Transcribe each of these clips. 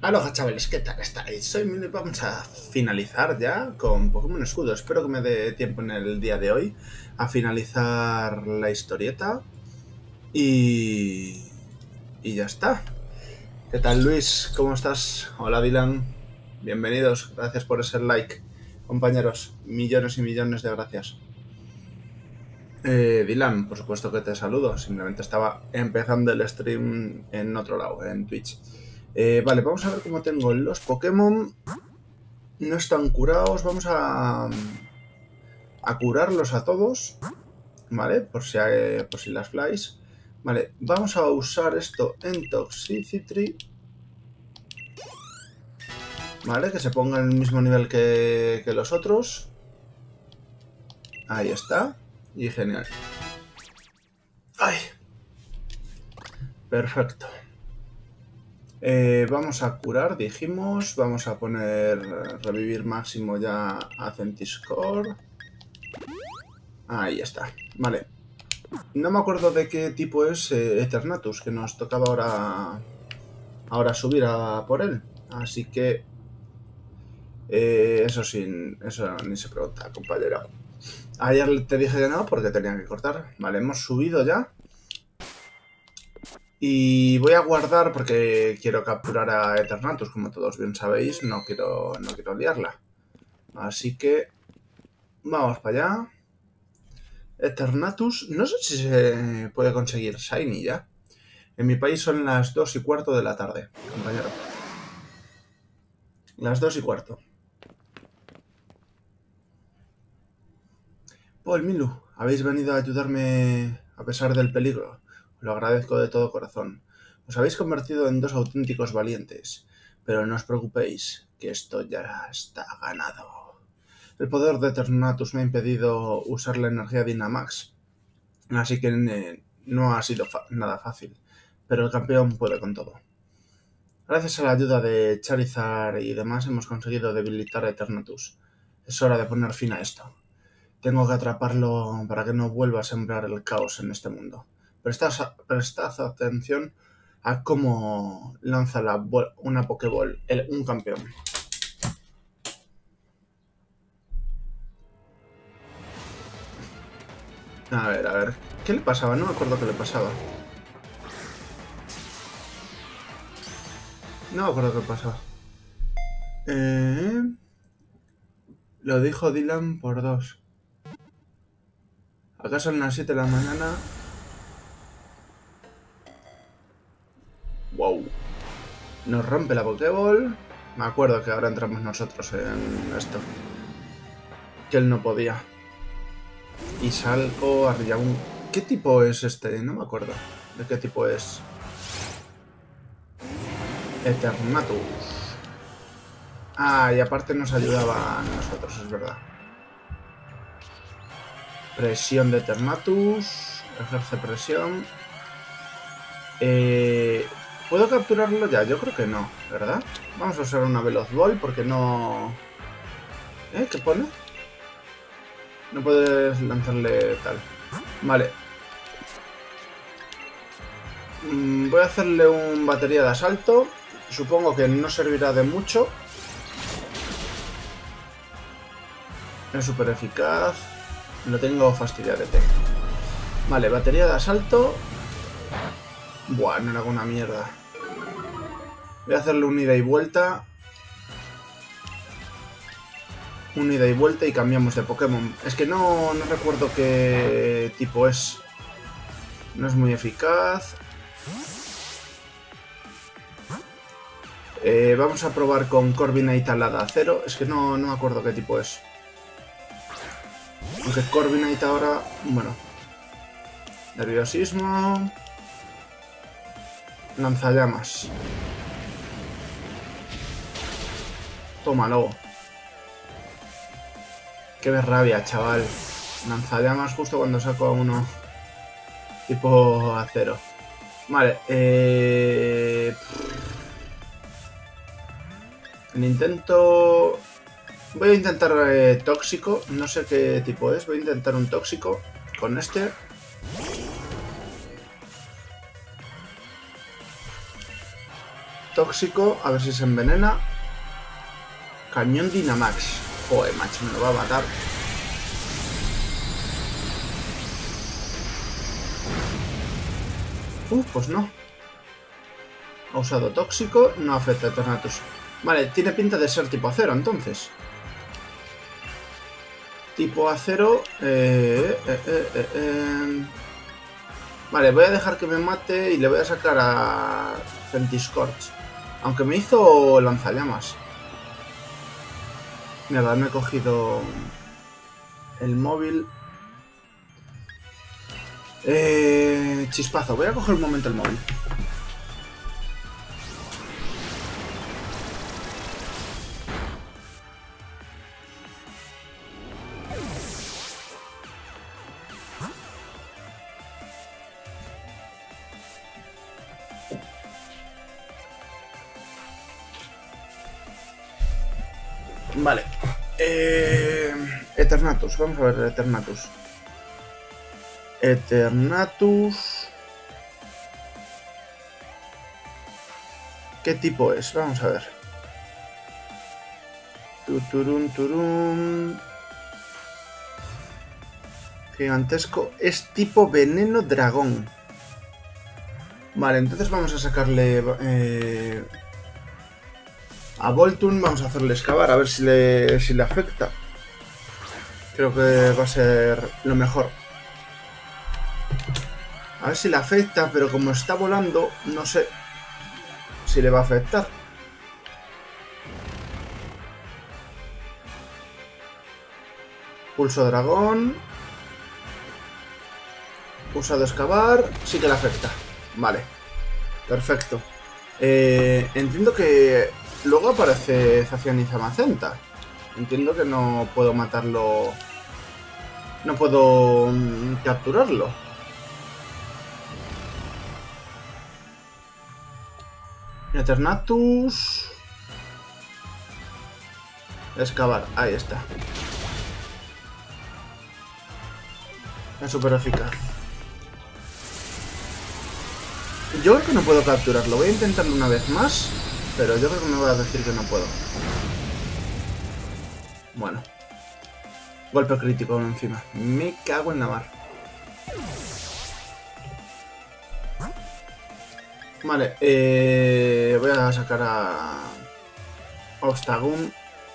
Aloha chavales, ¿qué tal estáis? Soy Milo y vamos a finalizar ya con Pokémon Escudo. Espero que me dé tiempo en el día de hoy a finalizar la historieta y ya está. ¿Qué tal Luis? ¿Cómo estás? Hola Dylan, bienvenidos, gracias por ese like. Compañeros, millones y millones de gracias. Dylan, por supuesto que te saludo, simplemente estaba empezando el stream en otro lado, en Twitch. Vale, vamos a ver cómo tengo los Pokémon. No están curados, vamos a curarlos a todos, ¿vale? Por si las flies. Vale, vamos a usar esto en Toxicity, ¿vale? Que se ponga en el mismo nivel que los otros. Ahí está. Y genial. ¡Ay! Perfecto. Vamos a curar, dijimos. Vamos a poner revivir máximo ya a Centiscore. Ahí está. Vale. No me acuerdo de qué tipo es Eternatus, que nos tocaba ahora subir a por él. Así que eso ni se pregunta, compañero. Ayer te dije que no porque tenía que cortar. Vale, hemos subido ya. Y voy a guardar porque quiero capturar a Eternatus, como todos bien sabéis. No quiero liarla. Así que vamos para allá. Eternatus, no sé si se puede conseguir Shiny ya. En mi país son las 2:15 de la tarde, compañero. Las 2:15. Paul, Milu, habéis venido a ayudarme a pesar del peligro. Os lo agradezco de todo corazón. Os habéis convertido en dos auténticos valientes. Pero no os preocupéis, que esto ya está ganado. El poder de Eternatus me ha impedido usar la energía Dynamax. Así que no ha sido nada fácil. Pero el campeón puede con todo. Gracias a la ayuda de Charizard y demás hemos conseguido debilitar a Eternatus. Es hora de poner fin a esto. Tengo que atraparlo para que no vuelva a sembrar el caos en este mundo. Prestad atención a cómo lanza una Pokéball un campeón. A ver. ¿Qué le pasaba? No me acuerdo qué le pasaba. No me acuerdo qué pasaba. Lo dijo Dylan por 2. Acá son las 7 de la mañana. Wow. Nos rompe la Pokéball. Me acuerdo que ahora entramos nosotros en esto. Que él no podía. Y salgo arriba. ¿Qué tipo es este? No me acuerdo. ¿De qué tipo es? Eternatus. Ah, y aparte nos ayudaba a nosotros, es verdad. Presión de Eternatus. Ejerce presión. ¿Puedo capturarlo ya? Yo creo que no, ¿verdad? Vamos a usar una Veloz Ball porque no... ¿Qué pone? No puedes lanzarle tal. Vale. Voy a hacerle un batería de asalto. Supongo que no servirá de mucho. Es súper eficaz. Lo tengo fastidiado. Vale, batería de asalto. Buah, no le hago una mierda. Voy a hacerle un ida y vuelta. Un ida y vuelta y cambiamos de Pokémon. Es que no recuerdo qué tipo es. No es muy eficaz. Vamos a probar con Corviknight alada acero. Es que no me acuerdo qué tipo es. Aunque Corviknight ahora... Bueno. Nerviosismo. Lanzallamas. Tómalo. Qué rabia, chaval. Lanzallamas justo cuando saco a uno tipo acero. Vale, intento... Voy a intentar tóxico. No sé qué tipo es. Voy a intentar un tóxico con este. Tóxico, a ver si se envenena. Cañón Dynamax. Joder, macho, me lo va a matar. Pues no. Ha usado tóxico, no afecta a Eternatus. Vale, tiene pinta de ser tipo acero, entonces. Tipo acero... Vale, voy a dejar que me mate y le voy a sacar a Centiscorch. Aunque me hizo lanzallamas. Mierda, me he cogido el móvil. Chispazo, voy a coger un momento el móvil. Vale. Eternatus, vamos a ver Eternatus. Eternatus. ¿Qué tipo es? Vamos a ver. Turum. Gigantesco. Es tipo veneno dragón. Vale, entonces vamos a sacarle... a Voltun vamos a hacerle excavar, a ver si le afecta. Creo que va a ser lo mejor. A ver si le afecta, pero como está volando, no sé si le va a afectar. Pulso dragón. Usado excavar. Sí que le afecta. Vale. Perfecto. Entiendo que luego aparece Zacian y Zamacenta. Entiendo que no puedo matarlo. No puedo capturarlo. Eternatus. Excavar. Ahí está. Es súper eficaz. Yo creo que no puedo capturarlo. Voy a intentarlo una vez más. Pero yo creo que me va a decir que no puedo. Bueno. Golpe crítico encima. Me cago en la mar. Vale. Voy a sacar a... Obstagoon.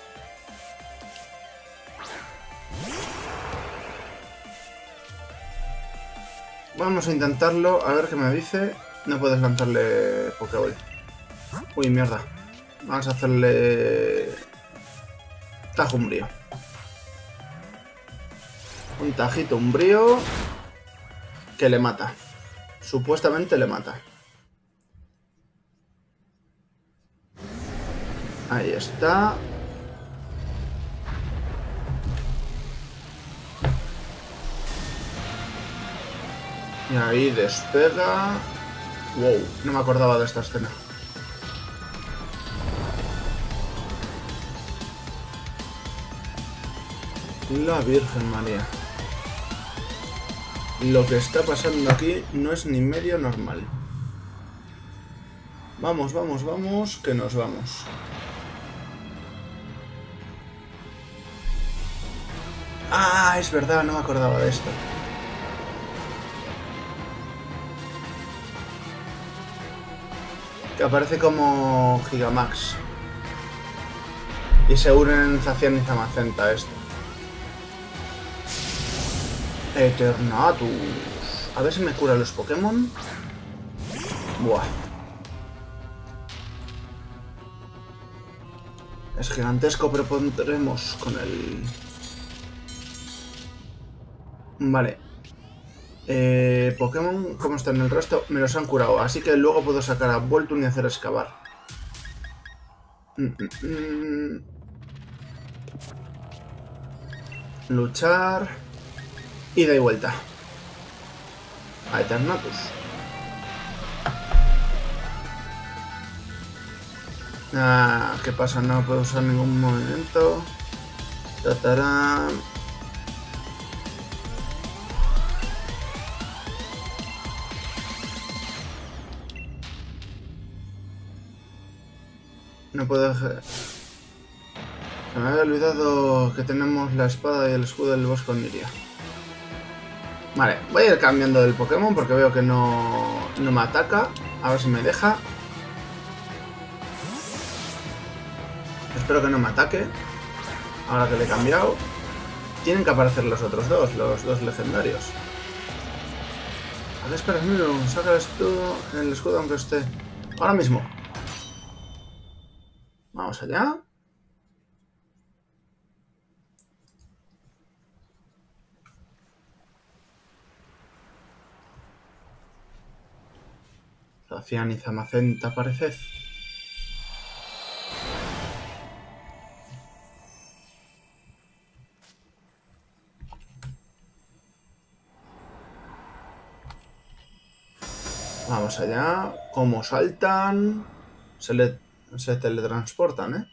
Vamos a intentarlo. A ver qué me dice. No puedes lanzarle Pokéball. Uy, mierda. Vamos a hacerle... Tajo umbrío. Un tajito umbrío que le mata. Supuestamente le mata. Ahí está. Y ahí despega. Wow, no me acordaba de esta escena. La Virgen María. Lo que está pasando aquí no es ni medio normal. Vamos, vamos, vamos, que nos vamos. Ah, es verdad, no me acordaba de esto. Que aparece como Gigamax. Y se unen Zacian y Zamacenta esto. Eternatus. A ver si me cura los Pokémon. Buah. Es gigantesco, pero pondremos con el... Vale. Pokémon, ¿cómo están el resto? Me los han curado, así que luego puedo sacar a Voltun y hacer excavar. Luchar. Ida y vuelta. A Eternatus. Ah, ¿qué pasa? No puedo usar ningún movimiento. Tatarán. No puedo dejar... Se me había olvidado que tenemos la espada y el escudo del bosque Oniria. Vale, voy a ir cambiando del Pokémon porque veo que no me ataca. A ver si me deja. Espero que no me ataque. Ahora que le he cambiado. Tienen que aparecer los otros dos, los dos legendarios. ¿A qué esperas, Miro? Saca el escudo aunque esté... Ahora mismo. Vamos allá. Zacian y Zamacenta, pareced. Vamos allá. Como saltan. Se teletransportan, ¿eh?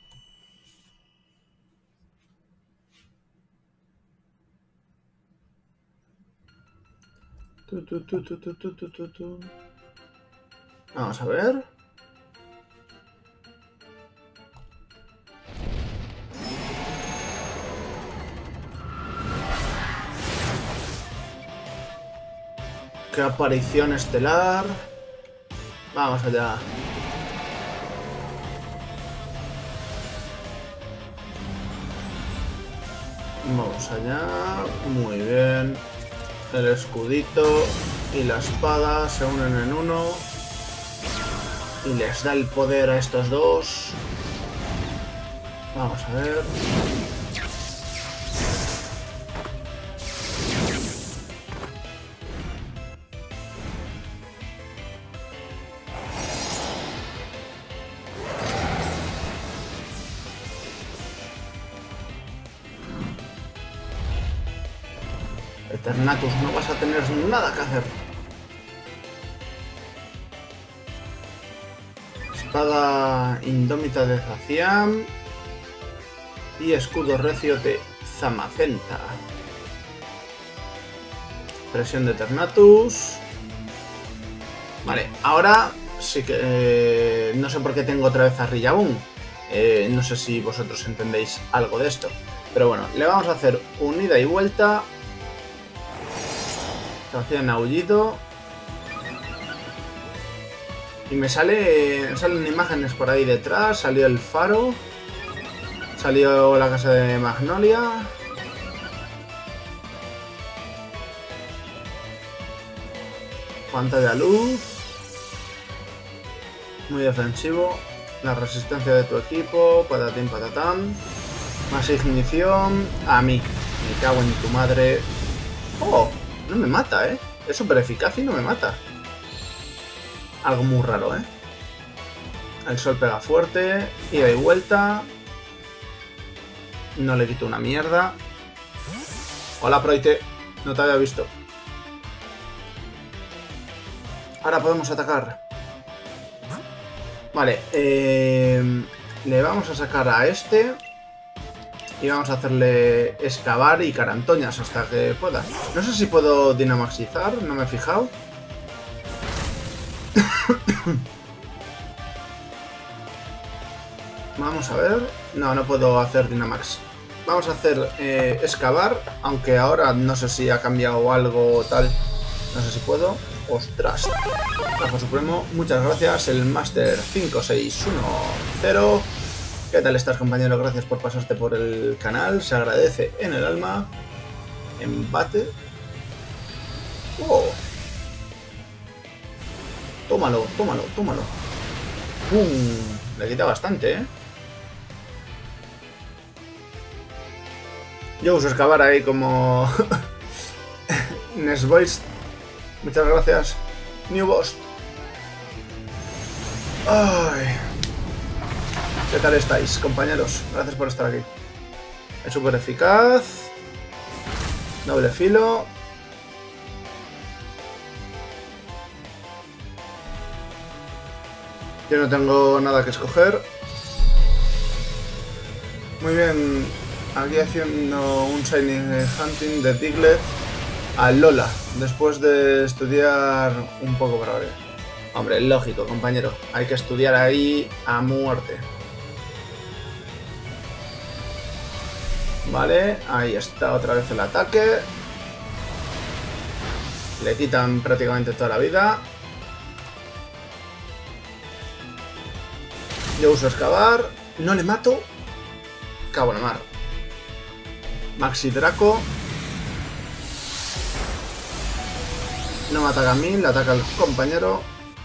Vamos a ver. Qué aparición estelar. Vamos allá. Vamos allá. Muy bien. El escudito y la espada se unen en uno. Y les da el poder a estos dos. Vamos a ver. Eternatus, no vas a tener nada que hacer. Espada indómita de Zacian y escudo recio de Zamacenta. Presión de Eternatus. Vale, ahora sí que... no sé por qué tengo otra vez a Rillaboom. No sé si vosotros entendéis algo de esto. Pero bueno, le vamos a hacer un ida y vuelta. Zacian aullido. Y me salen imágenes por ahí detrás. Salió el faro. Salió la casa de Magnolia. Pantalla luz. Muy defensivo. La resistencia de tu equipo. Patatín patatán. Más ignición. A mí. Me cago en tu madre. ¡Oh! No me mata, ¿eh? Es súper eficaz y no me mata. Algo muy raro, ¿eh? El sol pega fuerte. Ida y vuelta. No le quito una mierda. Hola, Proite. No te había visto. Ahora podemos atacar. Vale. Le vamos a sacar a este. Y vamos a hacerle excavar y carantoñas hasta que pueda. No sé si puedo dinamaxizar, no me he fijado. Vamos a ver. No, no puedo hacer Dynamax. Vamos a hacer excavar, aunque ahora no sé si ha cambiado algo o tal. No sé si puedo. ¡Ostras! Bajo Supremo, muchas gracias. El Master 5610. ¿Qué tal estás, compañero? Gracias por pasarte por el canal. Se agradece en el alma. Embate. ¡Oh! Tómalo, tómalo, tómalo. ¡Pum! Le quita bastante, ¿eh? Yo uso excavar ahí como... Nesvoice. Muchas gracias. New Boss. Ay. ¿Qué tal estáis, compañeros? Gracias por estar aquí. Es súper eficaz. Doble filo. Yo no tengo nada que escoger. Muy bien. Aquí haciendo un Shining Hunting de Diglett a Lola. Después de estudiar un poco para ver. Hombre, lógico, compañero. Hay que estudiar ahí a muerte. Vale, ahí está otra vez el ataque. Le quitan prácticamente toda la vida. Yo uso excavar. No le mato. Cabo en la mar. Maxi Draco. No me ataca a mí, le ataca al compañero.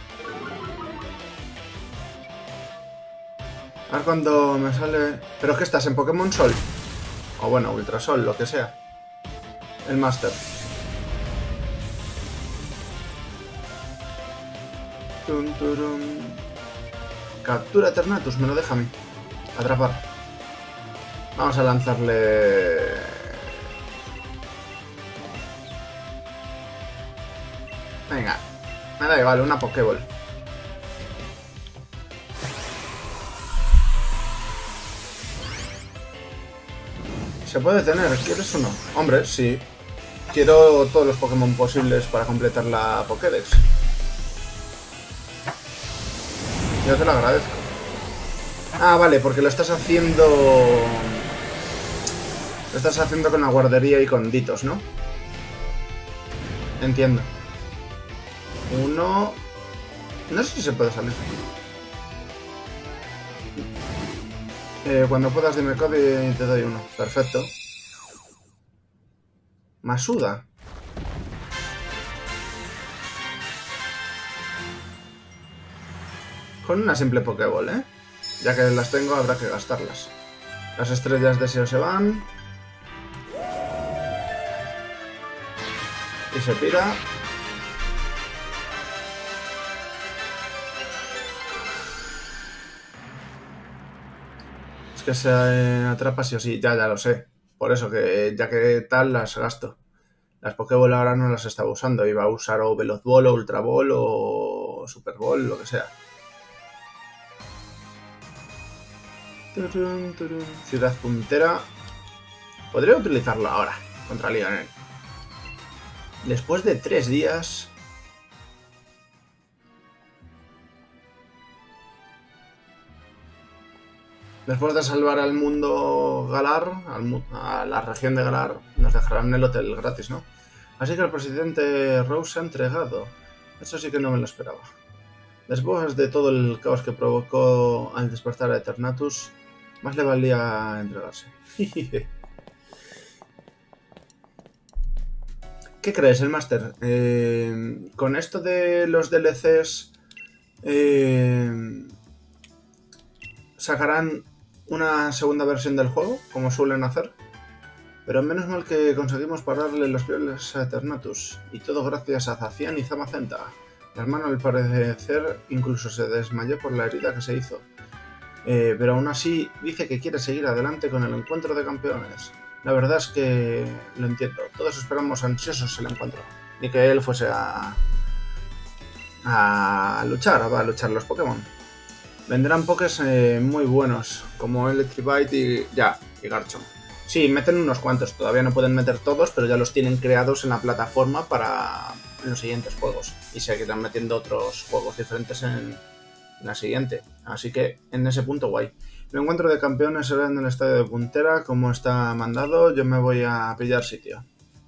A ver cuando me sale... Pero es que estás en Pokémon Sol. O bueno, Ultra Sol, lo que sea. El Master. Tum, turum. Captura Eternatus, me lo deja a mí. Atrapar. Vamos a lanzarle... Venga. Me da igual, una Pokéball. ¿Se puede tener? ¿Quieres uno? Hombre, sí. Quiero todos los Pokémon posibles para completar la Pokédex. Yo te lo agradezco. Ah, vale, porque lo estás haciendo... Lo estás haciendo con la guardería y con Ditos, ¿no? Entiendo. Uno... No sé si se puede salir. Cuando puedas dime código y te doy uno. Perfecto. Masuda. Con una simple Pokéball, ¿eh? Ya que las tengo, habrá que gastarlas. Las estrellas de deseo se van. Y se tira. Es que se atrapa sí o sí. Ya lo sé. Por eso que ya que tal las gasto. Las Pokéball ahora no las estaba usando. Iba a usar o Veloz Ball o Ultra Ball o Super Ball, lo que sea. Ciudad puntera. Podría utilizarlo ahora contra Lionel. Después de 3 días... Después de salvar al mundo Galar, a la región de Galar, nos dejarán el hotel gratis, ¿no? Así que el presidente Rose se ha entregado. Eso sí que no me lo esperaba. Después de todo el caos que provocó al despertar a Eternatus, más le valía entregarse. ¿Qué crees, el Master? Con esto de los DLCs... sacarán una segunda versión del juego, como suelen hacer. Pero menos mal que conseguimos pararle los pies a Eternatus. Y todo gracias a Zacian y Zamacenta. Mi hermano al parecer incluso se desmayó por la herida que se hizo. Pero aún así dice que quiere seguir adelante con el encuentro de campeones. La verdad es que lo entiendo. Todos esperamos ansiosos el encuentro. Ni que él fuese a luchar, va a luchar los Pokémon. Vendrán Pokés muy buenos, como Electribite y Garchomp. Sí, meten unos cuantos, todavía no pueden meter todos, pero ya los tienen creados en la plataforma para los siguientes juegos. Y seguirán metiendo otros juegos diferentes en la siguiente. Así que en ese punto guay. El encuentro de campeones será en el estadio de Puntera, como está mandado. Yo me voy a pillar sitio.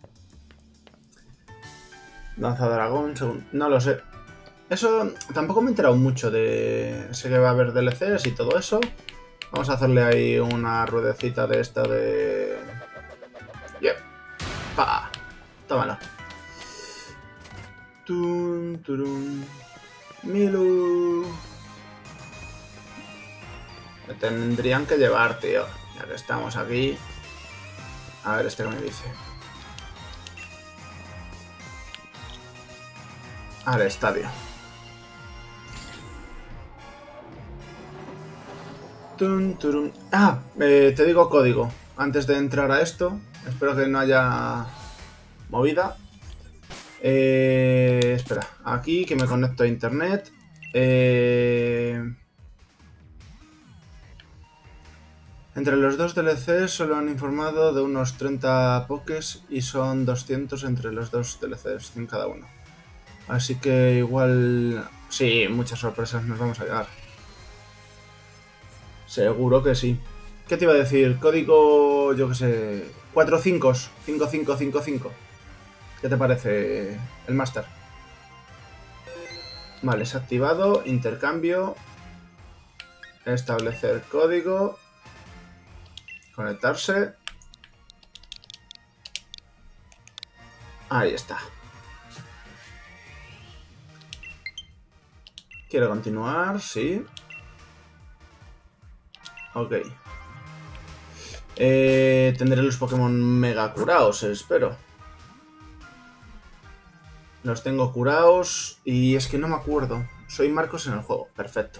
Danza Dragón, no lo sé. Eso tampoco me he enterado mucho de... Sé que va a haber DLCs y todo eso. Vamos a hacerle ahí una ruedecita de esta de... Yep. ¡Pa! Tómalo. Tun, turun. Milu. Me tendrían que llevar, tío. Ya que estamos aquí. A ver este que me dice. Al estadio. Tun, turun. Ah, te digo código. Antes de entrar a esto. Espero que no haya movida. Espera. Aquí que me conecto a internet. Entre los dos DLCs solo han informado de unos 30 Pokés y son 200 entre los dos DLCs, 100 cada uno. Así que igual... Sí, muchas sorpresas nos vamos a llevar. Seguro que sí. ¿Qué te iba a decir? Código, yo qué sé, 4 5, 5555. ¿Qué te parece el máster? Vale, es activado, intercambio, establecer código, conectarse. Ahí está. Quiero continuar, sí. Ok. Tendré los Pokémon mega curados, espero. Los tengo curados y es que no me acuerdo. Soy Marcos en el juego, perfecto.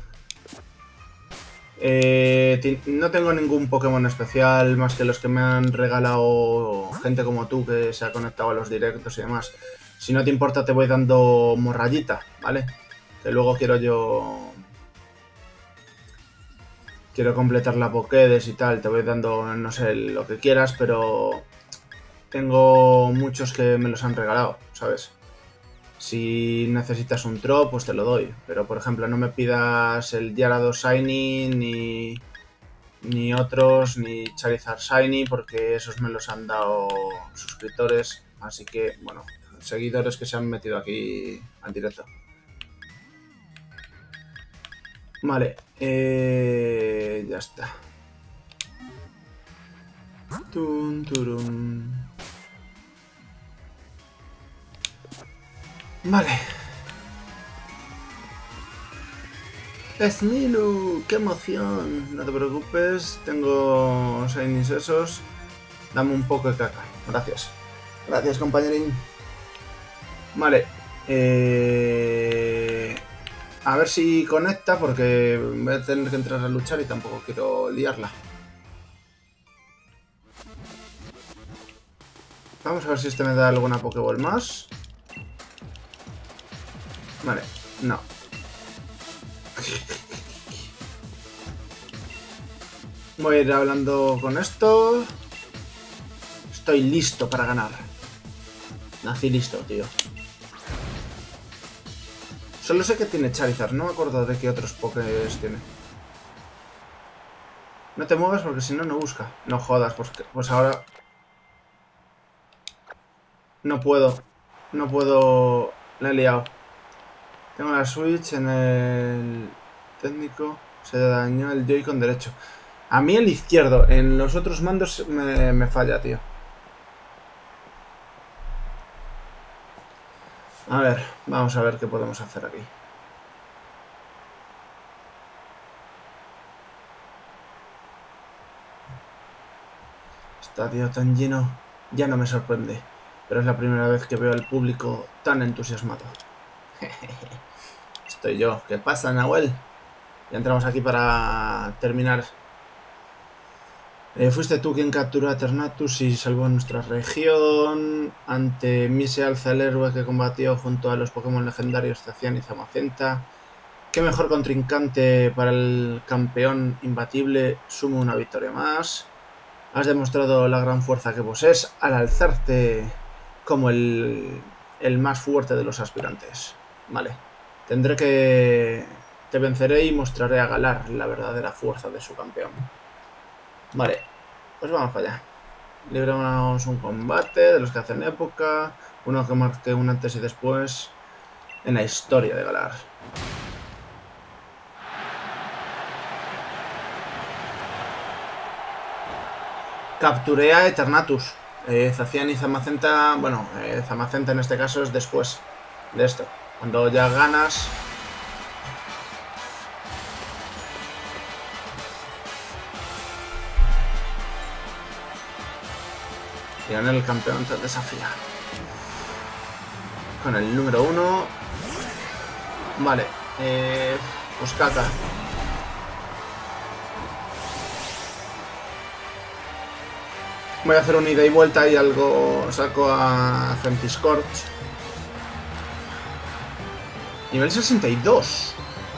No tengo ningún Pokémon especial más que los que me han regalado gente como tú que se ha conectado a los directos y demás. Si no te importa te voy dando morrayita, ¿vale? Que luego quiero completar la Pokédex y tal, te voy dando, no sé, lo que quieras, pero tengo muchos que me los han regalado, ¿sabes? Si necesitas un drop, pues te lo doy. Pero, por ejemplo, no me pidas el Gyarados Shiny, ni otros, ni Charizard Shiny, porque esos me los han dado suscriptores. Así que, bueno, seguidores que se han metido aquí al directo. Vale, ya está. Tun, turun. Vale. Snilu, qué emoción. No te preocupes, tengo shinies esos. Dame un poco de caca. Gracias. Gracias, compañerín. Vale. A ver si conecta, porque voy a tener que entrar a luchar y tampoco quiero liarla. Vamos a ver si este me da alguna Pokéball más. Vale, no. Voy a ir hablando con esto. Estoy listo para ganar. Nací listo, tío. Solo sé que tiene Charizard, no me acuerdo de qué otros Pokés tiene. No te muevas porque si no, no busca. No jodas, pues ahora... No puedo. No puedo... La he liado. Tengo la Switch en el... técnico. Se dañó el Joy-Con derecho. A mí el izquierdo. En los otros mandos me falla, tío. A ver, vamos a ver qué podemos hacer aquí. Estadio tan lleno ya no me sorprende, pero es la primera vez que veo al público tan entusiasmado. Estoy yo. ¿Qué pasa, Nahuel? Ya entramos aquí para terminar. Fuiste tú quien capturó a Eternatus y salvó nuestra región. Ante mí se alza el héroe que combatió junto a los Pokémon legendarios Zacian y Zamacenta. Qué mejor contrincante para el campeón imbatible. Sumo una victoria más. Has demostrado la gran fuerza que posees al alzarte como el más fuerte de los aspirantes. Vale. Te venceré y mostraré a Galar la verdadera fuerza de su campeón. Vale, pues vamos para allá. Libramos un combate de los que hacen época. Uno que marque un antes y después en la historia de Galar. Capturé a Eternatus. Zacian y Zamacenta... Bueno, Zamacenta en este caso es después de esto. Cuando ya ganas... Y ganar el campeón te desafía. Con el número 1. Vale. Pues caca. Voy a hacer un ida y vuelta y algo saco a Centiscorch. Nivel 62.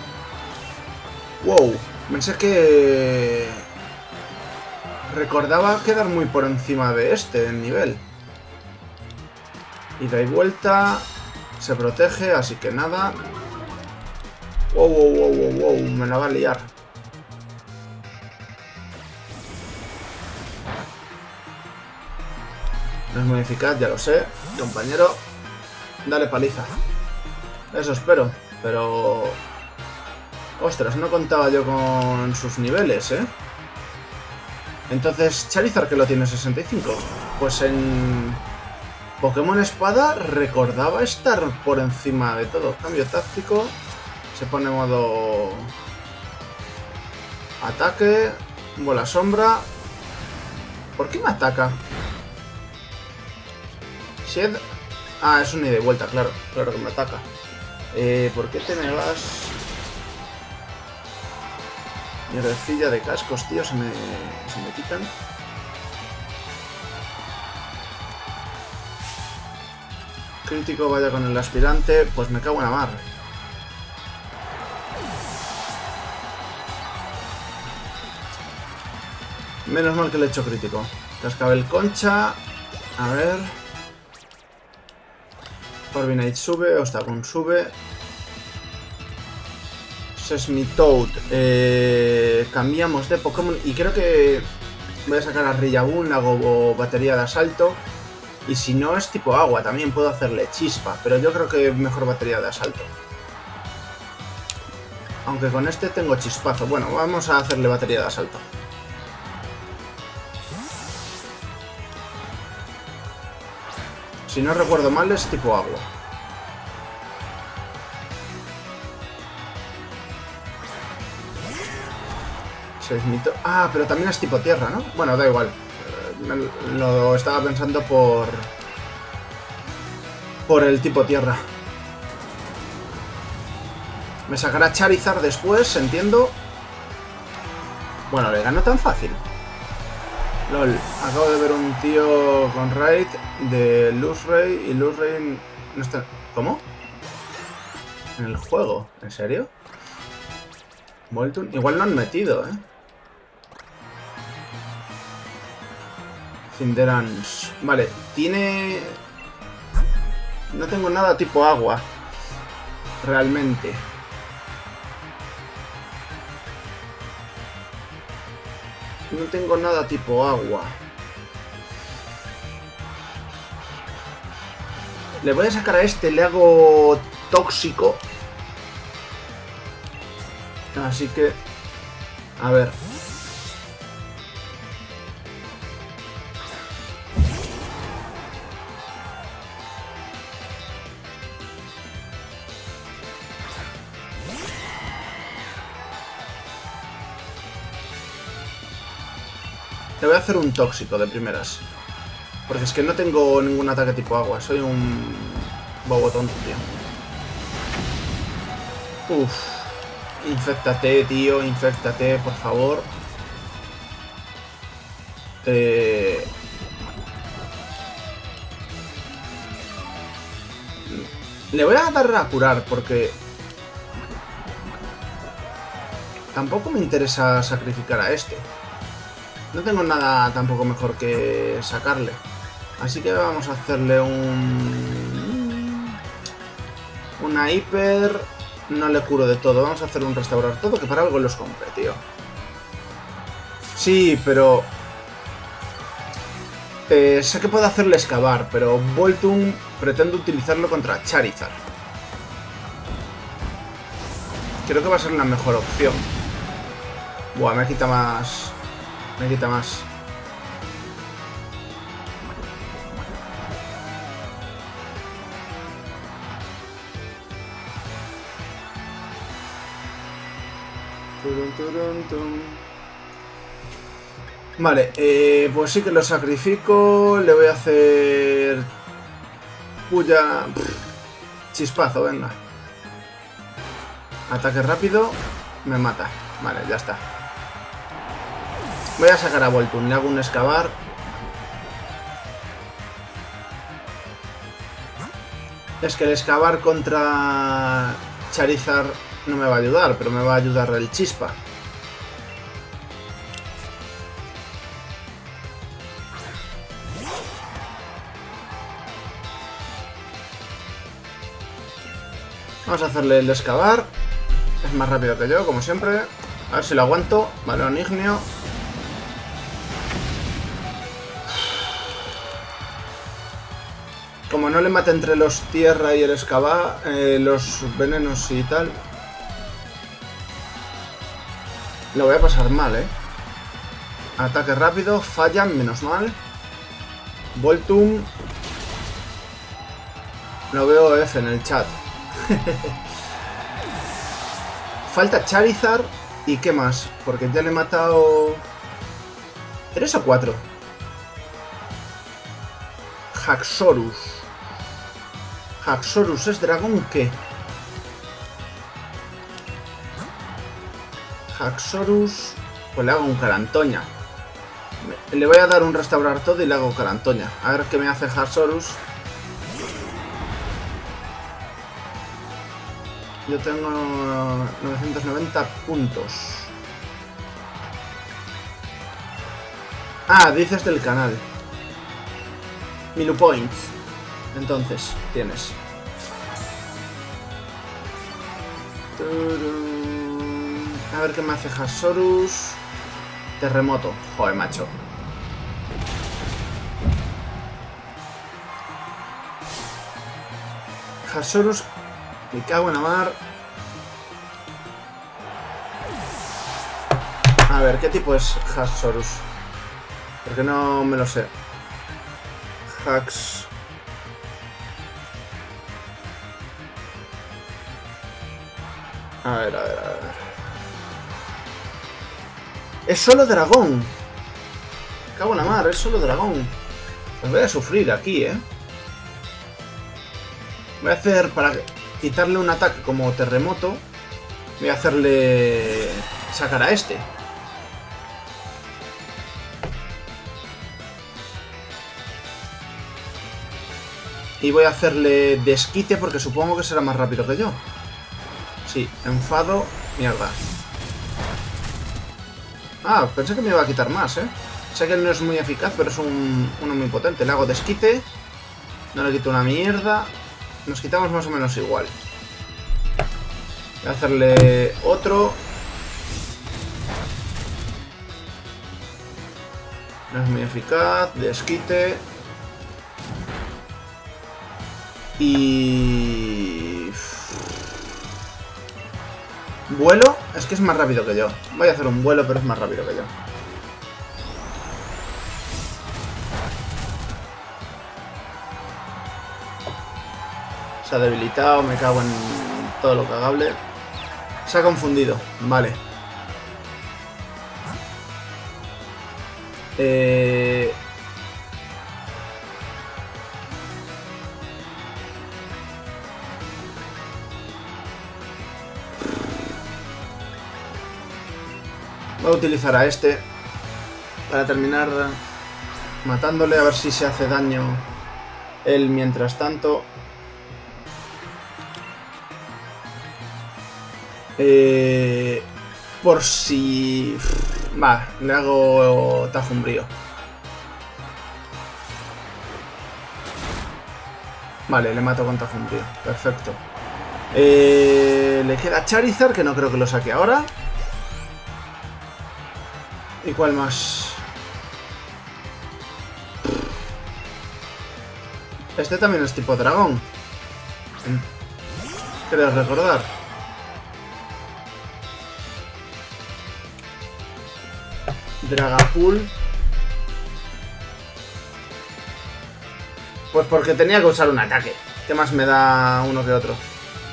Wow. Pensé que... Recordaba quedar muy por encima de este en nivel. Ida y vuelta. Se protege, así que nada. Wow, wow, wow, wow, wow. Me la va a liar. No es muy eficaz, ya lo sé. Compañero, dale paliza. Eso espero, pero... Ostras, no contaba yo con sus niveles, ¿eh? Entonces, Charizard, que lo tiene 65. Pues en Pokémon Espada recordaba estar por encima de todo. Cambio táctico. Se pone modo... Ataque. Bola sombra. ¿Por qué me ataca? Shed. Ah, es un ida y vuelta, claro. Claro que me ataca. ¿Por qué te me vas? Mierdecilla de cascos, tío. Se me quitan. Crítico, vaya con el aspirante. Pues me cago en la mar. Menos mal que le he hecho crítico. Cascabel concha. A ver. Corviknight sube. Ostagun sube. Sesmitoad. Cambiamos de Pokémon. Y creo que voy a sacar a Rillaboom. Hago batería de asalto. Y si no es tipo agua, también puedo hacerle chispa. Pero yo creo que mejor batería de asalto. Aunque con este tengo chispazo. Bueno, vamos a hacerle batería de asalto. Si no recuerdo mal, es tipo agua. Seismito. Ah, pero también es tipo tierra, ¿no? Bueno, da igual. Lo estaba pensando por el tipo tierra. Me sacará Charizard después, entiendo. Bueno, le gano tan fácil. LOL, acabo de ver un tío con raid de Luxray y Luxray no está... ¿Cómo? En el juego, ¿en serio? Molten, igual lo han metido, ¿eh? Cinderance. Vale, tiene... No tengo nada tipo agua. Realmente. No tengo nada tipo agua. Le voy a sacar a este, le hago tóxico. Así que... A ver. Le voy a hacer un tóxico de primeras. Porque es que no tengo ningún ataque tipo agua. Soy un bobo tonto, tío. Uff. Inféctate, tío. Inféctate, por favor. Le voy a dar a curar porque... Tampoco me interesa sacrificar a este. No tengo nada tampoco mejor que sacarle. Así que vamos a hacerle una hiper... No le curo de todo. Vamos a hacer un restaurar todo, que para algo los compré, tío. Sí, pero... sé que puedo hacerle excavar, pero Voltum pretendo utilizarlo contra Charizard. Creo que va a ser la mejor opción. Buah, me quita más... Me quita más. Vale, pues sí que lo sacrifico. Le voy a hacer... Puya... Chispazo, venga. Ataque rápido. Me mata. Vale, ya está. Voy a sacar a Voltum, le hago un excavar. Es que el excavar contra Charizard no me va a ayudar, pero me va a ayudar el chispa. Vamos a hacerle el excavar. Es más rápido que yo, como siempre. A ver si lo aguanto. Balón ígneo. Como no le mate entre los tierra y el escabá, los venenos y tal, lo voy a pasar mal, ¿eh? Ataque rápido, fallan, menos mal. Voltum. Lo veo F en el chat. Falta Charizard. ¿Y qué más? Porque ya le he matado... ¿3 o 4? Haxorus. ¿Haxorus es dragón qué? Haxorus... Pues le hago un Carantoña. Le voy a dar un restaurar todo y le hago Carantoña. A ver qué me hace Haxorus. Yo tengo 990 puntos. Ah, dices del canal. Milu Points. Entonces, tienes. A ver qué me hace Haxorus. Terremoto. Joder, macho. Haxorus. Me cago en la mar. A ver, ¿qué tipo es Haxorus? Porque no me lo sé. Hax... A ver. Es solo dragón. Me cago en la mar, es solo dragón. Pues voy a sufrir aquí, ¿eh? Voy a hacer para quitarle un ataque como terremoto. Voy a hacerle sacar a este. Y voy a hacerle desquite porque supongo que será más rápido que yo. Sí, enfado, mierda. Ah, pensé que me iba a quitar más, ¿eh? Sé que él no es muy eficaz, pero es uno muy potente. Le hago desquite. No le quito una mierda. Nos quitamos más o menos igual. Voy a hacerle otro. No es muy eficaz. Desquite. Y... vuelo. Es que es más rápido que yo. Voy a hacer un vuelo, pero es más rápido que yo. Se ha debilitado. Me cago en todo lo cagable. Se ha confundido. Vale. Voy a utilizar a este para terminar matándole, a ver si se hace daño él mientras tanto. Por si... Va, le hago tajumbrío. Vale, le mato con tajumbrío. Perfecto. Le queda Charizard, que no creo que lo saque ahora. ¿Y cuál más? Este también es tipo dragón. Creo recordar. Dragapult. Pues porque tenía que usar un ataque. ¿Qué más me da uno que otro?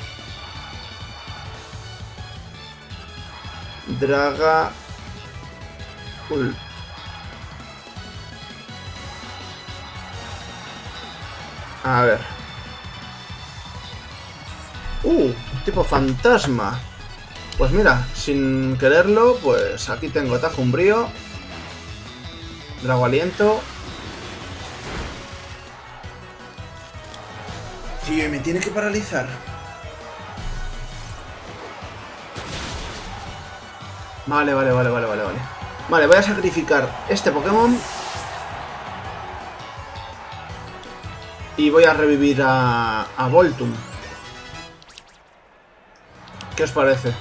Dragapult. A ver. Tipo fantasma. Pues mira, sin quererlo, pues aquí tengo tajumbrío. Drago aliento. Tío, y me tiene que paralizar. Vale. Vale, voy a sacrificar este Pokémon. Y voy a revivir a Voltum. ¿Qué os parece?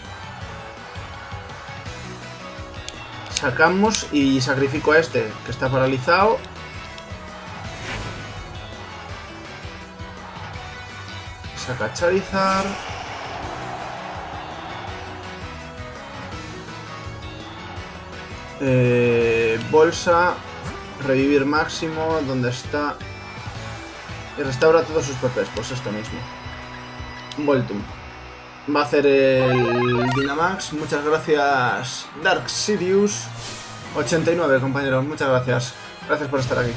Sacamos y sacrifico a este, que está paralizado. Saca Charizard. Bolsa. Revivir máximo. ¿Dónde está? Y restaura todos sus PPs. Pues esto mismo. Voltum. Va a hacer el Dynamax. Muchas gracias, Dark Sirius 89, compañeros. Muchas gracias. Gracias por estar aquí.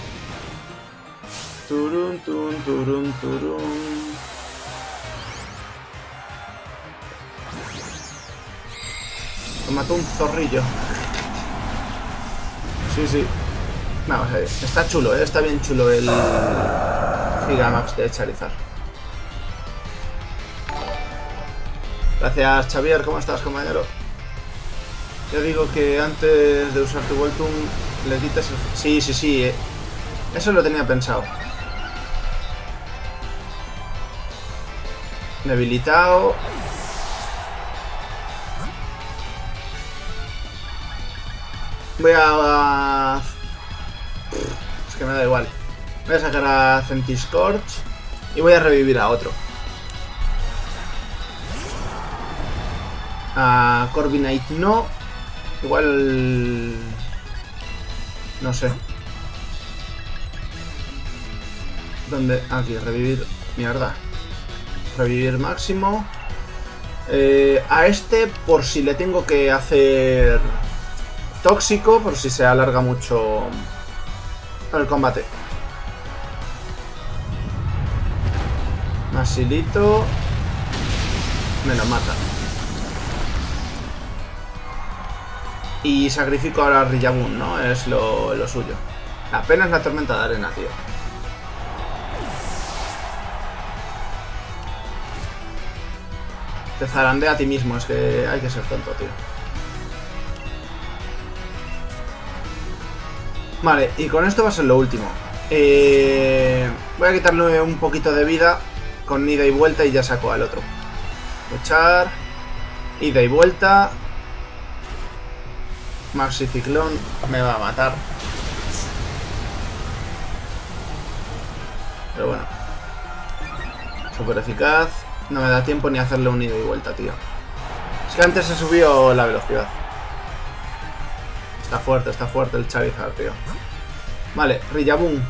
Turun, turun, turun, turun. Me mató un zorrillo. Sí, sí. Vamos a ver. Está chulo, ¿eh? Está bien chulo el Gigamax de Charizard. Gracias, Xavier. ¿Cómo estás, compañero? Yo digo que antes de usar tu Voltum le quitas el... Sí, sí, sí. Eso lo tenía pensado. Debilitado. Voy a... Es que me da igual. Voy a sacar a Centiskorch y voy a revivir a otro. A Corviknight no. Igual... No sé. ¿Dónde? Aquí, revivir... Mierda. Revivir máximo. A este, por si le tengo que hacer... Tóxico, por si se alarga mucho el combate. Masilito. Me lo mata. Y sacrifico ahora a Rillaboom, ¿no? Es lo suyo. Apenas la tormenta de arena, tío. Te zarandea a ti mismo, es que hay que ser tonto, tío. Vale, y con esto va a ser lo último. Voy a quitarle un poquito de vida con ida y vuelta y ya saco al otro. Luchar. Ida y vuelta. Maxi Ciclón me va a matar. Pero bueno. Súper eficaz. No me da tiempo ni hacerle un ida y vuelta, tío. Es que antes se subió la velocidad. Está fuerte el Charizard, tío. Vale, Rillaboom.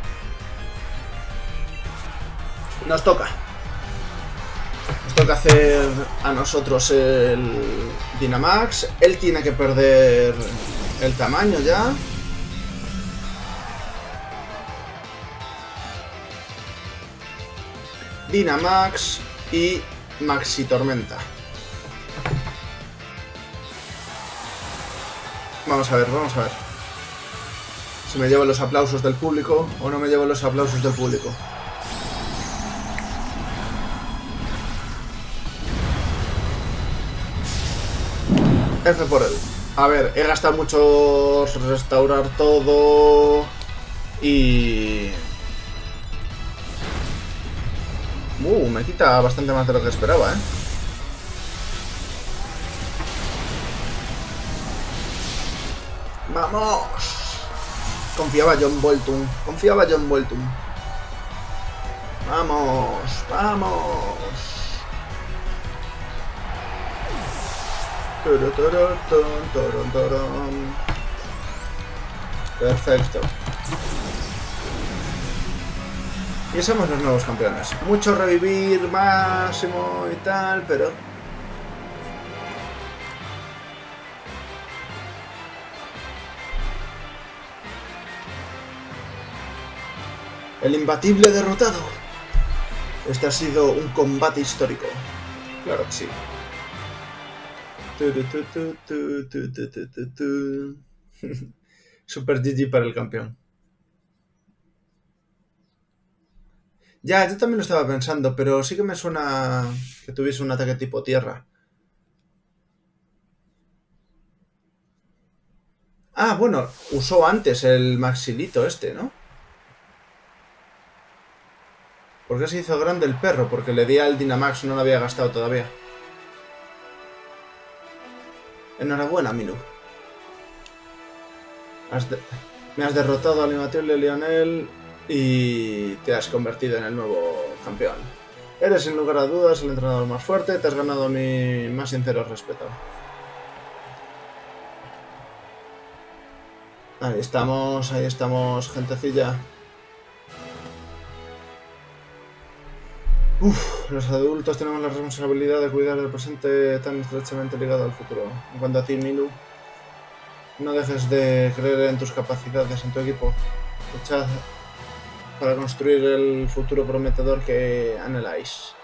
Nos toca. Nos toca hacer a nosotros el Dynamax. Él tiene que perder el tamaño ya. Dynamax y Maxi Tormenta. Vamos a ver, vamos a ver. Si me llevo los aplausos del público o no me llevo los aplausos del público. F por él. A ver, he gastado mucho restaurar todo. Y... me quita bastante más de lo que esperaba, ¿eh? ¡Vamos! Confiaba yo en Voltum. Confiaba yo en Voltum. ¡Vamos! ¡Vamos! Perfecto. Y somos los nuevos campeones. Mucho revivir máximo y tal, pero... El imbatible derrotado. Este ha sido un combate histórico. Claro que sí. Super GG para el campeón. Ya, yo también lo estaba pensando, pero sí que me suena que tuviese un ataque tipo tierra. Ah, bueno, usó antes el Maxilito este, ¿no? ¿Por qué se hizo grande el perro? Porque le di al Dynamax, no lo había gastado todavía. Enhorabuena, Milu. Me has derrotado al imbatible Lionel y te has convertido en el nuevo campeón. Eres sin lugar a dudas el entrenador más fuerte, te has ganado mi más sincero respeto. Ahí estamos, gentecilla. Los adultos tenemos la responsabilidad de cuidar del presente tan estrechamente ligado al futuro. En cuanto a ti, Milu, no dejes de creer en tus capacidades, en tu equipo. Luchad para construir el futuro prometedor que anheláis.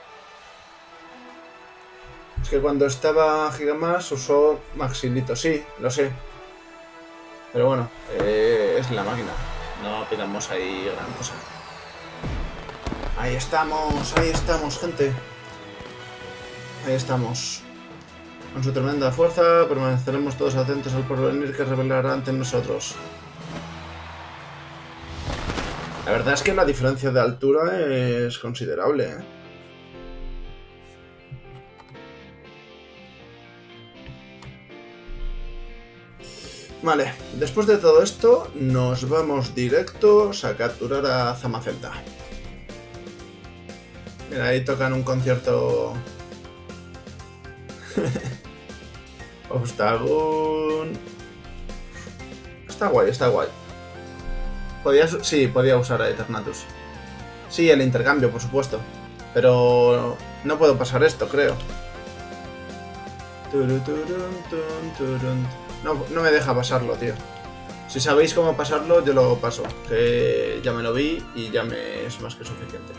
Es que cuando estaba Gigamas usó Maxilito, sí, lo sé. Pero bueno, es la máquina. No pidamos ahí gran cosa. Ahí estamos, gente. Ahí estamos. Con su tremenda fuerza, permaneceremos todos atentos al porvenir que revelará ante nosotros. La verdad es que la diferencia de altura es considerable, ¿eh? Vale, después de todo esto, nos vamos directos a capturar a Zamacenta. Mira, ahí tocan un concierto... Obstagoon... Está guay, está guay. Sí, podía usar a Eternatus. Sí, el intercambio, por supuesto. Pero no puedo pasar esto, creo. No me deja pasarlo, tío. Si sabéis cómo pasarlo, yo lo paso. Que ya me lo vi y ya me es más que suficiente.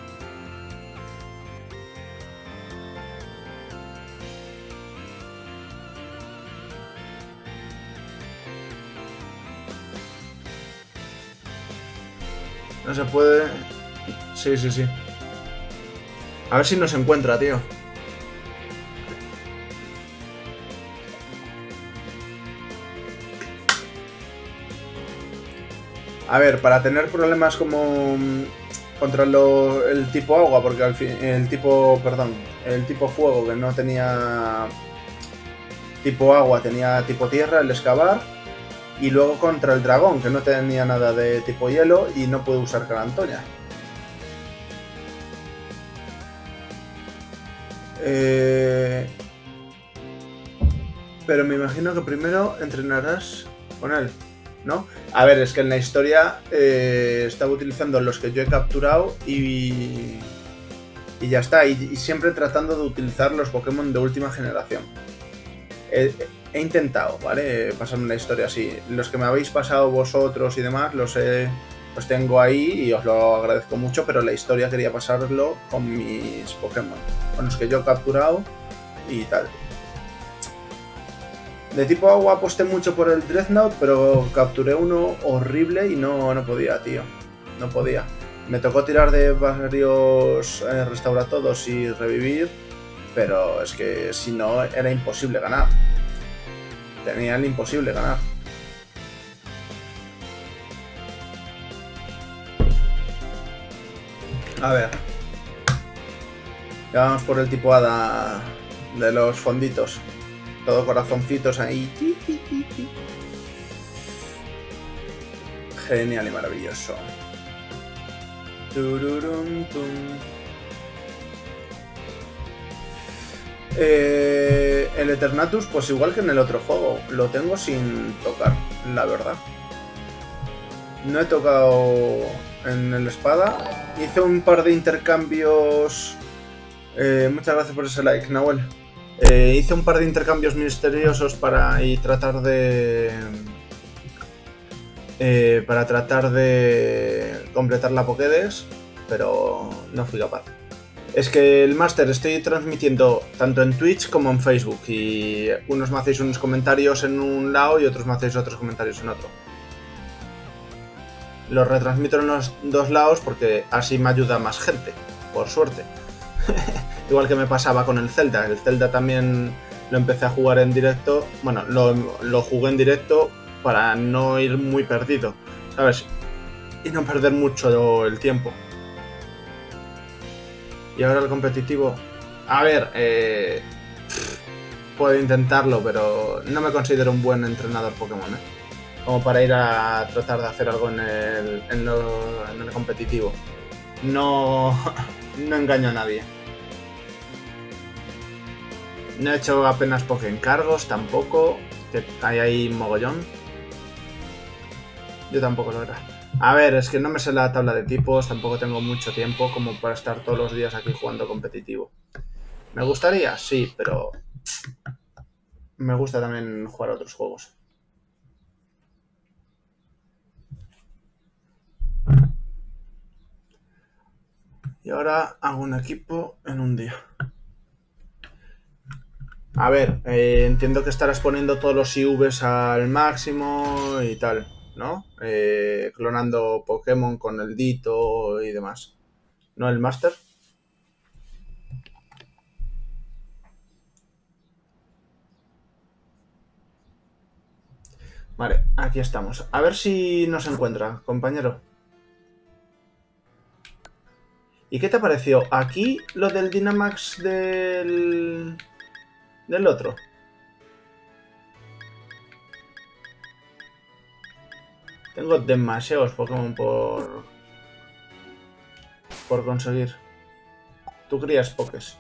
No se puede... Sí. A ver si nos encuentra, tío. A ver, para tener problemas como contra el tipo agua, porque al fin el tipo fuego, que no tenía tipo agua, tenía tipo tierra, el excavar, y luego contra el dragón, que no tenía nada de tipo hielo y no puede usar Carantoña. Pero me imagino que primero entrenarás con él, ¿no? A ver, es que en la historia estaba utilizando los que yo he capturado y ya está. Y siempre tratando de utilizar los Pokémon de última generación. He intentado, ¿vale? Pasarme la historia así. Los que me habéis pasado vosotros y demás, los tengo ahí y os lo agradezco mucho, pero la historia quería pasarlo con mis Pokémon, con los que yo he capturado y tal. De tipo agua aposté mucho por el Dreadnought, pero capturé uno horrible y no podía, tío. No podía. Me tocó tirar de varios restauratodos y revivir, pero es que si no era imposible ganar. Tenía el imposible ganar. A ver. Ya vamos por el tipo hada de los fonditos. Todo corazoncitos ahí. Genial y maravilloso. El Eternatus, pues igual que en el otro juego, lo tengo sin tocar, la verdad. No he tocado en el espada. Hice un par de intercambios. Muchas gracias por ese like, Nahuel. Hice un par de intercambios misteriosos para tratar de completar la Pokédex, pero no fui capaz. Es que el máster estoy transmitiendo tanto en Twitch como en Facebook y unos me hacéis unos comentarios en un lado y otros me hacéis otros comentarios en otro. Los retransmito en los dos lados porque así me ayuda más gente, por suerte. Igual que me pasaba con el Zelda. El Zelda también lo empecé a jugar en directo. Bueno, lo jugué en directo para no ir muy perdido, ¿sabes? Y no perder mucho el tiempo. Y ahora el competitivo... A ver, puedo intentarlo, pero no me considero un buen entrenador Pokémon, como para ir a tratar de hacer algo en el competitivo. No engaño a nadie. No he hecho apenas encargos tampoco, que hay ahí mogollón. Yo tampoco lo era. A ver, es que no me sé la tabla de tipos, tampoco tengo mucho tiempo como para estar todos los días aquí jugando competitivo. ¿Me gustaría? Sí, pero me gusta también jugar a otros juegos. Y ahora hago un equipo en un día. A ver, entiendo que estarás poniendo todos los IVs al máximo y tal, ¿no? Clonando Pokémon con el Dito y demás. ¿No el Master? Vale, aquí estamos. A ver si nos encuentra, compañero. ¿Y qué te pareció? Aquí lo del Dynamax del otro. Tengo demasiados Pokémon por conseguir. Tú crías Pokés.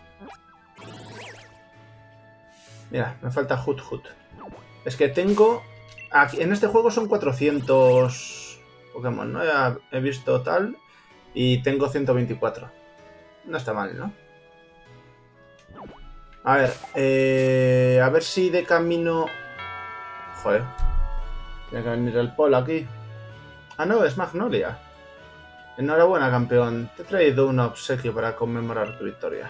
Mira, me falta Hoot Hoot. Es que tengo... Aquí, en este juego son 400 Pokémon, ¿no? He visto tal y tengo 124. No está mal, ¿no? A ver si de camino... Joder. Tiene que venir el Polo aquí. Ah, no, es Magnolia. Enhorabuena, campeón. Te he traído un obsequio para conmemorar tu victoria.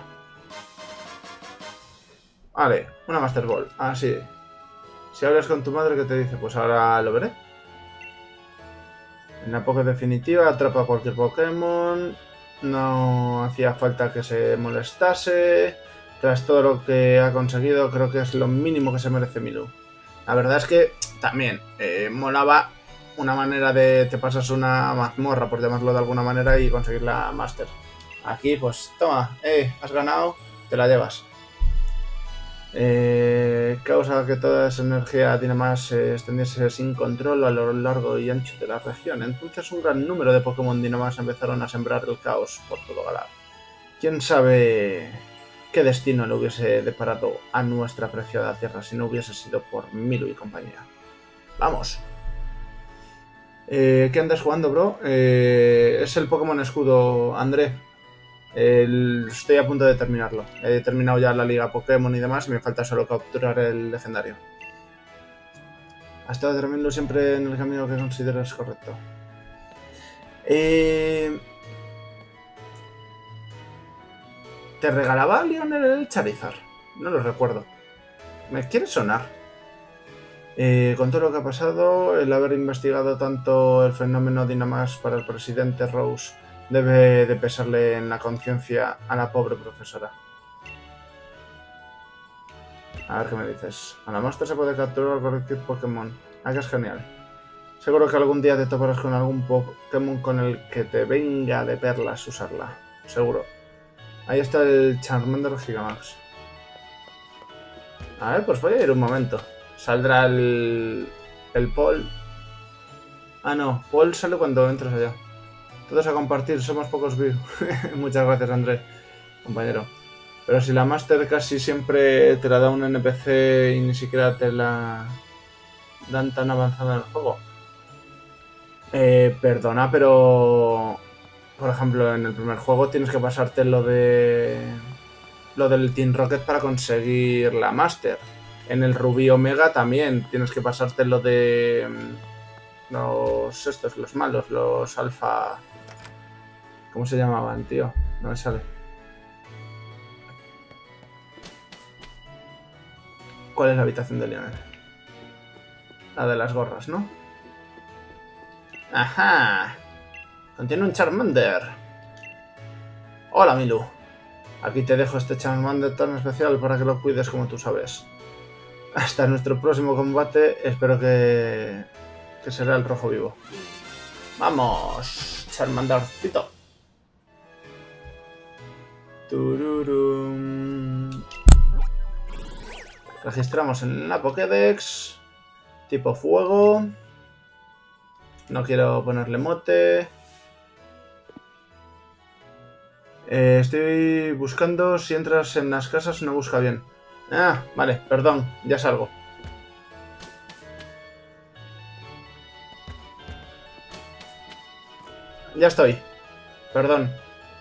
Vale, una Master Ball. Ah, sí. Si hablas con tu madre, ¿qué te dice? Pues ahora lo veré. En la Poké definitiva, atrapa a cualquier Pokémon. No hacía falta que se molestase. Tras todo lo que ha conseguido, creo que es lo mínimo que se merece Milu. La verdad es que también molaba una manera de te pasas una mazmorra, por llamarlo de alguna manera, y conseguir la Master. Aquí, pues, toma, has ganado, te la llevas. Causa que toda esa energía Dynamax se extendiese sin control a lo largo y ancho de la región. Entonces un gran número de Pokémon Dynamax empezaron a sembrar el caos por todo Galar. ¿Quién sabe qué destino le hubiese deparado a nuestra preciada tierra si no hubiese sido por Milu y compañía? ¡Vamos! ¿Qué andas jugando, bro? Es el Pokémon Escudo, André. Estoy a punto de terminarlo. He terminado ya la liga Pokémon y demás y me falta solo capturar el legendario. Has estado terminando siempre en el camino que consideras correcto. ¿Te regalaba Lionel el Charizard? No lo recuerdo. ¿Me quiere sonar? Con todo lo que ha pasado, el haber investigado tanto el fenómeno Dynamax para el presidente Rose debe de pesarle en la conciencia a la pobre profesora. A ver qué me dices. A la Master se puede capturar cualquier Pokémon. Ah, que es genial. Seguro que algún día te toparás con algún Pokémon con el que te venga de perlas usarla. Seguro. Ahí está el Charmander Gigamax. A ver, pues voy a ir un momento. Saldrá el Paul. Ah, no. Paul sale cuando entres allá. Todos a compartir, somos pocos views. Muchas gracias, André, compañero. Pero si la Master casi siempre te la da un NPC y ni siquiera te la dan tan avanzada en el juego. Perdona, pero... Por ejemplo, en el primer juego tienes que pasarte lo del Team Rocket para conseguir la Master. En el Rubí Omega también tienes que pasarte lo de... los malos, los alfa... ¿Cómo se llamaban, tío? No me sale. ¿Cuál es la habitación de Lionel? La de las gorras, ¿no? ¡Ajá! Contiene un Charmander. Hola, Milu. Aquí te dejo este Charmander tan especial para que lo cuides como tú sabes. Hasta nuestro próximo combate, espero que será el rojo vivo. ¡Vamos! Charmandercito. Tururum. Registramos en la Pokédex. Tipo fuego. No quiero ponerle mote. Estoy buscando, si entras en las casas no busca bien. Ah, vale, perdón, ya salgo. Ya estoy. Perdón.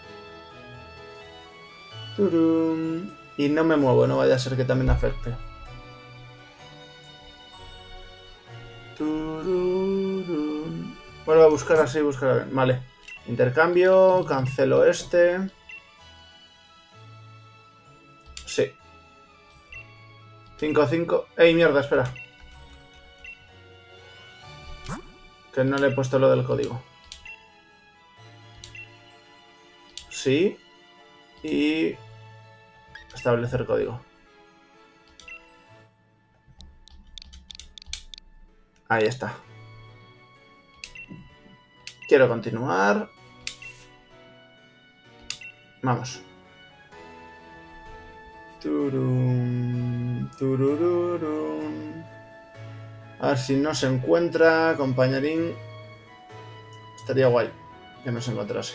Turum. Y no me muevo, no vaya a ser que también afecte. Tururum. Vuelvo a buscar así, buscar bien. Vale. Intercambio, cancelo este. Sí. 5-5. ¡Ey, mierda, espera! Que no le he puesto lo del código. Sí. Y... establecer código. Ahí está. Quiero continuar. Vamos. Turum, turururum. A ver si no se encuentra, compañerín. Estaría guay que no se encontrase.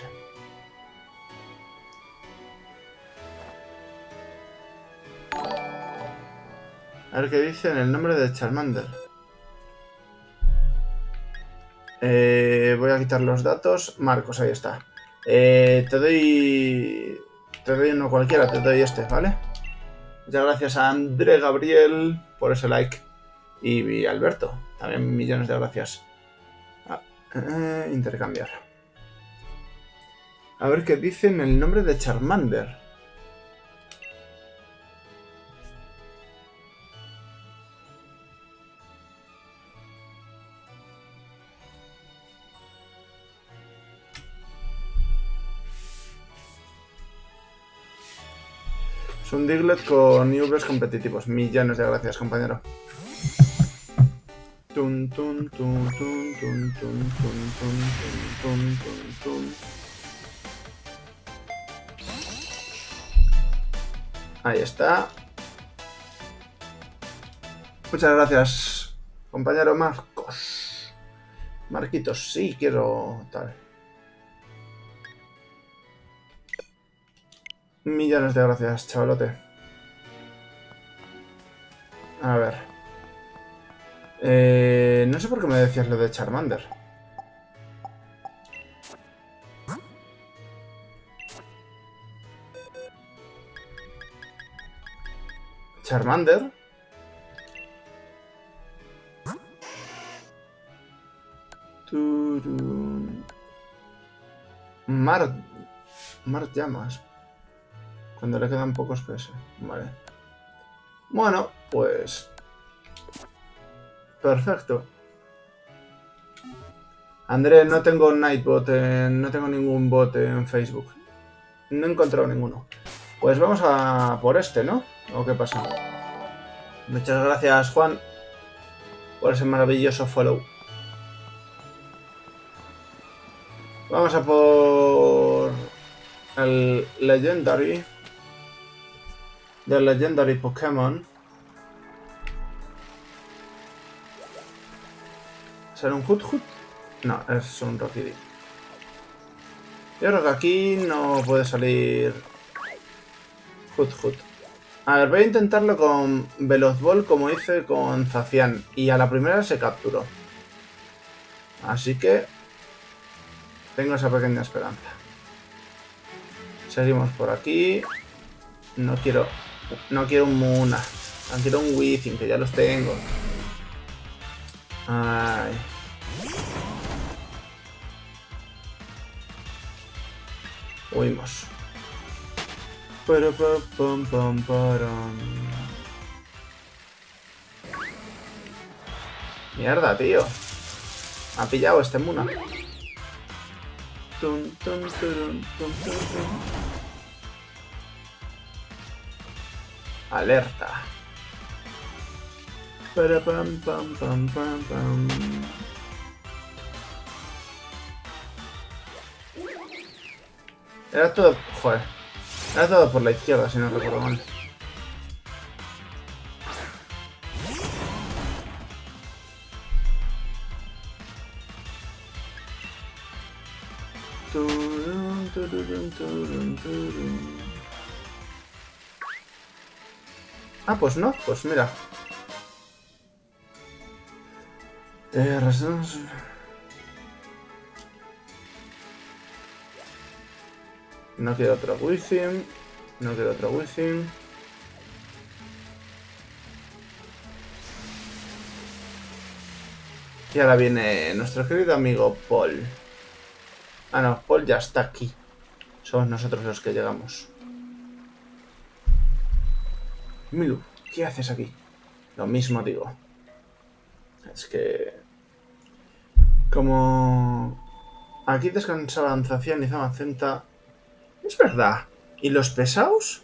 A ver qué dice en el nombre de Charmander. Voy a quitar los datos. Marcos, ahí está. Te doy uno cualquiera, te doy este, ¿vale? Muchas gracias a André Gabriel por ese like. Y Alberto, también millones de gracias. Intercambiar. A ver qué dice en el nombre de Charmander. Es un Diglett con IVs competitivos. Millones de gracias, compañero. Tun, tun, tun, tun, tun, tun, tun, tun, tun, tun. Ahí está. Muchas gracias, compañero Marcos. Marquitos, sí, quiero tal. Millones de gracias, chavalote. A ver. No sé por qué me decías lo de Charmander. Charmander. Mar llamas. Cuando le quedan pocos PS. Vale. Bueno, pues... perfecto. André, no tengo Nightbot, no tengo ningún bot en Facebook. No he encontrado ninguno. Pues vamos a por este, ¿no? ¿O qué pasa? Muchas gracias, Juan, por ese maravilloso follow. Vamos a por el Legendary. Del Legendary Pokémon. ¿Será un Hoot? No, es un Rockidee. Yo creo que aquí no puede salir Hoot. A ver, voy a intentarlo con Velozball como hice con Zacian. Y a la primera se capturó. Así que tengo esa pequeña esperanza. Seguimos por aquí. No quiero un Muna. Quiero un Weezing, que ya los tengo. Ay. Huimos. Mierda, tío. Ha pillado este Muna. Alerta. Era todo... joder. Era todo por la izquierda, si no recuerdo mal. Ah, pues no, pues mira. No quiero otro Wizzing. No quiero otro Wizzing. Y ahora viene nuestro querido amigo Paul. Ah, no, Paul ya está aquí. Somos nosotros los que llegamos. Milu, ¿qué haces aquí? Lo mismo digo. Es que... Como... Aquí descansaban Zacian y Zamacenta. Es verdad. ¿Y los pesados?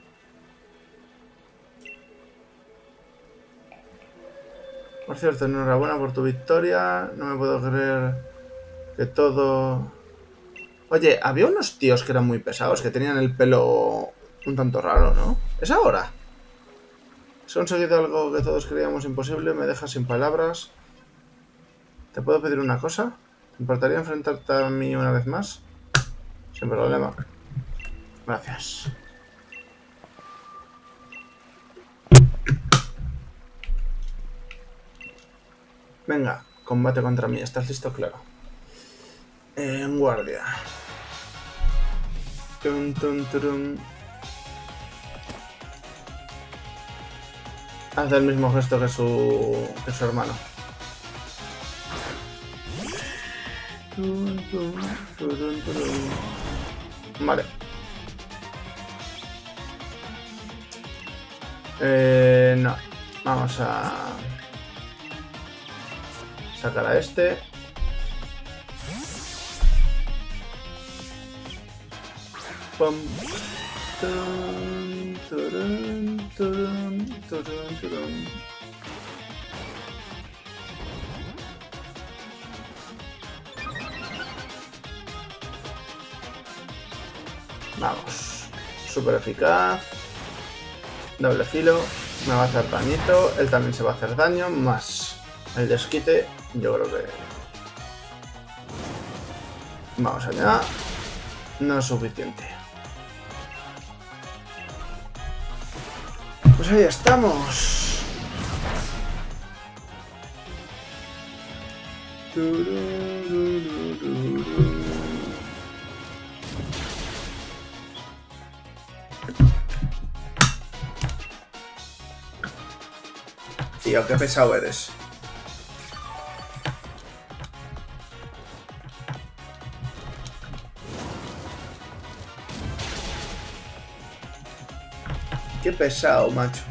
Por cierto, enhorabuena por tu victoria. No me puedo creer que todo... Oye, había unos tíos que eran muy pesados, que tenían el pelo un tanto raro, ¿no? ¿Es ahora? ¿Has conseguido algo que todos creíamos imposible? Me dejas sin palabras. ¿Te puedo pedir una cosa? ¿Te importaría enfrentarte a mí una vez más? Sin problema. Gracias. Venga, combate contra mí. ¿Estás listo? Claro. En guardia. Tum, tum, turum. Hace el mismo gesto que su hermano. Vale. No. Vamos a sacar a este. Pum. Turun, turun, turun, turun, turun. Vamos. Súper eficaz. Doble filo. Me va a hacer dañito. Él también se va a hacer daño. Más el desquite. Yo creo que... Vamos allá. No es suficiente. Pues ahí estamos. Tío, qué pesado eres. Qué pesado, macho.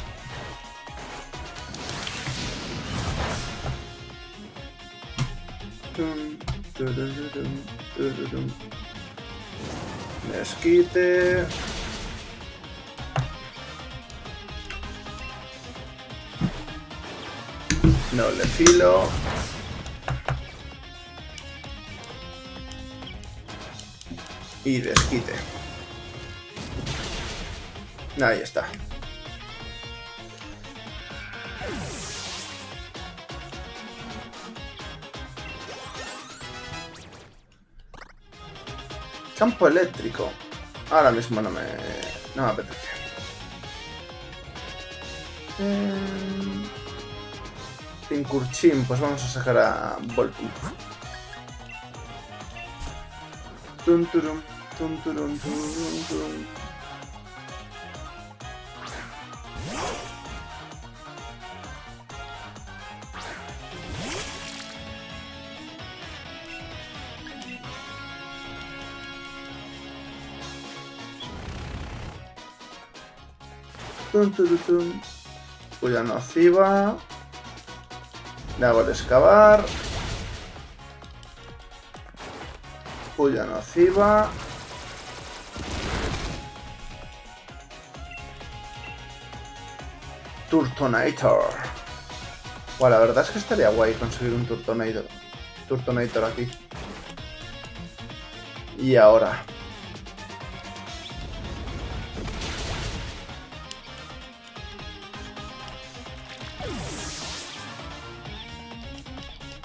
Desquite. Doble filo. Y desquite. Ahí está. Campo eléctrico. Ahora mismo no me apetece. Pincurchin, pues vamos a sacar a Volpi. Tum, turum, tum, turum, turum, turum. Puya nociva. Le hago el excavar. Puya nociva. Turtonator. Bueno, la verdad es que estaría guay conseguir un Turtonator aquí. Y ahora.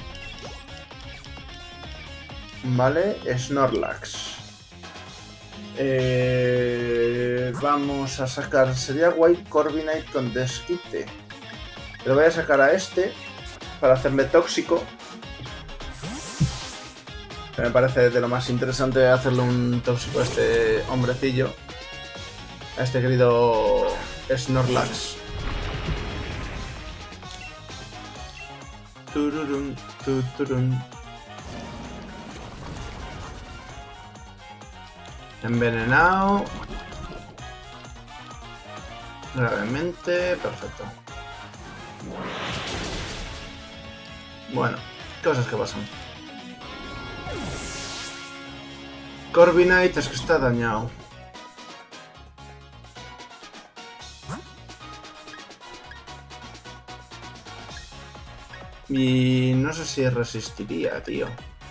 Vale, Snorlax. Vamos a sacar... Sería White Corviknight con Desquite. Pero voy a sacar a este para hacerle tóxico. Que me parece de lo más interesante hacerle un tóxico a este hombrecillo. A este querido Snorlax. Tururun, tururun. Envenenado. Gravemente. Perfecto. Bueno, cosas que pasan. Corviknight es que está dañado. Y no sé si resistiría, tío.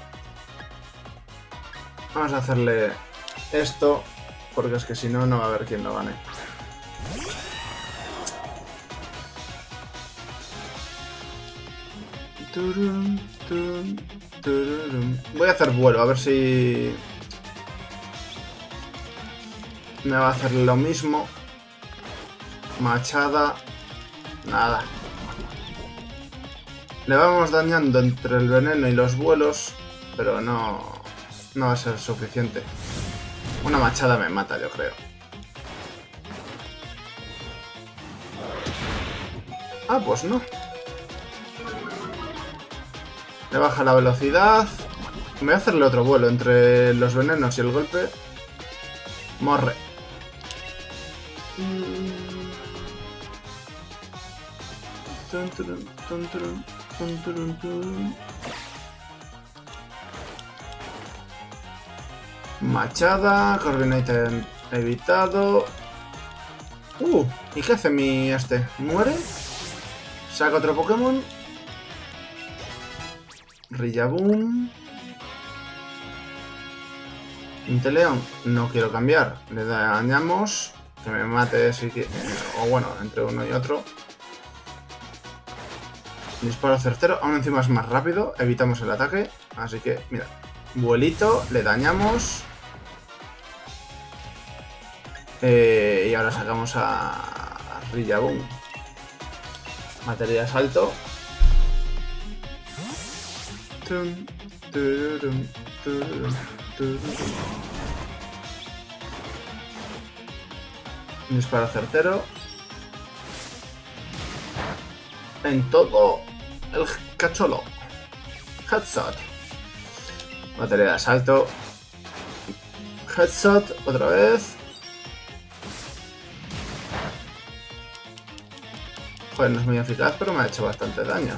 Vamos a hacerle esto, porque es que si no, no va a haber quien lo gane. Voy a hacer vuelo, a ver si me va a hacer lo mismo. Machada. Nada. Le vamos dañando entre el veneno y los vuelos, pero no va a ser suficiente. Una machada me mata, yo creo. Ah, pues no. Le baja la velocidad. Voy a hacerle otro vuelo entre los venenos y el golpe. Morre. Machada, Corviknight evitado. ¿Y qué hace mi este? ¿Muere? Saca otro Pokémon. Rillaboom. Inteleon, no quiero cambiar. Le dañamos. Que me mate si que, o bueno, entre uno y otro. Disparo certero, aún encima es más rápido, evitamos el ataque, así que, mira, vuelito, le dañamos. Y ahora sacamos a Rillaboom. Materia de salto. Disparo certero. En todo el cacholo. Headshot. Batería de asalto. Headshot otra vez. Joder, no es muy eficaz, pero me ha hecho bastante daño.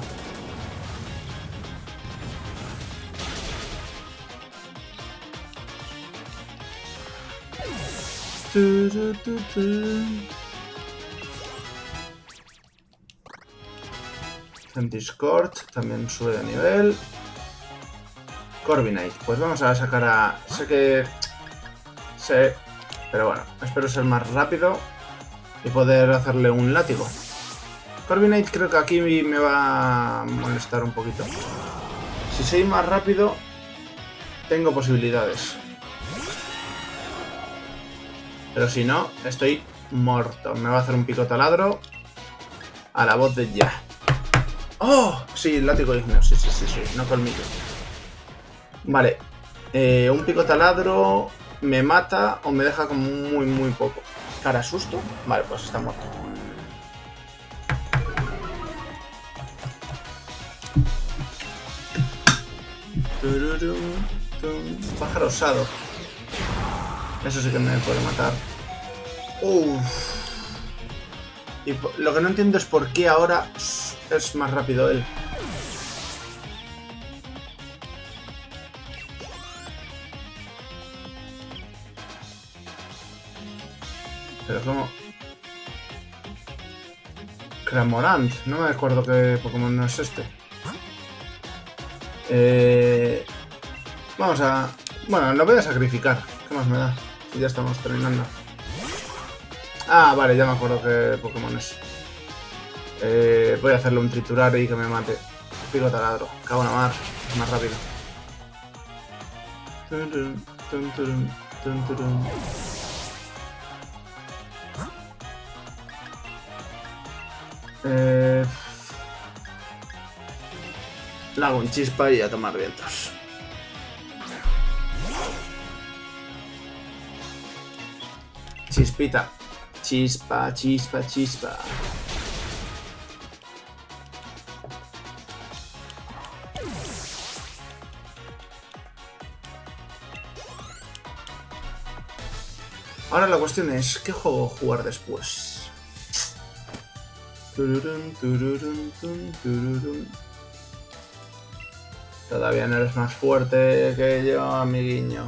Discord también sube de nivel. Corviknight, pues vamos a sacar a... Sé que... Sé... Pero bueno, espero ser más rápido y poder hacerle un látigo. Corviknight creo que aquí me va a molestar un poquito. Si soy más rápido, tengo posibilidades. Pero si no, estoy muerto. Me va a hacer un pico taladro a la voz de ya. ¡Oh! Sí, látigo igneo. Sí, no colmillo. Vale. Un pico taladro me mata o me deja como muy poco. ¿Cara susto? Vale, pues está muerto. Pájaro osado. Eso sí que me puede matar. Uff. Y lo que no entiendo es por qué ahora es más rápido él. Pero como... Cramorant. No me acuerdo qué Pokémon no es este. Vamos a... Bueno, lo voy a sacrificar. ¿Qué más me da? Si ya estamos terminando. Ah, vale, ya me acuerdo qué Pokémon es. Voy a hacerle un triturar y que me mate. Pico taladro. Cago en la mar. Es más rápido. Tun, turun. Le hago un chispa y a tomar vientos. Chispita. Chispa, chispa, chispa. Ahora la cuestión es, ¿qué juego jugar después? Tururun, tururun, tururun. Todavía no eres más fuerte que yo, amiguiño.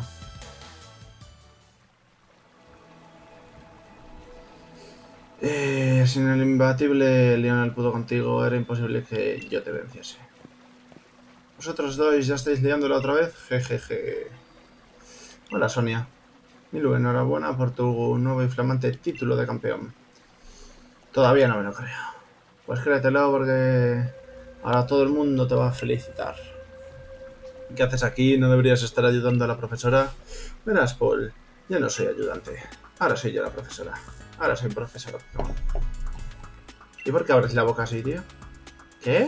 Sin el imbatible Lionel pudo contigo, era imposible que yo te venciese. ¿Vosotros dos ya estáis liándola otra vez? Jejeje. Hola, Sonia. Milu, enhorabuena por tu nuevo y flamante título de campeón. Todavía no me lo creo. Pues créetelo porque ahora todo el mundo te va a felicitar. ¿Qué haces aquí? ¿No deberías estar ayudando a la profesora? Verás, Paul, yo no soy ayudante. Ahora soy yo la profesora. Ahora soy profesora Pokémon. ¿Y por qué abres la boca así, tío? ¿Qué?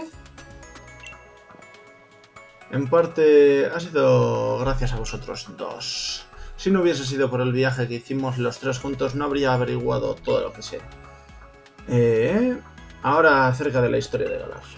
En parte ha sido gracias a vosotros dos. Si no hubiese sido por el viaje que hicimos los tres juntos, no habría averiguado todo lo que sé. Ahora acerca de la historia de Galar.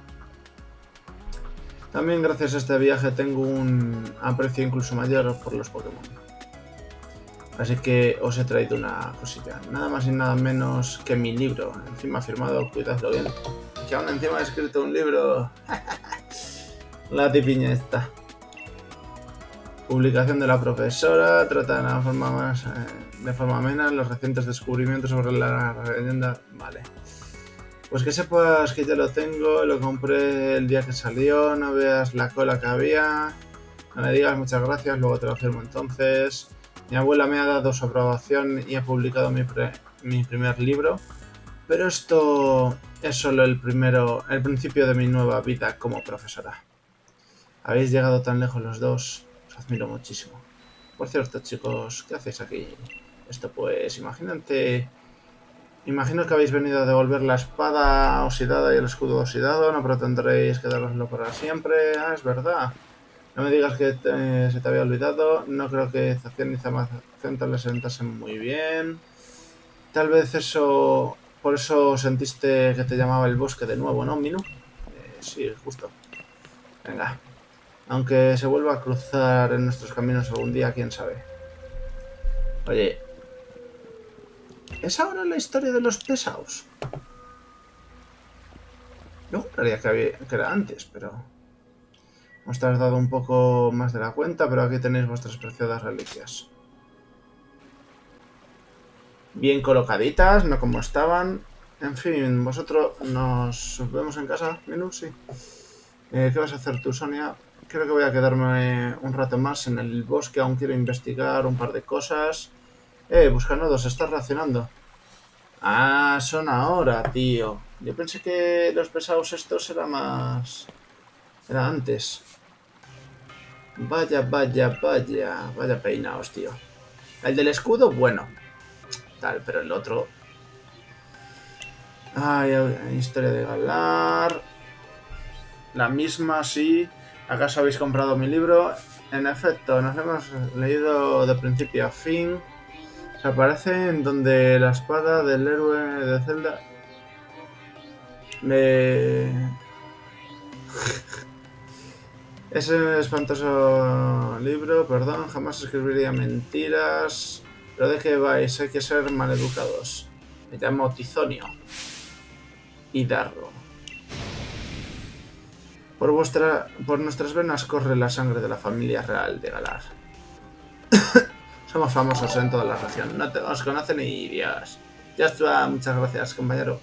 También gracias a este viaje tengo un aprecio incluso mayor por los Pokémon. Así que os he traído una cosilla, nada más y nada menos que mi libro, encima firmado, cuidadlo bien, que aún encima he escrito un libro, la tipiña esta. Publicación de la profesora, trata de forma amena los recientes descubrimientos sobre la leyenda, vale. Pues que sepas que ya lo tengo, lo compré el día que salió, no veas la cola que había, no me digas muchas gracias, luego te lo firmo entonces. Mi abuela me ha dado su aprobación y ha publicado mi primer libro, pero esto es solo el principio de mi nueva vida como profesora. Habéis llegado tan lejos los dos, os admiro muchísimo. Por cierto, chicos, ¿qué hacéis aquí? Esto pues, imagino que habéis venido a devolver la espada oxidada y el escudo oxidado, no pretendréis quedároslo para siempre. Ah, es verdad. No me digas que se te había olvidado. No creo que Zacian y Zamazenta le sentasen muy bien. Tal vez por eso sentiste que te llamaba el bosque de nuevo, ¿no, Minu? Sí, justo. Venga. Aunque se vuelva a cruzar en nuestros caminos algún día, quién sabe. Oye, ¿es ahora la historia de los pesados? Yo juraría que era antes, pero... Hemos tardado un poco más de la cuenta, pero aquí tenéis vuestras preciadas reliquias. Bien colocaditas, no como estaban. En fin, vosotros nos vemos en casa, Minu, sí. ¿Qué vas a hacer tú, Sonia? Creo que voy a quedarme un rato más en el bosque, aún quiero investigar un par de cosas. Buscanodos, estás reaccionando. Ah, son ahora, tío. Yo pensé que los pesados estos era antes. Vaya, vaya, vaya. Vaya peinaos, tío. El del escudo, bueno. Tal, pero el otro... Ay, historia de Galar. La misma, sí. ¿Acaso habéis comprado mi libro? En efecto, nos hemos leído de principio a fin. Se aparece en donde la espada del héroe de Zelda... Ese espantoso libro, perdón, jamás escribiría mentiras. Pero ¿de qué vais? Hay que ser maleducados. Me llamo Tizonio. Hidarro. Por nuestras venas corre la sangre de la familia real de Galar. Somos famosos en toda la región. No os conocen ni Dios. Ya está, muchas gracias, compañero.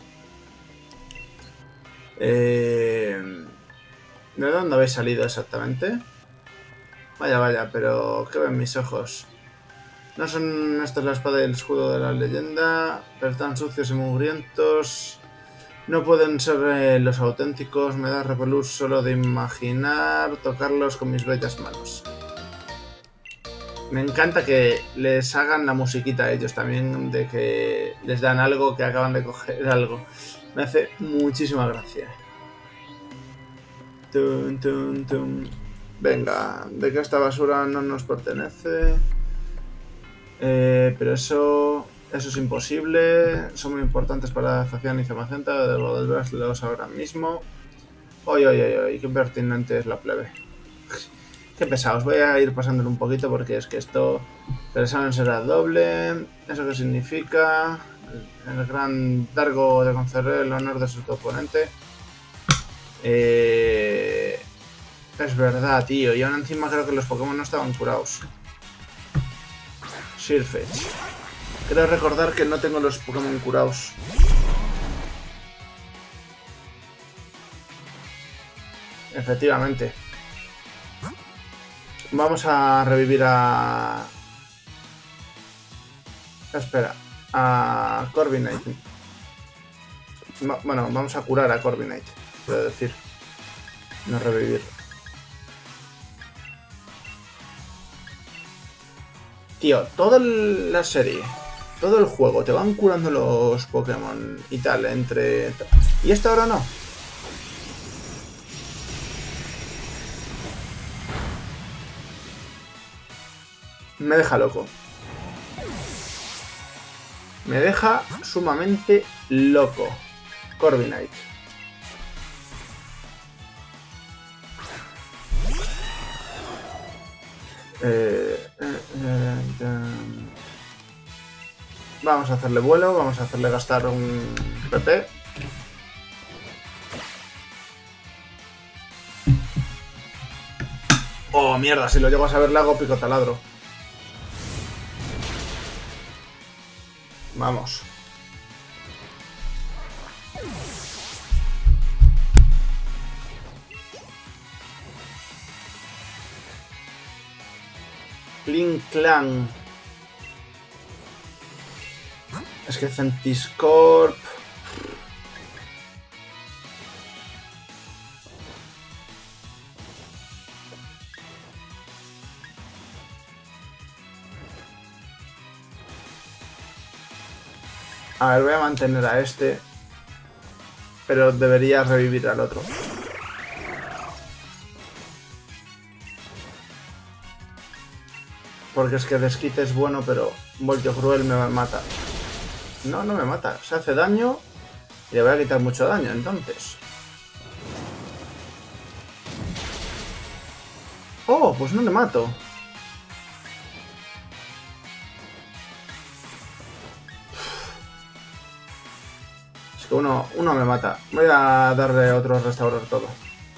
¿De dónde habéis salido exactamente? Vaya, vaya, pero ¿qué ven mis ojos? No son estos la espada y el escudo de la leyenda, pero están sucios y mugrientos. No pueden ser los auténticos, me da repelús solo de imaginar tocarlos con mis bellas manos. Me encanta que les hagan la musiquita a ellos también, de que les dan algo, que acaban de coger algo. Me hace muchísima gracia. Tum, tum, tum. Venga, de que esta basura no nos pertenece. Pero eso es imposible. Son muy importantes para la facción Izamacenta. Debo devolverlos ahora mismo. Oye, qué pertinente es la plebe. Qué pesados. Voy a ir pasándolo un poquito porque es que esto... El examen será doble. ¿Eso qué significa? El gran Dargo de conceder el honor de su oponente. Es verdad, tío. Y aún encima creo que los Pokémon no estaban curados. Sirfetch. Creo recordar que no tengo los Pokémon curados. Efectivamente. Vamos a revivir a... Espera. A Corviknight. Bueno, vamos a curar a Corviknight. Quiero decir. No revivir. Tío, toda la serie, todo el juego, te van curando los Pokémon y tal, entre... ¿Y esto ahora no? Me deja loco. Me deja sumamente loco. Corviknight. Vamos a hacerle vuelo, vamos a hacerle gastar un PP. Oh, mierda, si lo llego a saber le hago pico taladro. Vamos. Cling Clan. Es que Centiscorp... A ver, voy a mantener a este. Pero debería revivir al otro. Porque es que Desquite es bueno, pero Voltio Cruel me mata. No, no me mata. Se hace daño y le voy a quitar mucho daño, entonces. Oh, pues no le mato. Es que uno me mata. Voy a darle otro restaurar todo.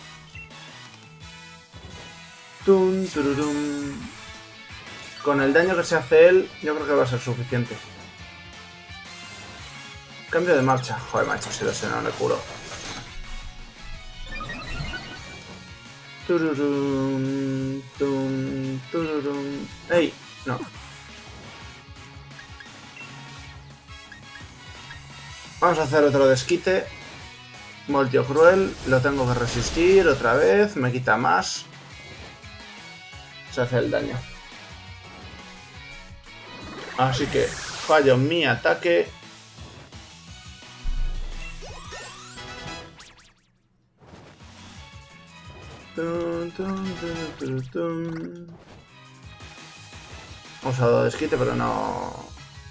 Tum, tururum. Con el daño que se hace él, yo creo que va a ser suficiente. Cambio de marcha. Joder, macho, si lo sé, no le curo. Tururum, tum, tururum. ¡Ey! No. Vamos a hacer otro desquite. Voltio Cruel. Lo tengo que resistir otra vez. Me quita más. Se hace el daño. Así que fallo mi ataque. Hemos dado desquite, pero no...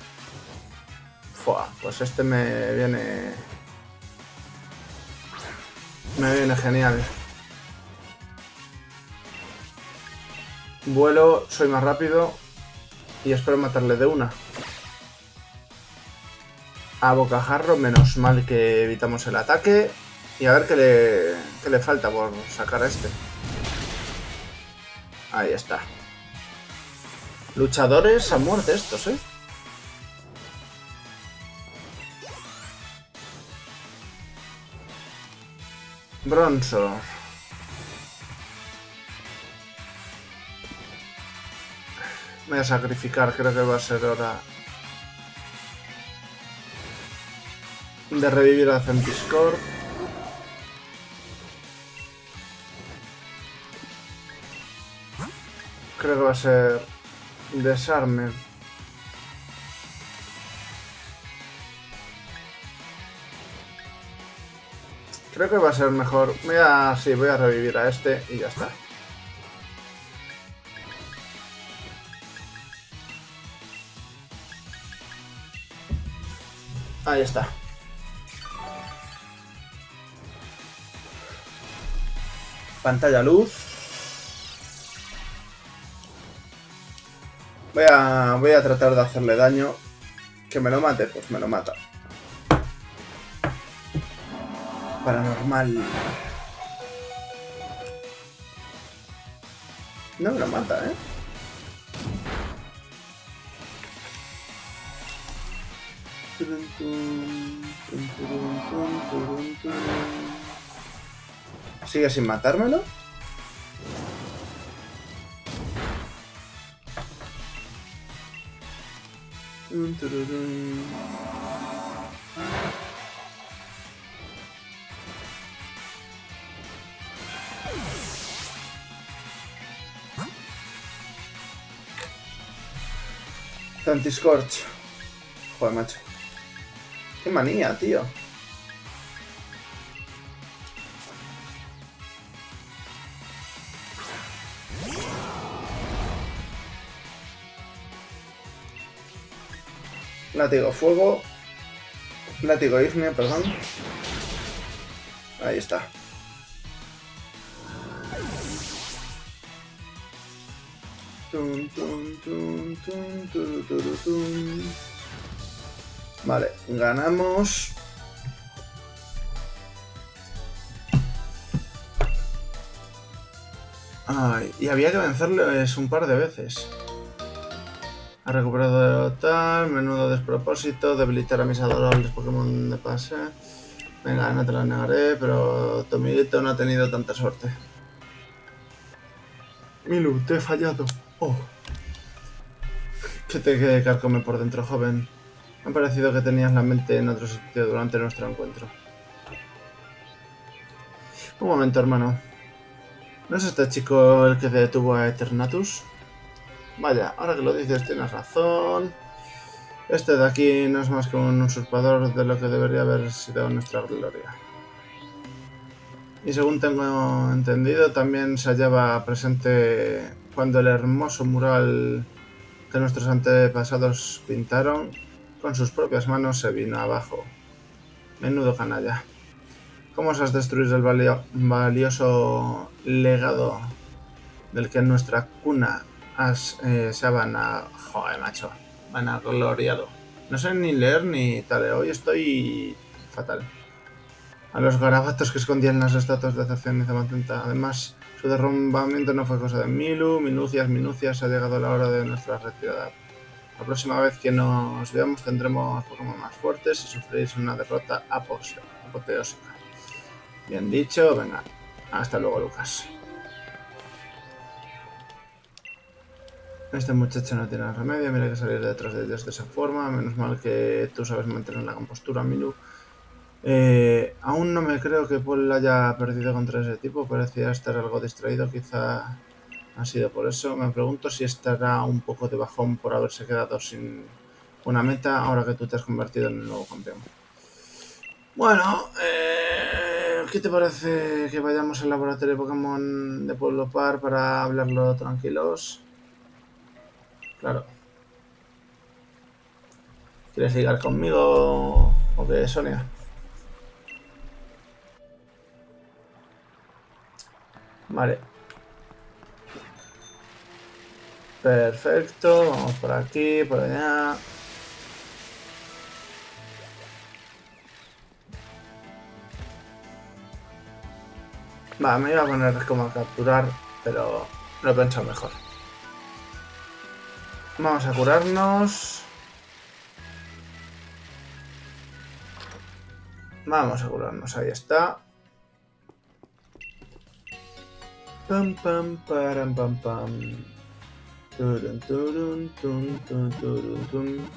Fua, pues este me viene... Me viene genial. Vuelo, soy más rápido. Y espero matarle de una. A bocajarro, menos mal que evitamos el ataque. Y a ver qué le falta por sacar a este. Ahí está. Luchadores a muerte estos, ¿eh? Bronzor. Me voy a sacrificar, creo que va a ser hora de revivir a Centiscorp. Creo que va a ser Desarme. Creo que va a ser mejor. Sí, voy a revivir a este y ya está. Ahí está. Pantalla luz. Voy a tratar de hacerle daño. Que me lo mate, pues me lo mata. Paranormal. No me lo mata, ¿eh? ¿Sigue sin matármelo? Anti-Scorch. Joder, macho. Qué manía, tío. Látigo fuego. Látigo ígneo, perdón. Ahí está. Vale, ganamos. Ay, y había que vencerles un par de veces. Ha recuperado tal, menudo despropósito, debilitar a mis adorables Pokémon de pase. Venga, no te lo negaré, pero tu amiguito no ha tenido tanta suerte. Milu, te he fallado. Oh. Que te carcome por dentro, joven. Me ha parecido que tenías la mente en otro sitio durante nuestro encuentro. Un momento, hermano. ¿No es este chico el que detuvo a Eternatus? Vaya, ahora que lo dices tienes razón. Este de aquí no es más que un usurpador de lo que debería haber sido nuestra gloria. Y según tengo entendido, también se hallaba presente cuando el hermoso mural que nuestros antepasados pintaron con sus propias manos se vino abajo. Menudo canalla. ¿Cómo osas destruir el valioso legado del que en nuestra cuna se joder, macho, vanagloriado? No sé ni leer ni tal, hoy estoy fatal. A los garabatos que escondían las estatuas de Cerción y Zamantenta. Además, su derrumbamiento no fue cosa de minucias, ha llegado la hora de nuestra retirada. La próxima vez que nos veamos tendremos Pokémon más fuertes y sufriréis una derrota apoteósica. Bien dicho, venga. Hasta luego, Lucas. Este muchacho no tiene remedio, mira que salir detrás de ellos de esa forma. Menos mal que tú sabes mantener la compostura, Milu. Aún no me creo que Paul haya perdido contra ese tipo, parecía estar algo distraído, quizá ha sido por eso. Me pregunto si estará un poco de bajón por haberse quedado sin una meta ahora que tú te has convertido en el nuevo campeón. Bueno, ¿qué te parece que vayamos al laboratorio de Pokémon de Pueblo Par para hablarlo tranquilos? Claro. ¿Quieres ligar conmigo o qué, Sonia? Vale. Perfecto, vamos por aquí, por allá. Va, me iba a poner como a capturar, pero lo he pensado mejor. Vamos a curarnos. Vamos a curarnos, ahí está. Pam pam param pam pam. Turun turun tun tun turun tun.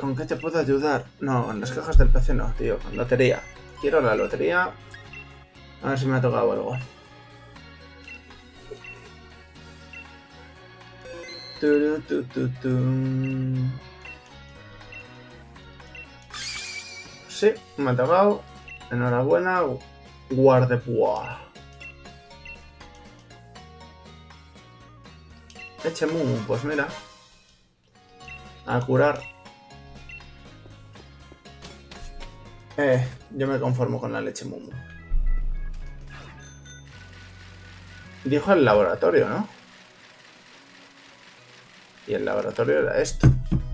¿Con qué te puedo ayudar? No, en las cajas del PC no, tío. Lotería. Quiero la lotería. A ver si me ha tocado algo. Sí, me ha tocado. Enhorabuena. Guardepois. Leche Mumu, pues mira. A curar. Yo me conformo con la leche Mumu. Dijo el laboratorio, ¿no? Y el laboratorio era esto.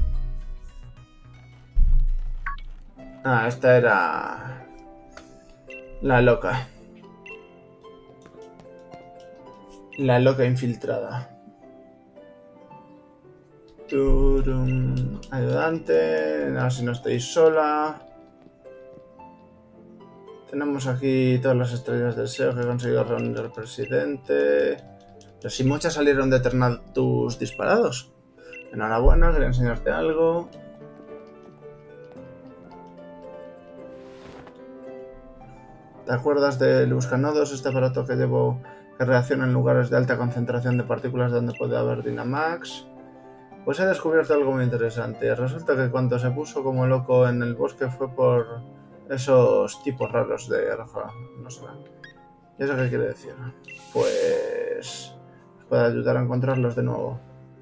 Ah, esta era... la loca. La loca infiltrada. Turum. Ayudante. No, si no estoy sola. Tenemos aquí todas las estrellas del SEO que he conseguido reunir al presidente. Pero si muchas salieron de Eternatus disparados. Enhorabuena, quería enseñarte algo. ¿Te acuerdas del Buscanodos? Este aparato que llevo que reacciona en lugares de alta concentración de partículas donde puede haber Dynamax. Pues he descubierto algo muy interesante. Resulta que cuando se puso como loco en el bosque fue por esos tipos raros de Rafa. No sé. ¿Y eso qué quiere decir? Pues... puede ayudar a encontrarlos de nuevo.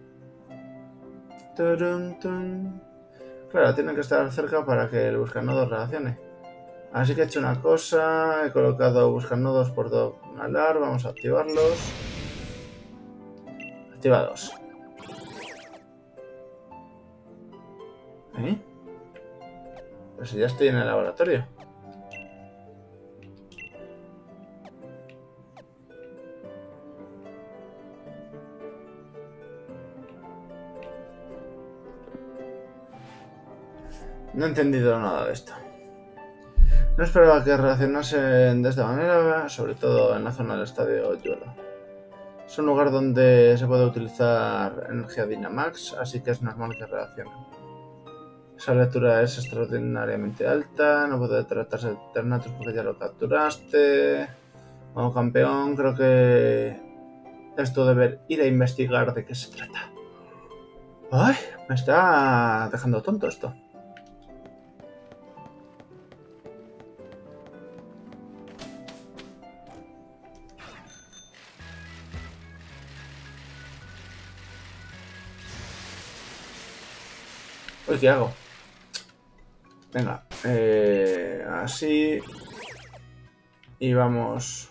Claro, tienen que estar cerca para que el buscanodos reaccione. Así que he hecho una cosa, he colocado buscanodos por Donalar, vamos a activarlos. Activados. Pues ya estoy en el laboratorio. No he entendido nada de esto. No esperaba que reaccionasen de esta manera, sobre todo en la zona del estadio Yuelo. Es un lugar donde se puede utilizar energía Dynamax, así que es normal que reaccionen. Esa lectura es extraordinariamente alta, no puede tratarse de Eternatus porque ya lo capturaste. Como campeón, creo que esto debe ir a investigar de qué se trata. ¡Ay! Me está dejando tonto esto. Uy, ¿qué hago? Venga, así. Y vamos...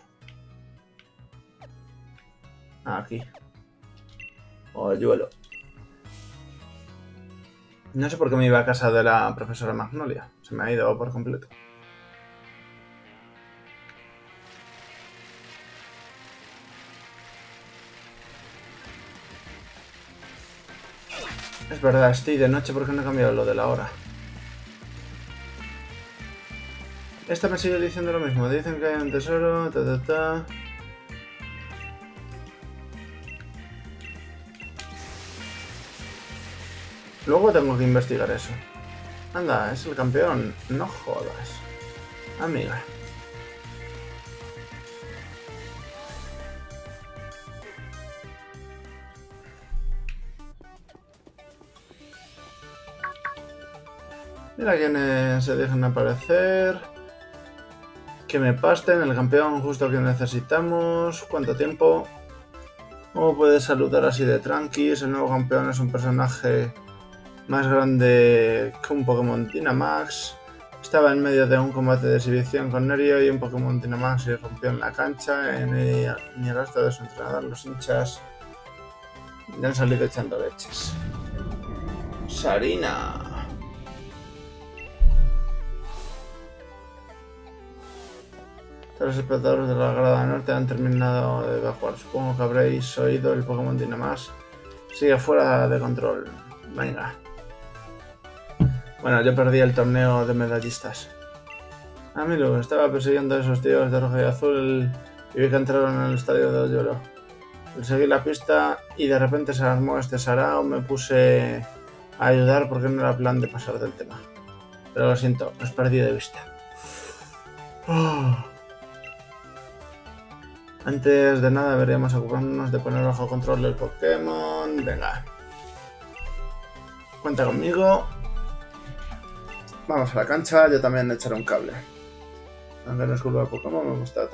aquí. Hoyuelo. No sé por qué me iba a casa de la profesora Magnolia. Se me ha ido por completo. Es verdad, estoy de noche porque no he cambiado lo de la hora. Esta me sigue diciendo lo mismo. Dicen que hay un tesoro, Luego tengo que investigar eso. Anda, es el campeón. No jodas. Amiga. Mira quiénes se dejan aparecer. Que me pasten, el campeón justo que necesitamos. ¿Cuánto tiempo? ¿Cómo puedes saludar así de tranquis? El nuevo campeón es un personaje más grande que un Pokémon Dynamax. Estaba en medio de un combate de exhibición con Nerio y un Pokémon Dynamax y rompió en la cancha. Ni el resto de su entrenador, los hinchas ya han salido echando leches. Sarina. Todos los espectadores de la grada norte han terminado de evacuar. Supongo que habréis oído el Pokémon Dynamax. Sigue fuera de control. Venga. Bueno, yo perdí el torneo de medallistas. Milu, estaba persiguiendo a esos tíos de rojo y azul y vi que entraron en el estadio de Hoyuelo. Seguí la pista y de repente se armó este sarao. Me puse a ayudar porque no era plan de pasar del tema. Pero lo siento, os perdí de vista. Antes de nada deberíamos ocuparnos de poner bajo control el Pokémon. Venga. Cuenta conmigo. Vamos a la cancha, yo también echaré un cable. Aunque no es culpa de Pokémon, me gusta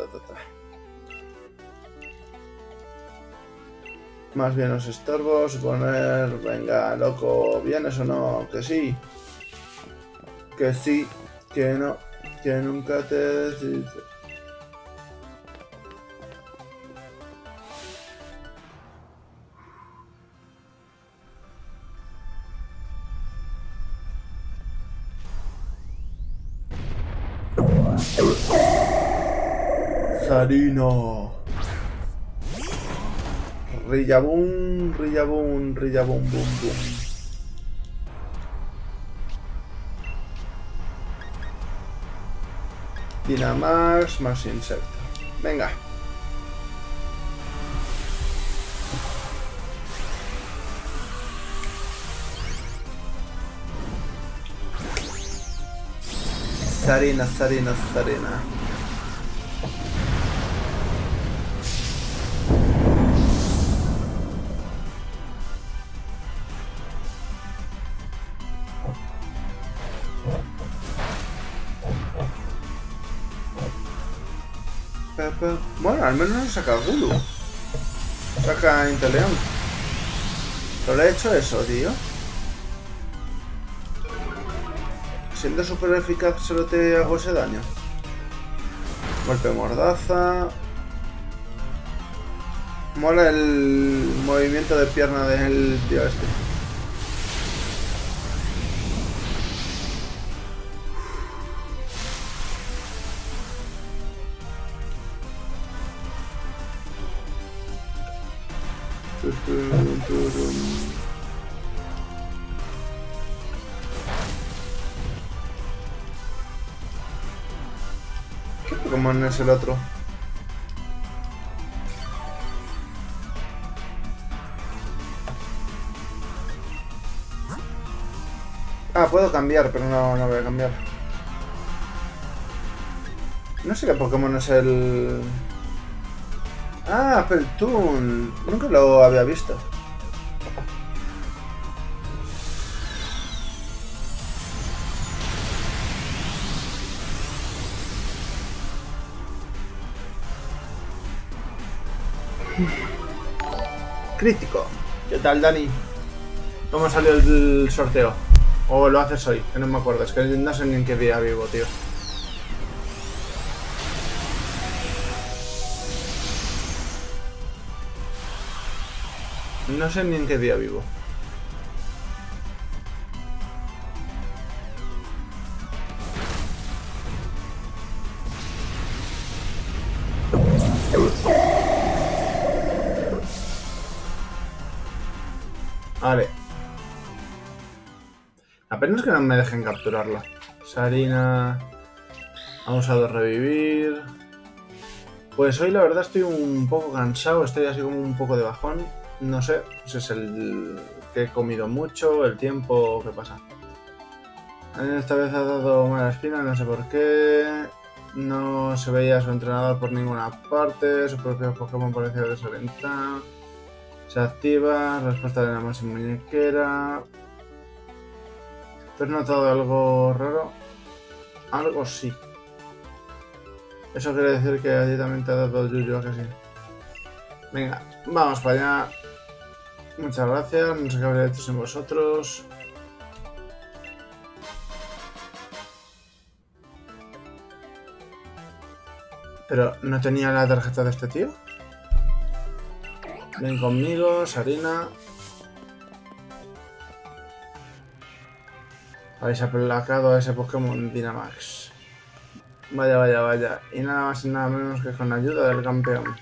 Más bien os estorbo, suponer, venga, loco, ¿vienes o no? Que sí. Que sí, que no, que nunca te decides. Sarino. Rillabum, rillabum, rillabum, bum, bum. Dynamax más insecto. Venga. Sarina, Sarina, Sarina. Bueno, al menos no saca Gulu. Saca Inteleon. Solo he hecho eso, tío. Siendo súper eficaz, solo te hago ese daño. Golpe mordaza. Mola el movimiento de pierna del tío este. ¿Qué Pokémon es el otro? Ah, puedo cambiar, pero no voy a cambiar. No sé qué Pokémon es el... Ah, Peltoon. Nunca lo había visto. Crítico. ¿Qué tal, Dani? ¿Cómo salió el sorteo? ¿O lo haces hoy? Que no me acuerdo. Es que no sé ni en qué día vivo, tío. No sé ni en qué día vivo. Vale. Apenas que no me dejen capturarla. Sarina ha usado revivir. Pues hoy la verdad estoy un poco cansado. Estoy así como un poco de bajón. No sé si es el que he comido mucho, el tiempo, ¿qué pasa? Esta vez ha dado mala espina, no sé por qué. No se veía a su entrenador por ninguna parte. Su propio Pokémon parecía desorientado. Se activa, respuesta de la máxima muñequera. ¿Te has notado algo raro? Algo sí. Eso quiere decir que a ti también te ha dado el yuyu, ¿a que sí? Venga, vamos para allá. Muchas gracias, no sé qué habría hecho sin vosotros. Pero, ¿no tenía la tarjeta de este tío? Ven conmigo, Sarina. Habéis aplacado a ese Pokémon Dynamax. Vaya, vaya, vaya. Y nada más y nada menos que con ayuda del campeón.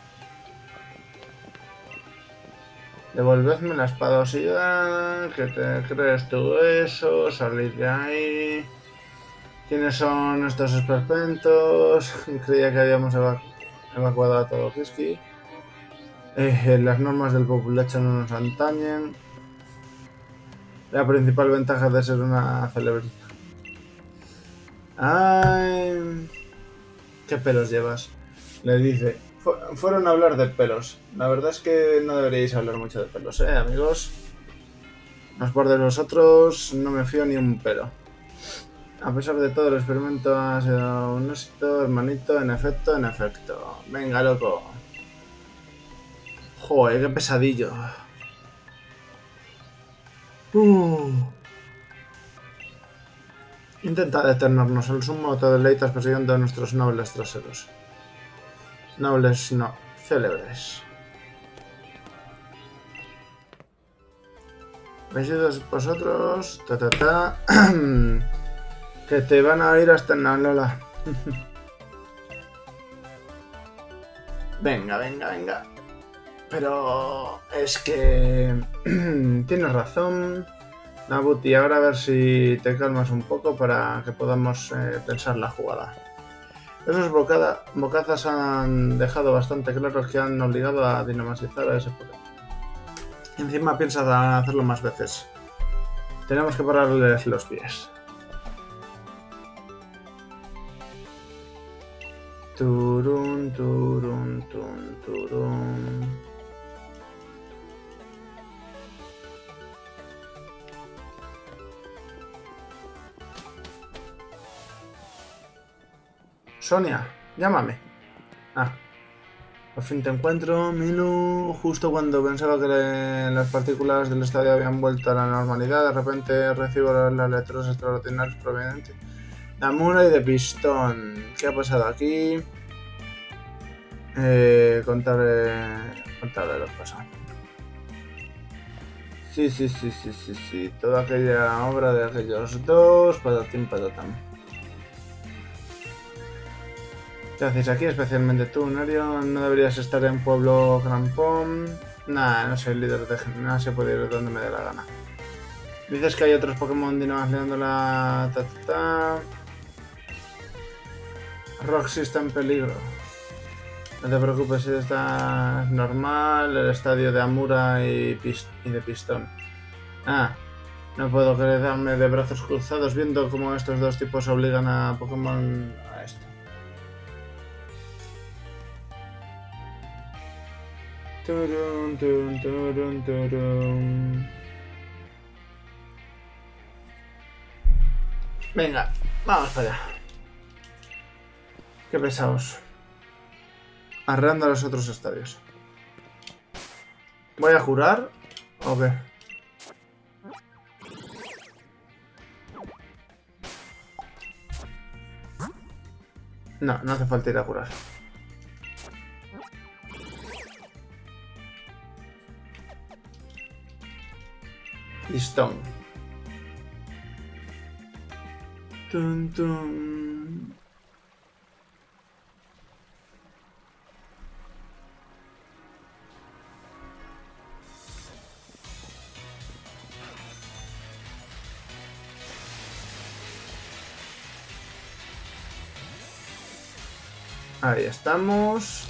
Devolvedme la espadosidad. ¿Qué te crees tú eso? Salid de ahí. ¿Quiénes son estos esperpentos? Creía que habíamos evacuado a todo Kiski. Las normas del populacho no nos antañen. La principal ventaja de ser una celebridad. Ay, ¿qué pelos llevas? Le dice. Fueron a hablar de pelos. La verdad es que no deberíais hablar mucho de pelos, amigos. Más por de vosotros, no me fío ni un pelo. A pesar de todo, el experimento ha sido un éxito, hermanito, en efecto, en efecto. Venga, loco. Joder, qué pesadillo. Intenta detenernos, al sumo te deleitas persiguiendo a nuestros nobles traseros. Nobles no, célebres. Vencidos vosotros, que te van a ir hasta en la Lola. Venga, venga, venga. Pero es que tienes razón, Nabuti. Ahora a ver si te calmas un poco para que podamos pensar la jugada. Esos bocazas han dejado bastante claro que han obligado a dinamitizar a ese poder. Encima piensa hacerlo más veces. Tenemos que pararles los pies. Turun, turun, turun, turun. Sonia, llámame. Ah, por fin te encuentro, Milu. Justo cuando pensaba que las partículas del estadio habían vuelto a la normalidad, de repente recibo las letras extraordinarias provenientes de Amura y de Pistón. ¿Qué ha pasado aquí? Contarle lo que pasa. Sí. Toda aquella obra de aquellos dos, patatín, patatán. ¿Qué haces aquí? Especialmente tú, Nario. ¿No deberías estar en Pueblo Grampón? Nah, no soy líder de gimnasio, puedo ir donde me dé la gana. Dices que hay otros Pokémon Dinamas liando la... Roxy está en peligro. No te preocupes, si está normal, el estadio de Amura y de Pistón. Ah, no puedo quedarme de brazos cruzados viendo cómo estos dos tipos obligan a Pokémon a esto. Turun, turun, turun, turun. Venga, vamos para allá. Qué pesados. Arreando a los otros estadios. ¿Voy a jurar? ¿O qué? No, no hace falta ir a jurar. Listón. Tun, tun. Ahí estamos.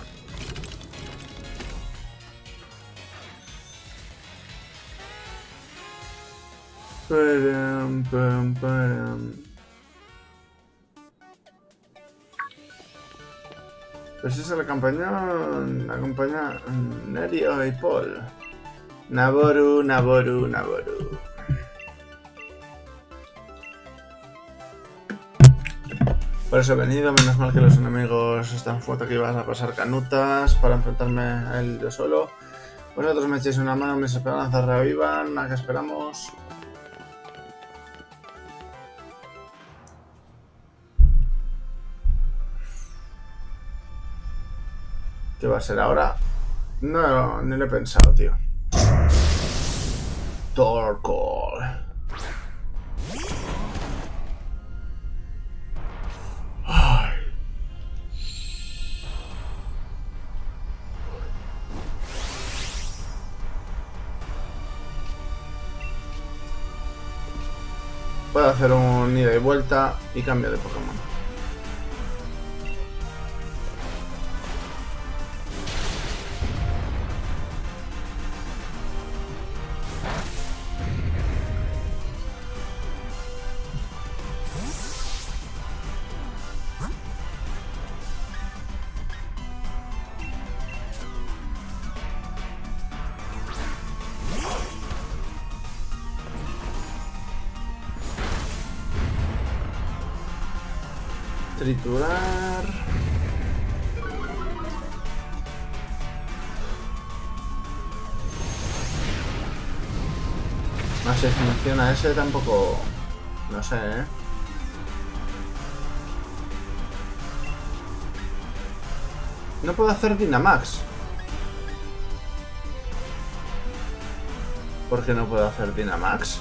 Pues esa es la campaña Nerio y Paul. Naboru. Por eso he venido, menos mal que los enemigos están fuertes, que ibas a pasar canutas para enfrentarme a él yo solo. Vosotros me echéis una mano, mis esperanzas revivan, ¿a qué esperamos? ¿Qué va a ser ahora? No, ni lo he pensado, tío. Torkoal. Puedo hacer un ida y vuelta y cambio de Pokémon. Triturar. No sé si funciona ese tampoco. No sé, ¿eh? No puedo hacer Dynamax. ¿Por qué no puedo hacer Dynamax?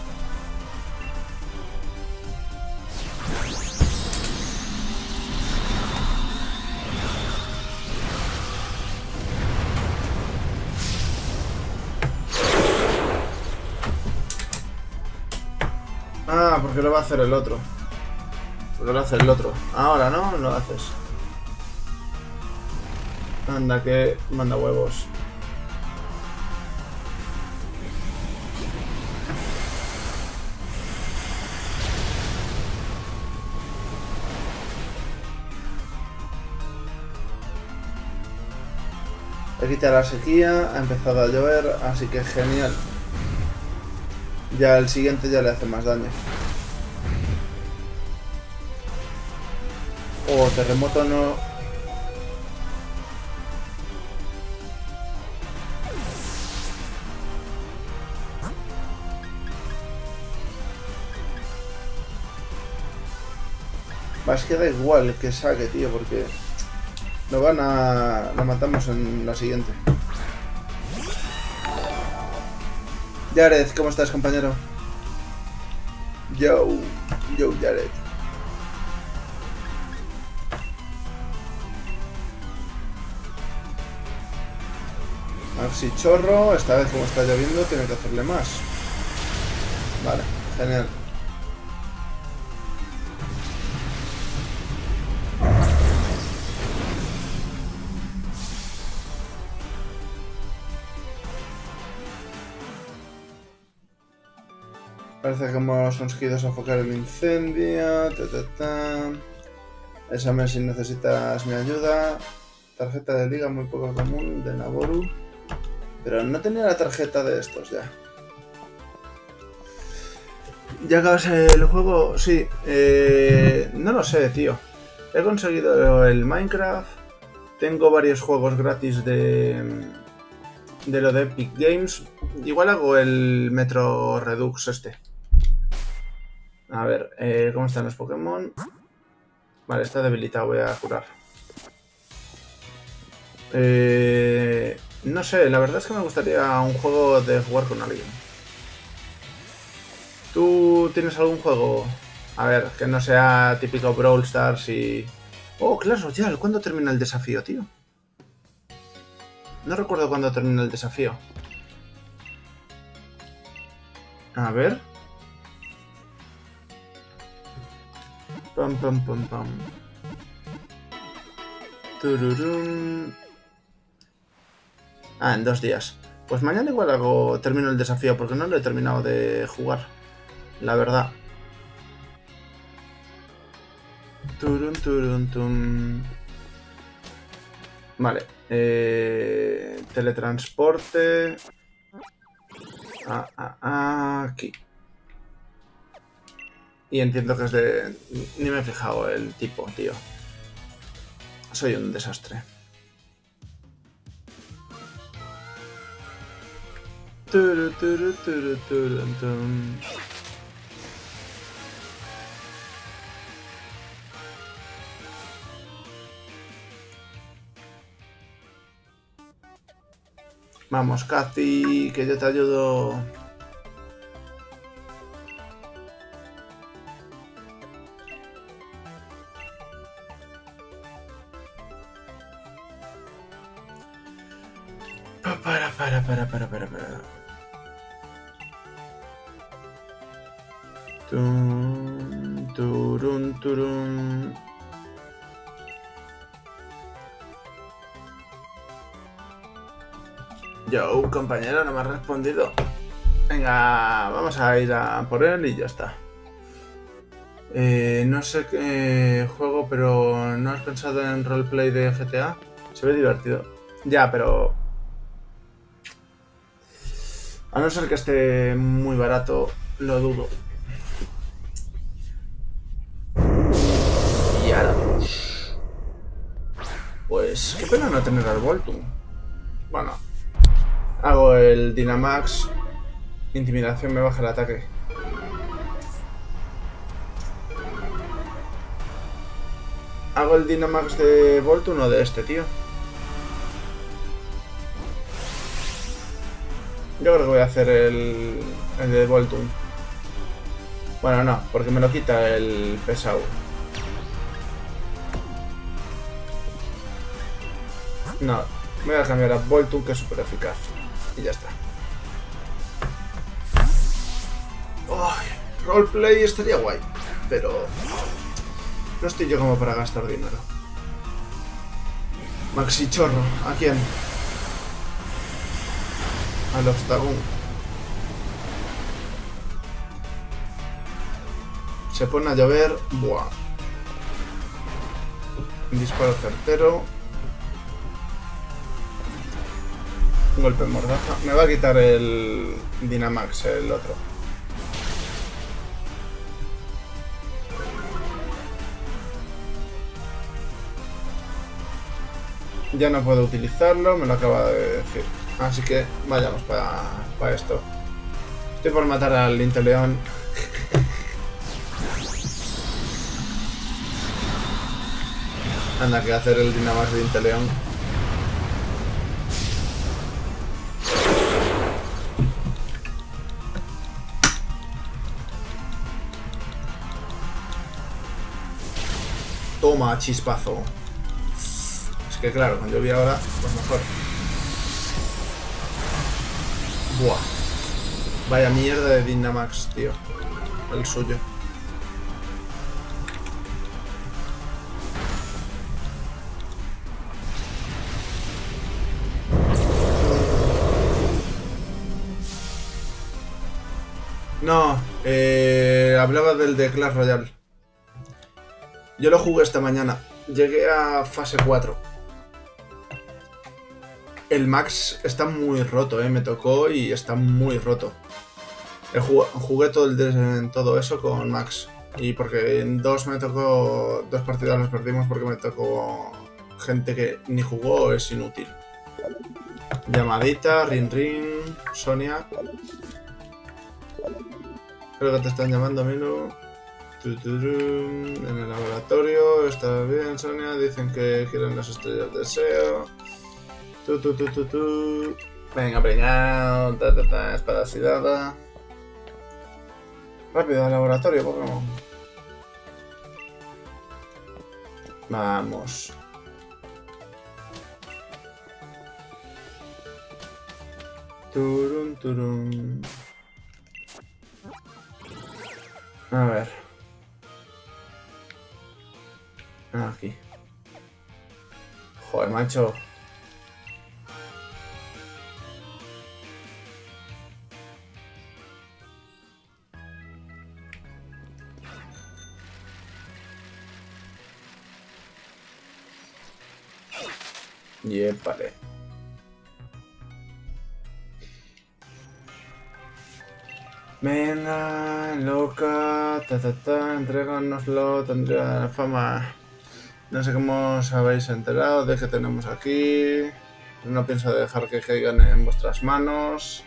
Ah, porque lo va a hacer el otro. Porque lo hace el otro. Ahora, ¿no? Lo haces. Anda, que manda huevos. He quitado la sequía, ha empezado a llover, así que genial. Ya el siguiente ya le hace más daño. Oh, terremoto no. Va, es que da igual que saque, tío, porque lo matamos en la siguiente. Jared, ¿cómo estás, compañero? Yo, Jared. A ver si chorro, esta vez como está lloviendo tiene que hacerle más. Vale, genial. Parece que hemos conseguido sofocar el incendio. Examen si necesitas mi ayuda. Tarjeta de liga muy poco común de Naboru. Pero no tenía la tarjeta de estos ya. ¿Ya acabas el juego? Sí. No lo sé, tío. He conseguido el Minecraft. Tengo varios juegos gratis de lo de Epic Games. Igual hago el Metro Redux este. A ver, ¿cómo están los Pokémon? Vale, está debilitado, voy a curar. No sé, la verdad es que me gustaría un juego de jugar con alguien. ¿Tú tienes algún juego? A ver, que no sea típico Brawl Stars y... Oh, Clash Royale, ¿cuándo termina el desafío, tío? No recuerdo cuándo termina el desafío. A ver... Pam, pam, pam, pam. Tururum. Ah, en 2 días. Pues mañana igual termino el desafío porque no lo he terminado de jugar. La verdad. Turun, turun, tum. Vale. Teletransporte. Aquí. Y entiendo que es de... Ni me he fijado el tipo, tío. Soy un desastre. Turu, turu, turu, turun, tum. Vamos, Cathy, que yo te ayudo. Para. Turun. Yo, compañero, no me has respondido. Venga, vamos a ir a por él y ya está. No sé qué juego, pero ¿no has pensado en roleplay de GTA? Se ve divertido. Ya, pero... A no ser que esté muy barato, lo dudo. Y ahora vamos. Pues qué pena no tener al Voltum. Bueno, hago el Dynamax. Intimidación me baja el ataque. ¿Hago el Dynamax de Voltum o de este, tío? Yo creo que voy a hacer el de Voltum. Bueno, no, porque me lo quita el pesado. No, voy a cambiar a Voltum, que es súper eficaz. Y ya está. Oh, roleplay estaría guay, pero no estoy yo como para gastar dinero. Maxi Chorro, ¿a quién? Al Octagon. Se pone a llover. Buah. Un disparo certero. Un golpe mordaza. Me va a quitar el Dynamax, el otro. Ya no puedo utilizarlo, me lo acaba de decir. Así que vayamos para esto. Estoy por matar al Inteleon. Anda, que hacer el Dynamax de Inteleon. Toma, chispazo. Es que claro, cuando yo vi ahora, pues mejor. Buah. Vaya mierda de Dynamax, tío. El suyo. No, hablaba del de Clash Royale. Yo lo jugué esta mañana. Llegué a fase 4. El Max está muy roto, me tocó y está muy roto. Jugué todo eso con Max. Y porque en dos partidas las perdimos porque me tocó gente que ni jugó, es inútil. Llamadita, ring ring, Sonia. Creo que te están llamando, Milu. En el laboratorio, está bien, Sonia. Dicen que quieren las estrellas de SEO. Venga, preñado. Espada oxidada. Rápido al laboratorio, Pokémon. Vamos. Turun. A ver. Aquí. Joder, macho. Yepale. Venga, loca, entréganoslo, tendría fama. No sé cómo os habéis enterado de que tenemos aquí. No pienso dejar que caigan en vuestras manos.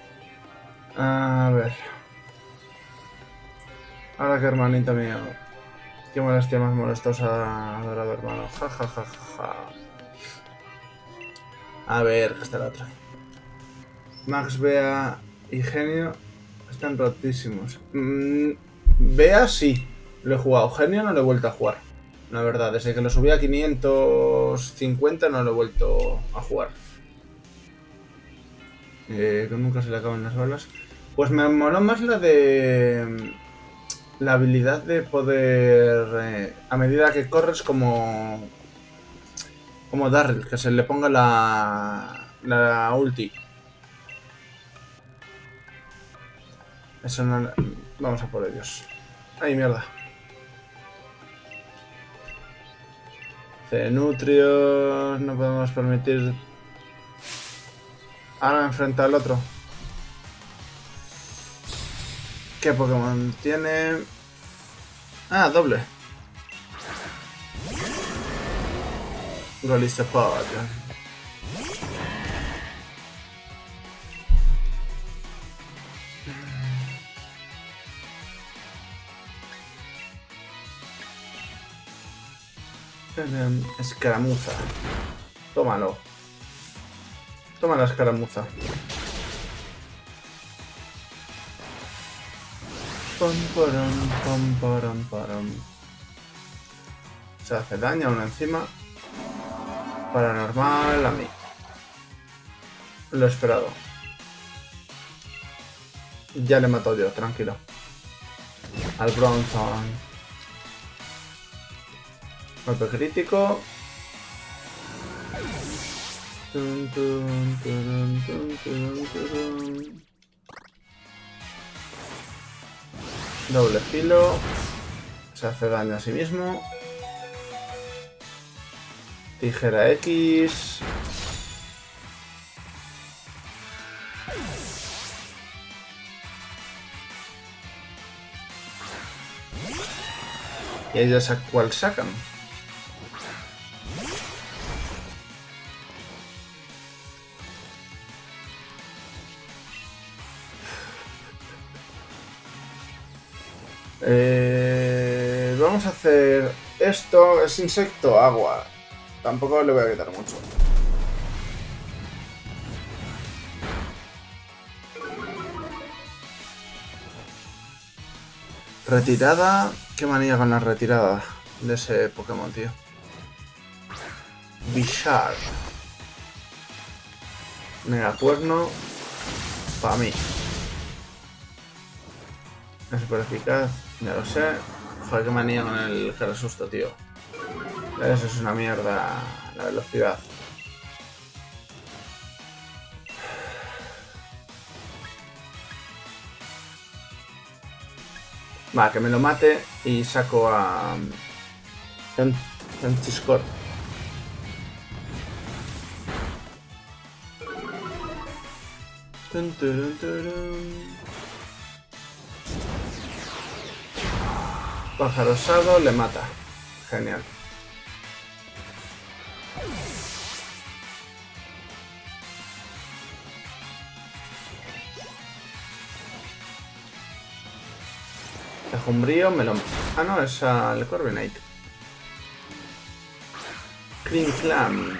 A ver. Ahora que hermanito mío. Qué molestia más molestosa, adorado hermano. Ja. A ver, ¿qué está la otra? Max, Bea y Genio están rotísimos. Bea sí, lo he jugado. Genio no lo he vuelto a jugar. La verdad, desde que lo subí a 550 no lo he vuelto a jugar. Que nunca se le acaban las balas. Pues me moló más la de... la habilidad de poder... a medida que corres como Darryl, que se le ponga la ulti. Eso no... Vamos a por ellos. ¡Ay, mierda! Cenutrios... No podemos permitir... Ahora enfrenta al otro. ¿Qué Pokémon tiene? Ah, doble. Golisopod. Escaramuza. Tómalo. Toma la escaramuza. Pam, param. Se hace daño a uno encima. Paranormal a mí. Lo esperado. Ya le he matado yo, tranquilo. Al Bronzong. Golpe crítico. Doble filo. Se hace daño a sí mismo. Tijera X. ¿Y ellos a cuál sacan? Vamos a hacer esto. Es insecto agua. Tampoco le voy a quitar mucho. Retirada. Qué manía con la retirada de ese Pokémon, tío. Bishar. Megacuerno. Para mí. Es súper eficaz. Ya lo sé. Joder, qué manía con el Carasusto, tío. Eso es una mierda. La velocidad. Va, que me lo mate y saco a... Centiskorp. Pájaro osado le mata. Genial. Umbrío me lo... Ah, no, es al Corviknight. Clean Clam.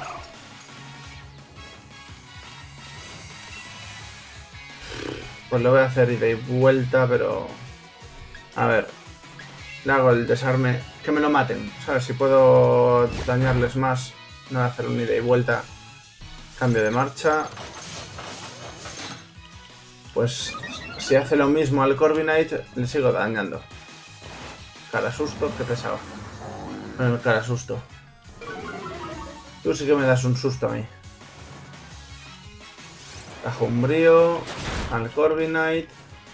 Pues lo voy a hacer ida y vuelta, pero... A ver. Le hago el desarme. Que me lo maten. ¿Sabes? Si puedo dañarles más. No voy a hacer un ida y vuelta. Cambio de marcha. Pues... Si hace lo mismo al Corviknight, le sigo dañando. Carasusto, qué pesado. El Carasusto. Tú sí que me das un susto a mí. Tajumbrío. Al Corviknight.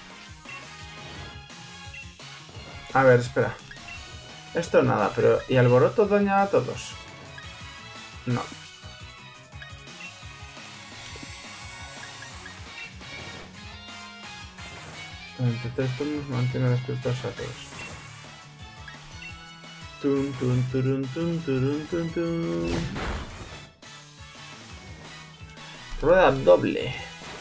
A ver, espera. Esto nada, pero... ¿Y Alboroto daña a todos? No. Durante 3 turnos mantiene despiertos a todos. Rueda doble.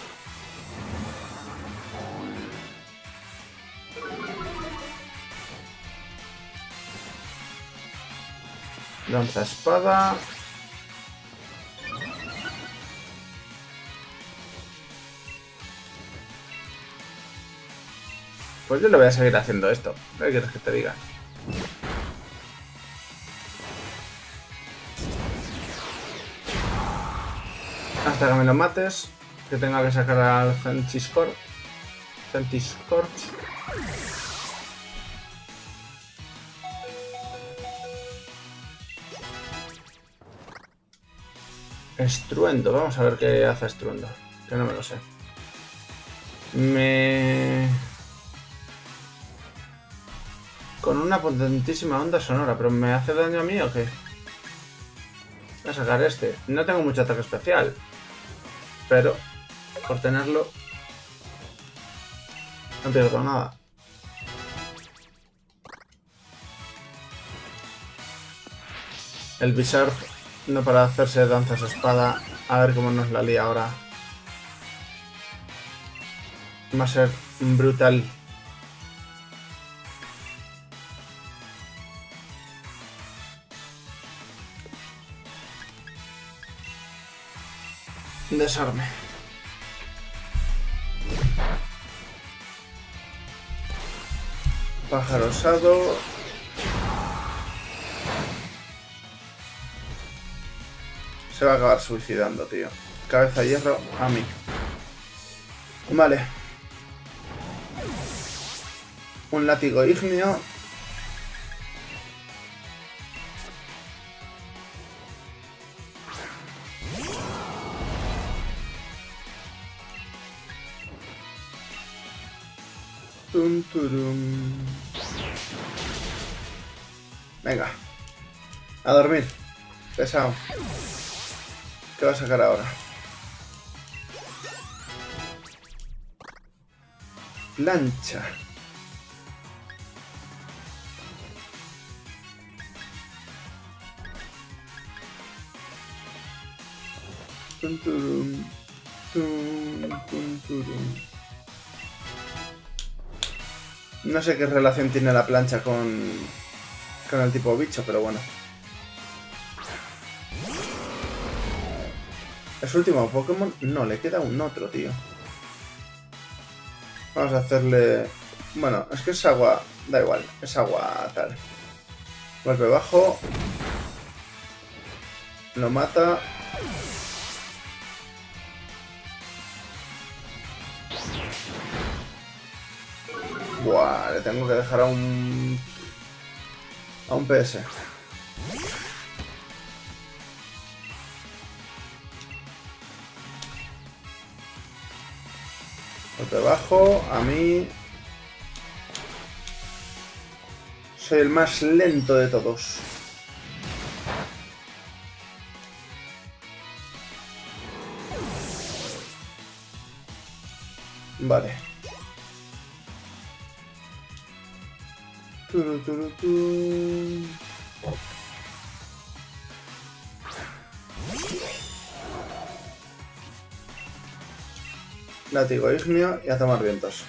Lanza espada. Pues yo le voy a seguir haciendo esto. ¿Qué quieres que te diga? Hasta que me lo mates. Que tenga que sacar al Centiskorp. Estruendo. Vamos a ver qué hace Estruendo. Que no me lo sé. Con una potentísima onda sonora. ¿Pero me hace daño a mí o qué? Voy a sacar este. No tengo mucho ataque especial. Pero, por tenerlo, no pierdo nada. El Bizarre No para hacerse danzas espada. A ver cómo nos la lía ahora. Va a ser brutal. Desarme. Pájaro osado. Se va a acabar suicidando, tío. Cabeza de hierro a mí. Vale. Un látigo ígneo. Tum, turum. Venga. A dormir. Pesado. ¿Qué va a sacar ahora? Plancha. Tum, turum. Tum, tum, turum. No sé qué relación tiene la plancha con el tipo bicho, pero bueno. ¿Es último Pokémon? No, le queda un otro, tío. Vamos a hacerle... Bueno, es que es agua... Da igual, es agua tal. Golpe bajo. Lo mata. Buah, le tengo que dejar a un PS. Golpe bajo, a mí. Soy el más lento de todos. Vale. Látigo ígneo y a tomar vientos.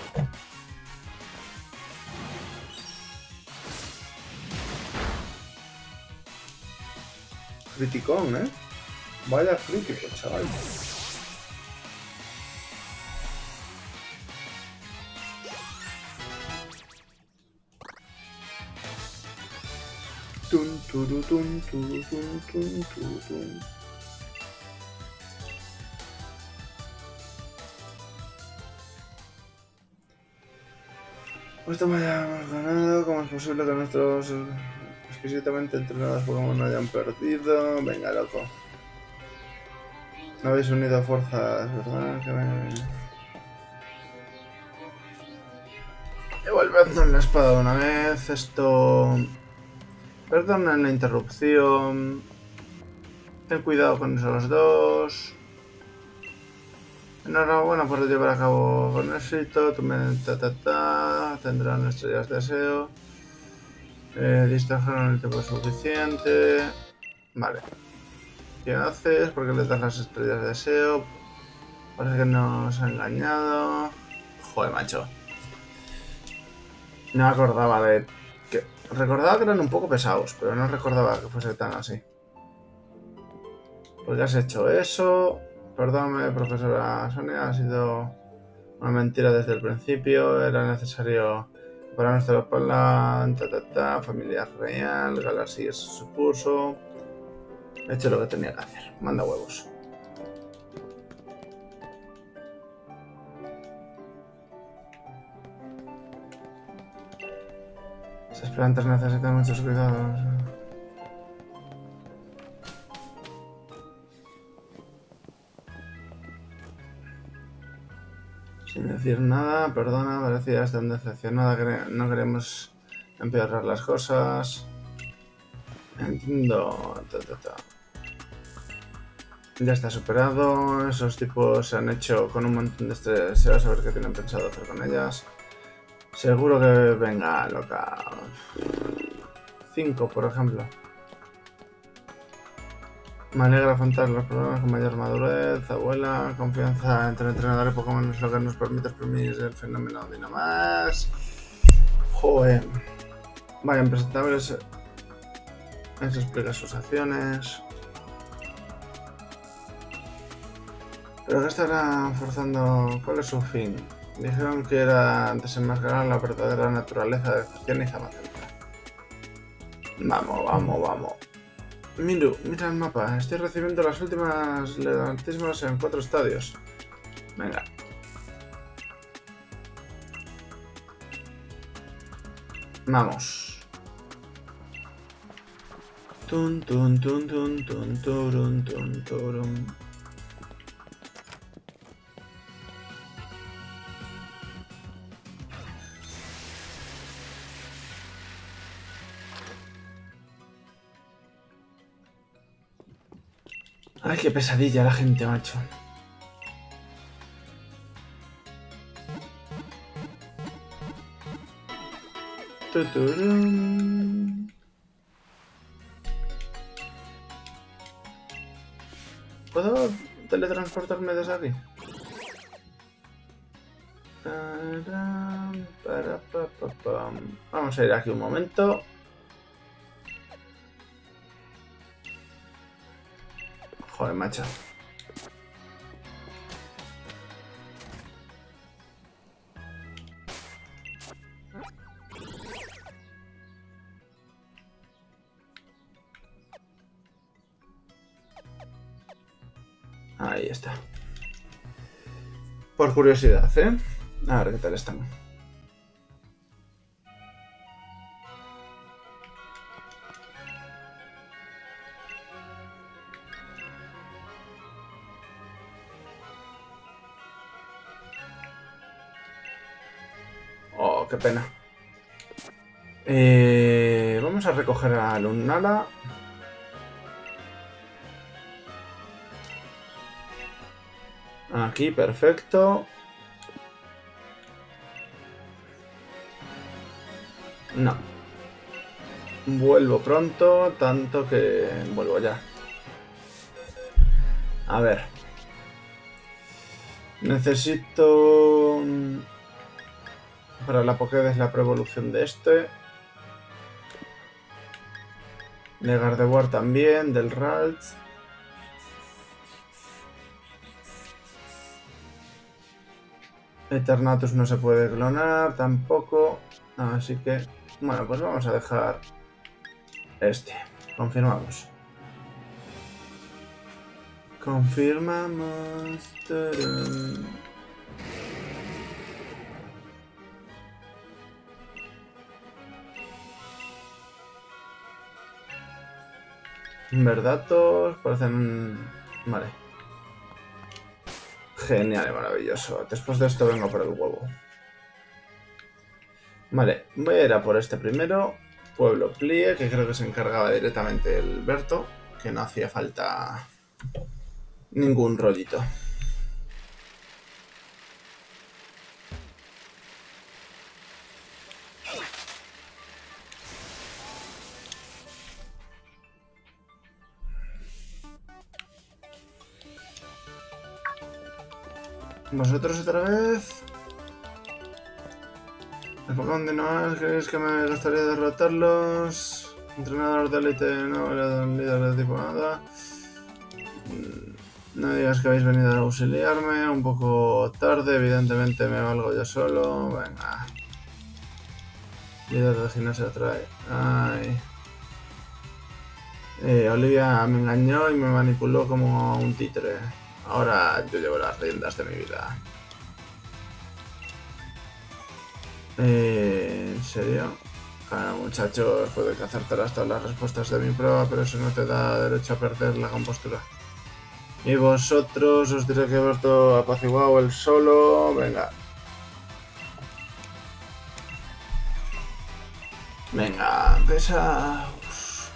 Criticón, ¿eh? Vaya crítico, chaval. Tun, turu, tun, turu, tun, tun, turu, tun. Esto me hayamos ganado. ¿Cómo es posible que nuestros exquisitamente entrenados Pokémon no hayan perdido? Venga, loco. No habéis unido fuerzas, ¿verdad? Devolvednos la espada de una vez. Esto... Perdonen la interrupción. Ten cuidado con esos dos. Enhorabuena por llevar a cabo con éxito. Tendrán estrellas de deseo. Distrajeron el tiempo suficiente. Vale. ¿Qué haces? ¿Por qué le das las estrellas de deseo? Parece que nos ha engañado. Joder, macho. No me acordaba de... Recordaba que eran un poco pesados, pero no recordaba que fuese tan así. ¿Por qué has hecho eso? Perdóname, profesora Sonia, ha sido una mentira desde el principio. Era necesario para nuestro plan, familia real, Galaxy es su curso. He hecho lo que tenía que hacer. Manda huevos. Esas plantas necesitan muchos cuidados. Sin decir nada, perdona, parecías tan decepcionada que no queremos empeorar las cosas. Entiendo. Ya está superado. Esos tipos se han hecho con un montón de estrés. Se va a saber qué tienen pensado hacer con ellas. Seguro que venga, loca. 5, por ejemplo. Me alegra afrontar los problemas con mayor madurez, abuela, confianza entre entrenador y Pokémon es lo que nos permite exprimir el fenómeno Dynamax. Joder. Vaya, impresentables. Eso explica sus acciones. Pero que estará forzando. ¿Cuál es su fin? Dijeron que era desenmascarar la verdadera naturaleza de Zacian y Zamazenta. Vamos, vamos, vamos. Miru, mira el mapa. Estoy recibiendo las últimas levantismos en 4 estadios. Venga. Vamos. Tun tun tun tun tun turun tun turun. Ay, qué pesadilla la gente, macho. Tuturum. ¿Puedo teletransportarme desde aquí? Vamos a ir aquí un momento. Joder, macho. Ahí está. Por curiosidad, ¿eh? A ver qué tal están. Oh, qué pena. Vamos a recoger a Lunala. Aquí, perfecto. No. Vuelvo pronto, tanto que vuelvo ya. A ver. Necesito... Para la Pokédex la pre-evolución de este. De Gardevoir también, del Ralts. Eternatus no se puede clonar tampoco. Así que... Bueno, pues vamos a dejar este. Confirmamos. Confirmamos. ¡Tarán! Verdatos parecen... Vale. Genial y maravilloso. Después de esto vengo por el huevo. Vale, voy a ir a por este primero. Pueblo Plie, que creo que se encargaba directamente el Berto. Que no hacía falta ningún rollito. ¿Vosotros otra vez? ¿El Pokémon de Noel? ¿Creéis que me gustaría derrotarlos? Entrenador de élite, no era un líder de tipo nada. No digas que habéis venido a auxiliarme. Un poco tarde, evidentemente me valgo yo solo. Venga. Líder de gimnasio trae. Ay. Olivia me engañó y me manipuló como un títere. Ahora yo llevo las riendas de mi vida. ¿En serio? Claro, muchachos, puede que acertarás todas las respuestas de mi prueba, pero eso no te da derecho a perder la compostura. Y vosotros os diré que he vuelto apaciguado el solo. Venga. Venga, pesaos.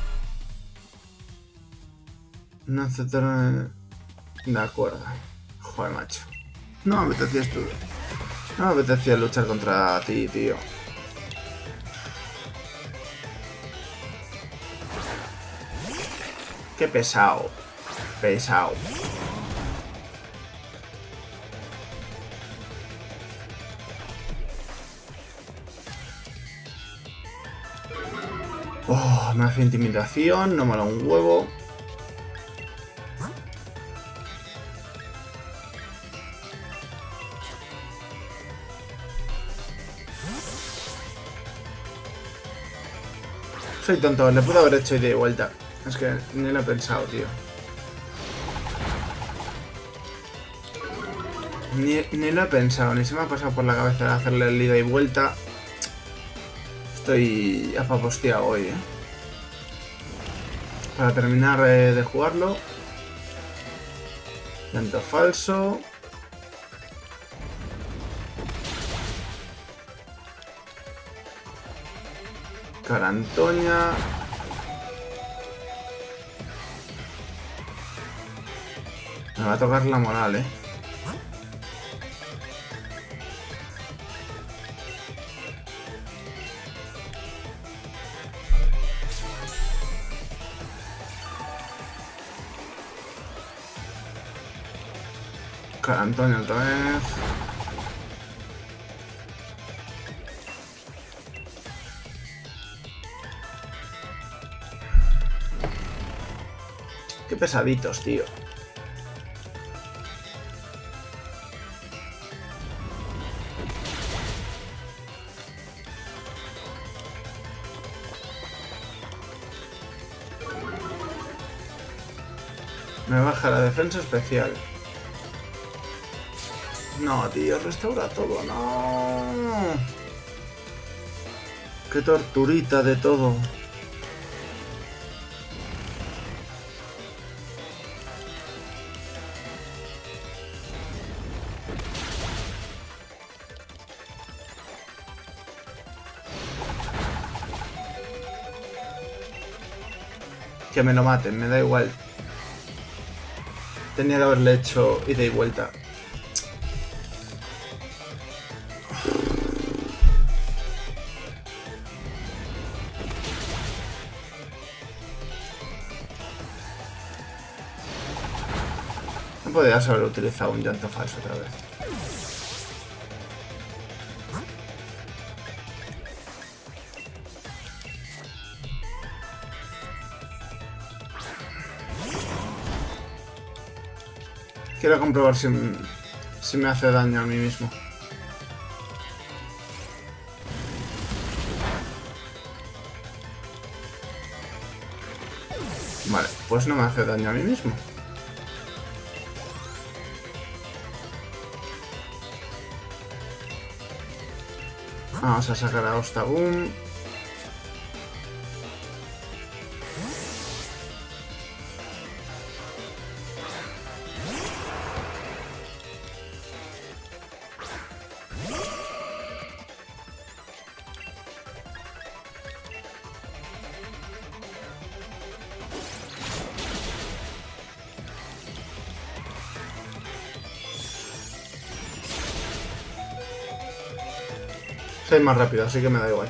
No aceptaron... De acuerdo. Joder, macho. No me apetecía estudiar. No me apetecía luchar contra ti, tío. Qué pesado. Pesado. Oh, me hace intimidación, no mola un huevo. Soy tonto, le puedo haber hecho ida y vuelta. Es que ni lo he pensado, tío. Ni lo he pensado, ni se me ha pasado por la cabeza de hacerle el ida y vuelta. Estoy apaposteado hoy, Para terminar de jugarlo. Llanto falso. Carantoña. Me va a tocar la moral, Carantoña otra vez. Qué pesaditos, tío. Me baja la defensa especial. No, tío, restaura todo, no. Qué torturita de todo. Que me lo maten, me da igual. Tenía que haberle hecho ida y vuelta. No podrías haber utilizado un llanto falso otra vez. Quiero comprobar si me hace daño a mí mismo. Vale, pues no me hace daño a mí mismo. Vamos a sacar a Ostagum. Soy más rápido, así que me da igual.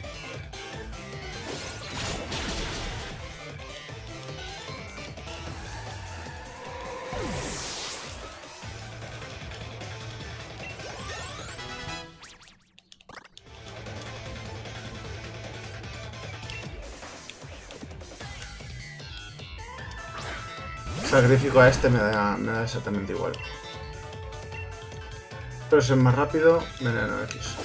Sacrifico a este, me da exactamente igual. Pero si es más rápido, veneno X.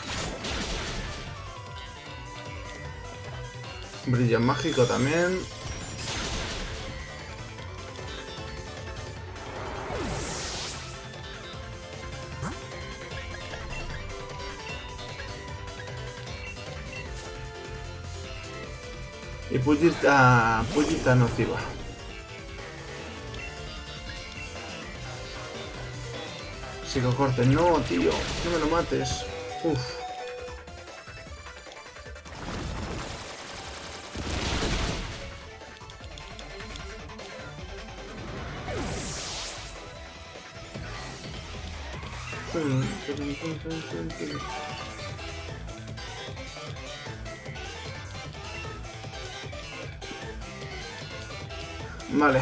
Brillo mágico también. Y pullita nociva. Psicocorte, no, tío, no me lo mates. Uf. Vale.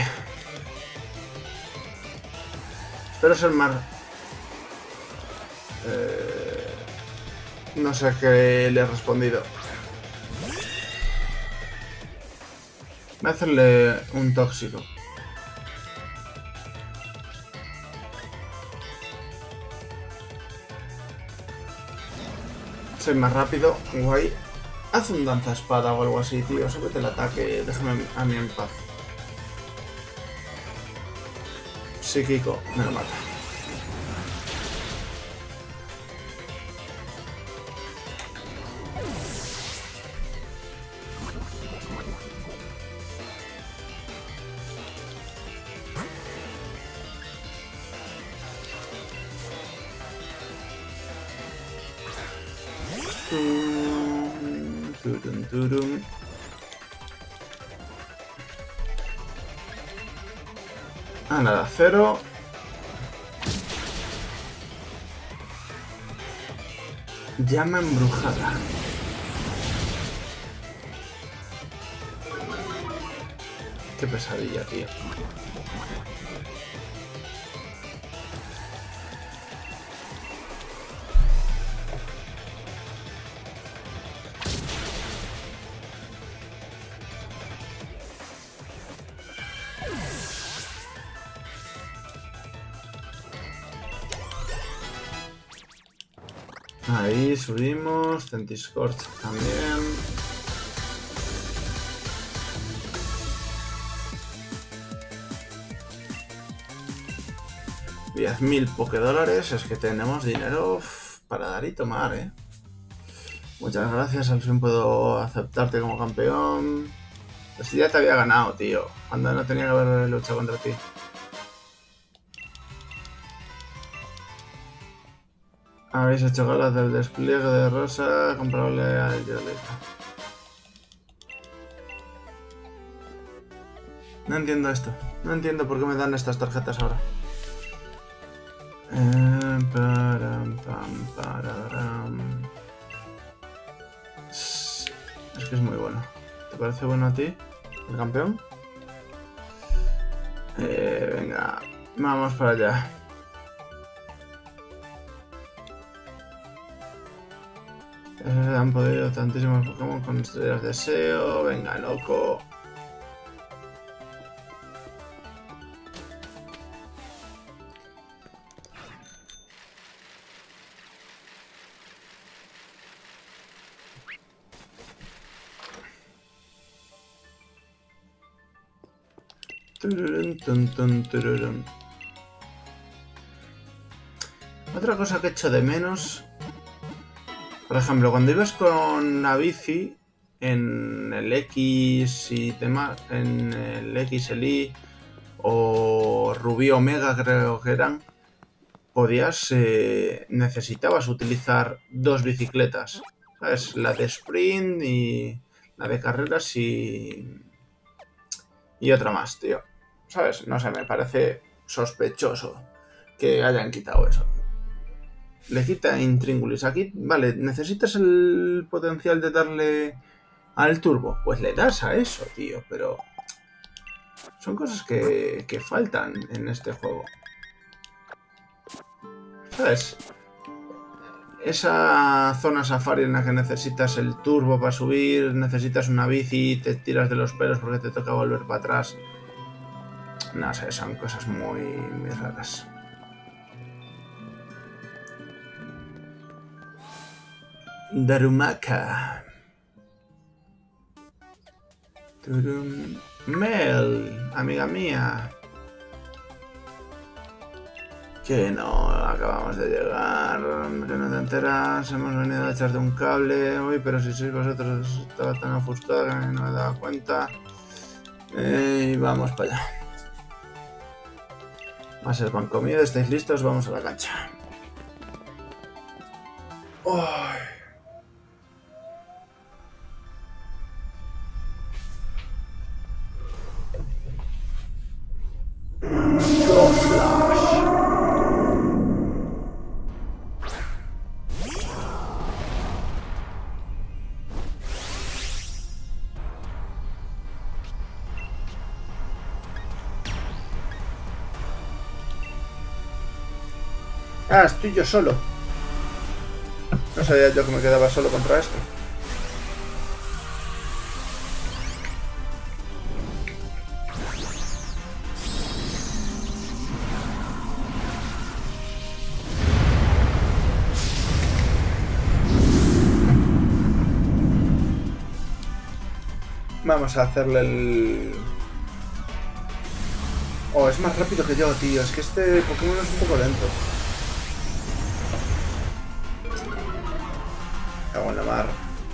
Espero ser más... No sé qué le he respondido. Voy a hacerle un tóxico. Soy más rápido, guay. Haz un danza espada o algo así, tío. Súbete el ataque, déjame a mí en paz. Psíquico, me lo mata. Ah, nada, 0. Llama embrujada. Qué pesadilla, tío. Ahí subimos, Centiscorch también. $10.000 Pokédólares, es que tenemos dinero para dar y tomar, ¿eh? Muchas gracias, al fin puedo aceptarte como campeón. Pues ya te había ganado, tío, cuando no tenía que haber luchado contra ti. Habéis hecho galas del despliegue de Rosa comparable al Yolita. No entiendo esto. No entiendo por qué me dan estas tarjetas ahora. Es que es muy bueno. ¿Te parece bueno a ti, el campeón? Venga, vamos para allá. Han podido tantísimos Pokémon con estrellas de deseo. Venga, loco. Otra cosa que echo de menos, por ejemplo, cuando ibas con la bici en el X y demás, en el X, el Y o Rubí Omega creo que eran, necesitabas utilizar dos bicicletas, ¿sabes? La de sprint y la de carreras y otra más, tío. ¿Sabes? No sé, me parece sospechoso que hayan quitado eso. Le quita Intríngulis. Aquí, vale, necesitas el potencial de darle al turbo. Pues le das a eso, tío, pero son cosas que faltan en este juego. ¿Sabes? Esa zona safari en la que necesitas el turbo para subir, necesitas una bici, te tiras de los pelos porque te toca volver para atrás. No sé, son cosas muy raras. Darumaka. Mel, amiga mía. Que no, acabamos de llegar, hombre, no te enteras, hemos venido a echarte un cable hoy, pero si sois vosotros estaba tan ofuscada que no me he dado cuenta. Y vamos para allá. Va a ser pan comido, ¿estáis listos? Vamos a la cancha. ¡Ay! Ah, estoy yo solo. No sabía yo que me quedaba solo contra esto. Vamos a hacerle el... Oh, es más rápido que yo, tío. Es que este Pokémon es un poco lento. Cago en la mar.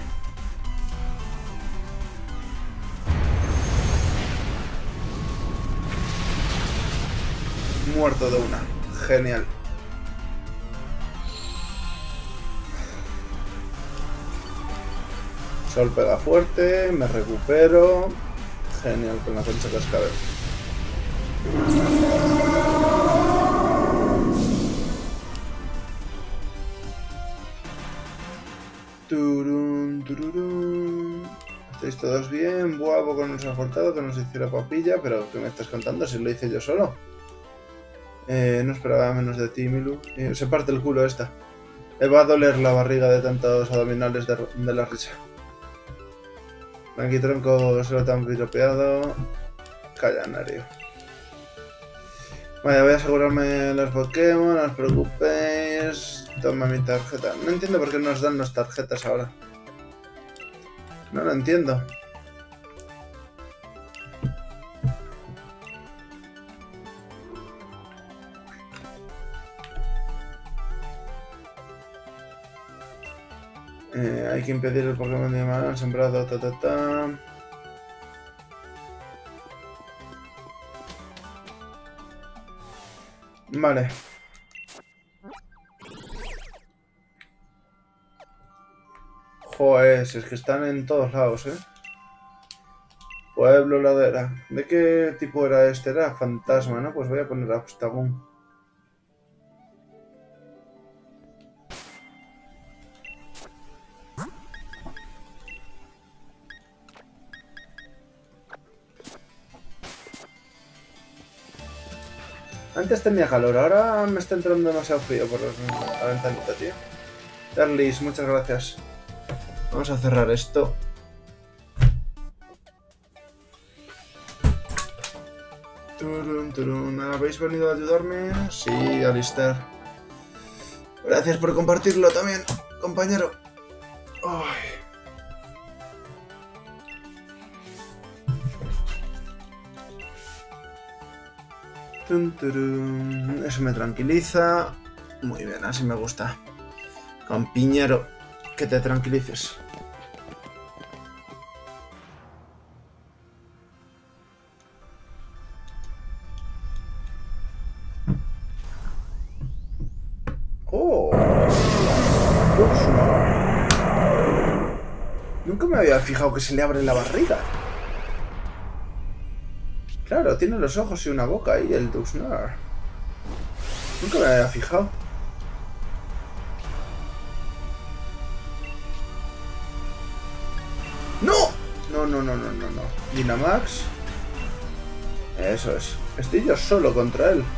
Muerto de una. Genial. Sol pega fuerte, me recupero. Genial con la concha cascabel. Turun, tururún. ¿Estáis todos bien? Buah, poco nos ha faltado que nos hiciera papilla, pero ¿qué me estás contando? Si lo hice yo solo. No esperaba menos de ti, Milu. Se parte el culo esta. Me va a doler la barriga de tantos abdominales de la risa. Aquí tronco se lo tan piropeado. Calla, Nario. Vale, voy a asegurarme los Pokémon, no os preocupéis. Toma mi tarjeta. No entiendo por qué nos dan las tarjetas ahora. No lo entiendo. Hay que impedir el Pokémon de mal sembrado, Vale. Joder, es que están en todos lados, ¿eh? Pueblo, ladera. ¿De qué tipo era este? Era fantasma, ¿no? Pues voy a poner Abstagoon. Antes tenía calor, ahora me está entrando demasiado frío por la ventanita, tío. Darlis, muchas gracias. Vamos a cerrar esto. Turun, turun. ¿Habéis venido a ayudarme? Sí, Alistair. Gracias por compartirlo también, compañero. Ay. Tun, turun. Eso me tranquiliza. Muy bien, así me gusta. Compañero, que te tranquilices. ¡Oh! Nunca me había fijado que se le abre la barriga. Claro, tiene los ojos y una boca ahí, el Duxnar. Nunca me había fijado. ¡No! No, no, no, no, no, no. Dynamax. Eso es. Estoy yo solo contra él.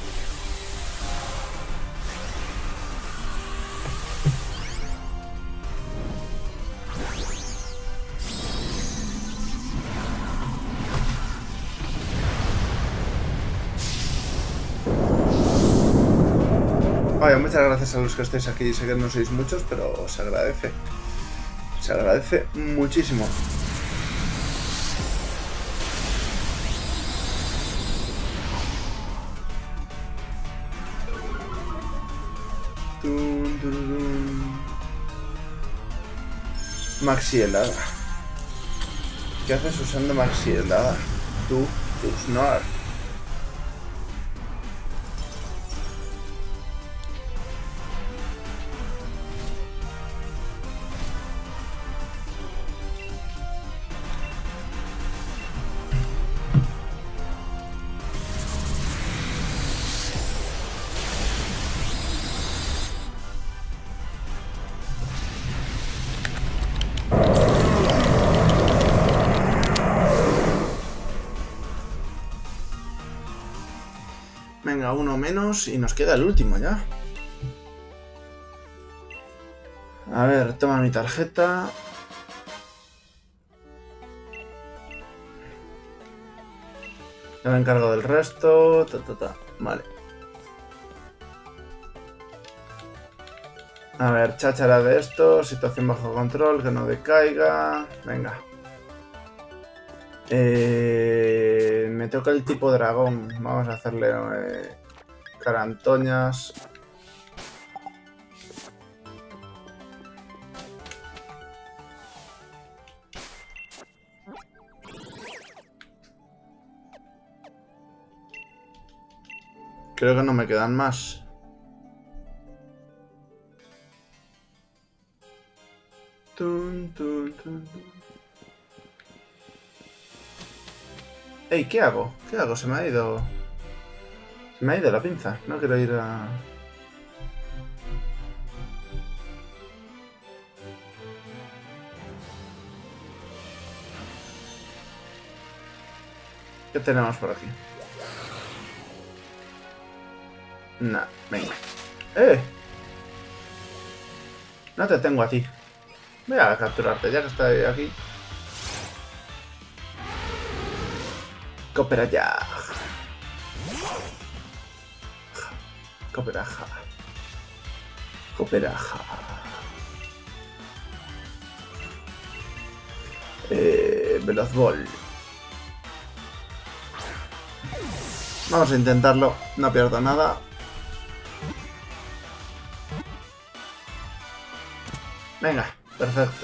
Vaya, muchas gracias a los que estéis aquí. Sé que no sois muchos, pero se agradece. Se agradece muchísimo. Maxi helada. ¿Qué haces usando Maxi helada? Tú, Duxnar. Venga, uno menos y nos queda el último ya. A ver, toma mi tarjeta. Ya me encargo del resto. Vale. A ver, cháchara de esto. Situación bajo control, que no decaiga. Venga. Me toca el tipo dragón. Vamos a hacerle carantoñas. Creo que no me quedan más. Ey, ¿qué hago? ¿Qué hago? Se me ha ido... Se me ha ido la pinza. No quiero ir a... ¿Qué tenemos por aquí? Nah, venga. No te tengo a ti. Voy a capturarte ya que estoy aquí. Coopera ya. Cooperaja. Cooperaja. Velozball. Vamos a intentarlo. No pierdo nada. Venga, perfecto.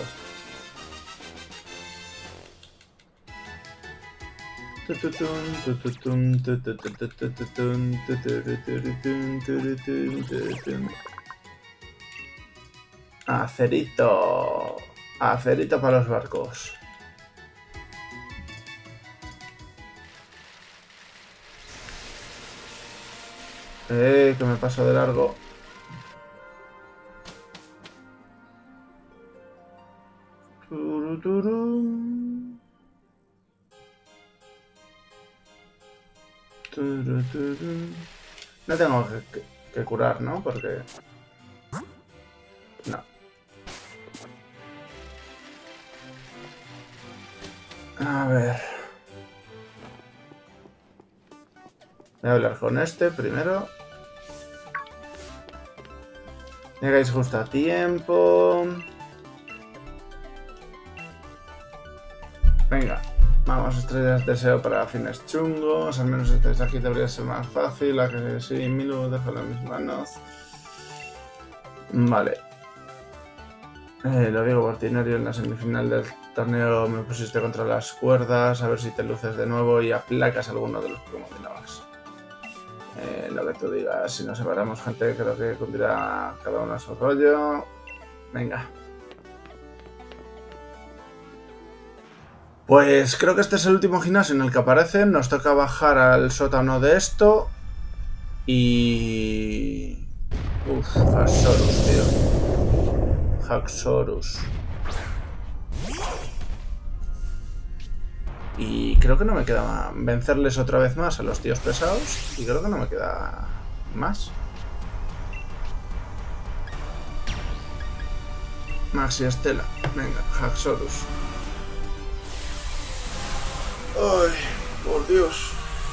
Acerito. Acerito para los barcos. Que me paso de largo. No tengo que curar, ¿no? Porque... No. A ver... Voy a hablar con este primero. Llegáis justo a tiempo. Venga. Vamos, estrellas de deseo para fines chungos. Al menos estáis aquí, debería ser más fácil. A que sí, Milu, déjalo en mis manos. Vale. Lo digo por Tinorio, en la semifinal del torneo me pusiste contra las cuerdas. A ver si te luces de nuevo y aplacas alguno de los que combinabas. Lo que tú digas. Si nos separamos, gente, creo que cumplirá cada uno a su rollo. Venga. Pues creo que este es el último gimnasio en el que aparecen. Nos toca bajar al sótano de esto. Y... Uf, Haxorus, tío. Haxorus. Y creo que no me queda vencerles otra vez más a los tíos pesados. Y creo que no me queda más. Max y Estela. Venga, Haxorus. Ay, por Dios.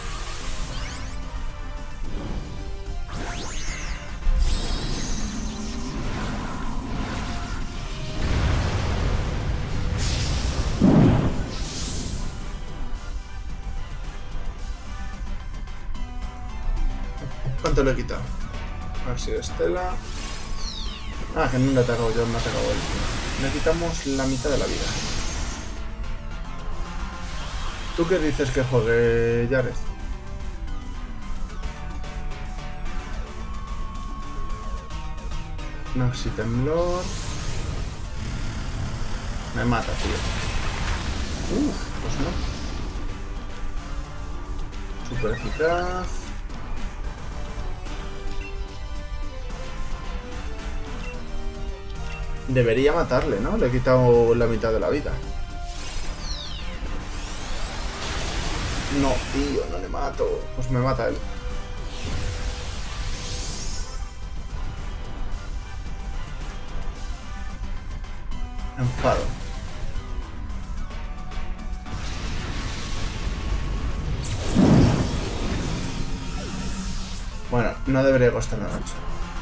¿Cuánto le he quitado? Maxi Estela. Ah, que no le he atacado yo, me ha atacado él. Le quitamos la mitad de la vida. ¿Tú qué dices que juegue Jareth? Maxi Temblor. Me mata, tío. Pues no. Súper eficaz. Debería matarle, ¿no? Le he quitado la mitad de la vida. No, tío, no le mato. Pues me mata él. enfado. Bueno, no debería costarme mucho.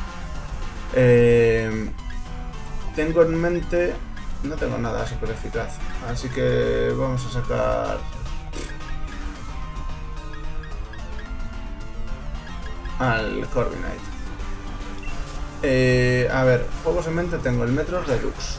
Tengo en mente... No tengo nada súper eficaz. Así que vamos a sacar... al Corviknight. A ver, juegos en mente tengo el Metro Redux.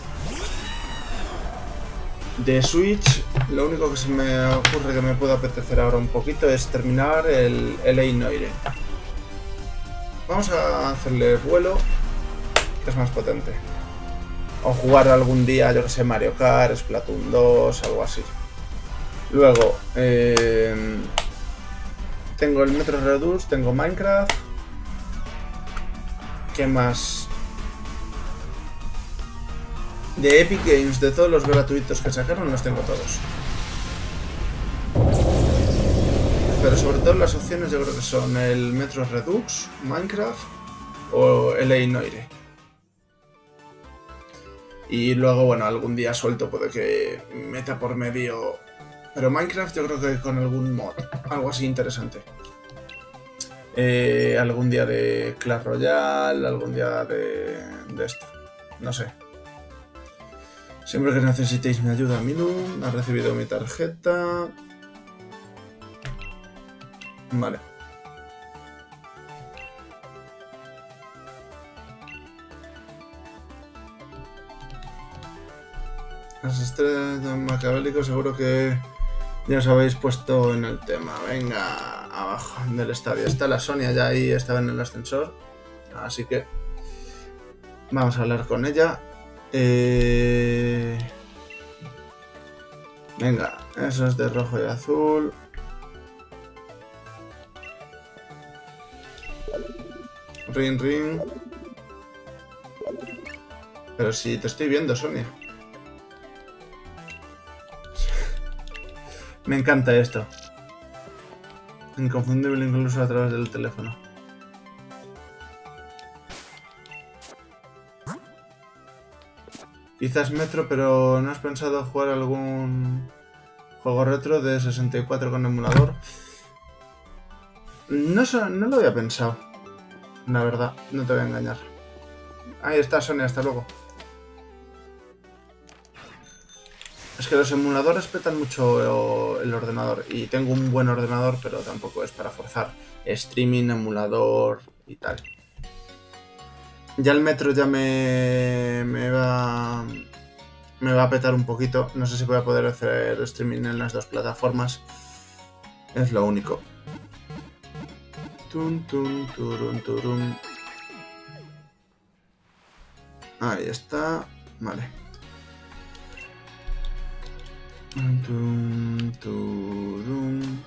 De Switch, lo único que se me ocurre que me pueda apetecer ahora un poquito es terminar el LA Noire. Vamos a hacerle vuelo, que es más potente. O jugar algún día, yo que sé, Mario Kart, Splatoon 2, algo así. Luego, tengo el Metro Redux, tengo Minecraft. ¿Qué más? De Epic Games, de todos los gratuitos que sacaron, los tengo todos. Pero sobre todo las opciones yo creo que son el Metro Redux, Minecraft o LA Noire. Y luego, bueno, algún día suelto puede que meta por medio... Pero Minecraft yo creo que con algún mod, algo así interesante. Algún día de Clash Royale, algún día de esto, no sé. Siempre que necesitéis mi ayuda, Minun ha recibido mi tarjeta. Vale. Las estrellas de Macabélico seguro que ya os habéis puesto en el tema. Venga, abajo del estadio. Está la Sonia ya ahí, estaba en el ascensor. Así que vamos a hablar con ella. Venga, eso es de rojo y azul. Ring, ring. Pero si te estoy viendo, Sonia. Me encanta esto. Inconfundible incluso a través del teléfono. Quizás Metro, pero ¿no has pensado jugar algún juego retro de 64 con emulador? No lo había pensado. La verdad, no te voy a engañar. Ahí está, Sonia, hasta luego. Es que los emuladores petan mucho el ordenador. Y tengo un buen ordenador, pero tampoco es para forzar. Streaming, emulador y tal. Ya el Metro ya me va a petar un poquito. No sé si voy a poder hacer streaming en las dos plataformas. Es lo único. Tun, tun, turun, turun. Ahí está. Vale. Tun, turun.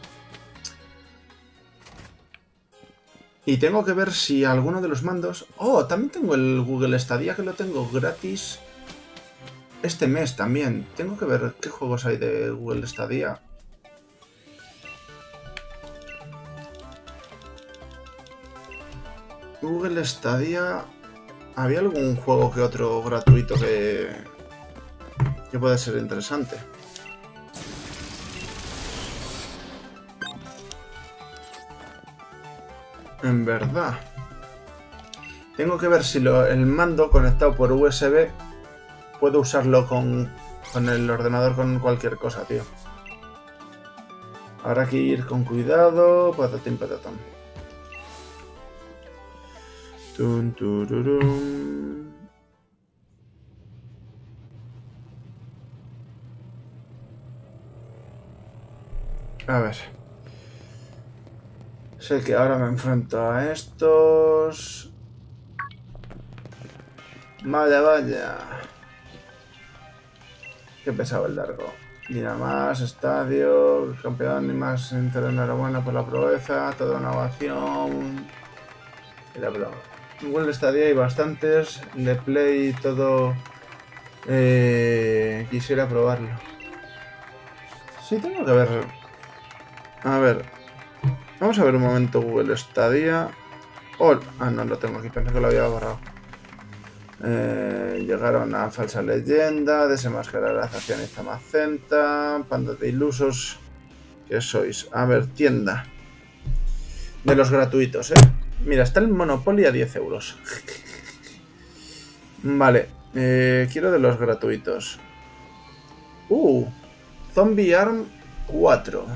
Y tengo que ver si alguno de los mandos... Oh, también tengo el Google Stadia, que lo tengo gratis este mes también. Tengo que ver qué juegos hay de Google Stadia. Google Stadia... ¿Había algún juego que otro gratuito que puede ser interesante? En verdad. Tengo que ver si el mando conectado por USB puedo usarlo con el ordenador con cualquier cosa, tío. Habrá que ir con cuidado. Patatín, patatón. Tun, tururum. A ver. Sé que ahora me enfrento a estos. Vaya, vaya. Qué pesado el largo. Dinamas, estadio, campeón y más entero, enhorabuena por la proeza, toda una ovación. Mira, pero Google Stadia hay bastantes, de Play y todo. Quisiera probarlo. Sí, tengo que ver. A ver. Vamos a ver un momento Google Stadia. Oh, no lo tengo aquí, pensé que lo había borrado. Llegaron a Falsa Leyenda, Desenmascarar a Zacian y Zamacenta, Panda de Ilusos. ¿Qué sois? A ver, tienda. De los gratuitos, ¿eh? Mira, está el Monopoly a 10 euros. Vale, quiero de los gratuitos. Zombie Arm 4.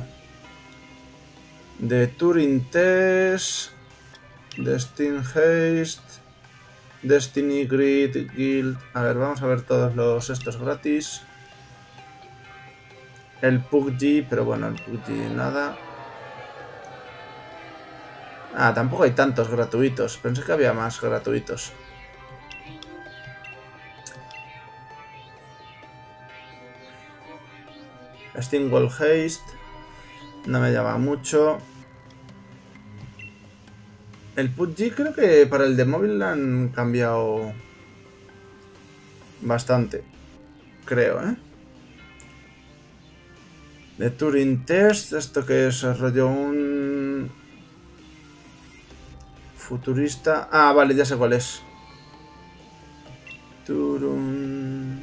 De Turing Test. Destin Haste. Destiny Grid Guild. A ver, vamos a ver todos estos gratis. El PUBG, pero bueno, el PUBG nada. Ah, tampoco hay tantos gratuitos. Pensé que había más gratuitos. Stingwall Haste. No me llama mucho. El PUBG creo que para el de móvil lo han cambiado bastante. Creo, ¿eh? De Turing Test. ¿Esto que es? Rollo un... futurista. Ah, vale, ya sé cuál es. Turing...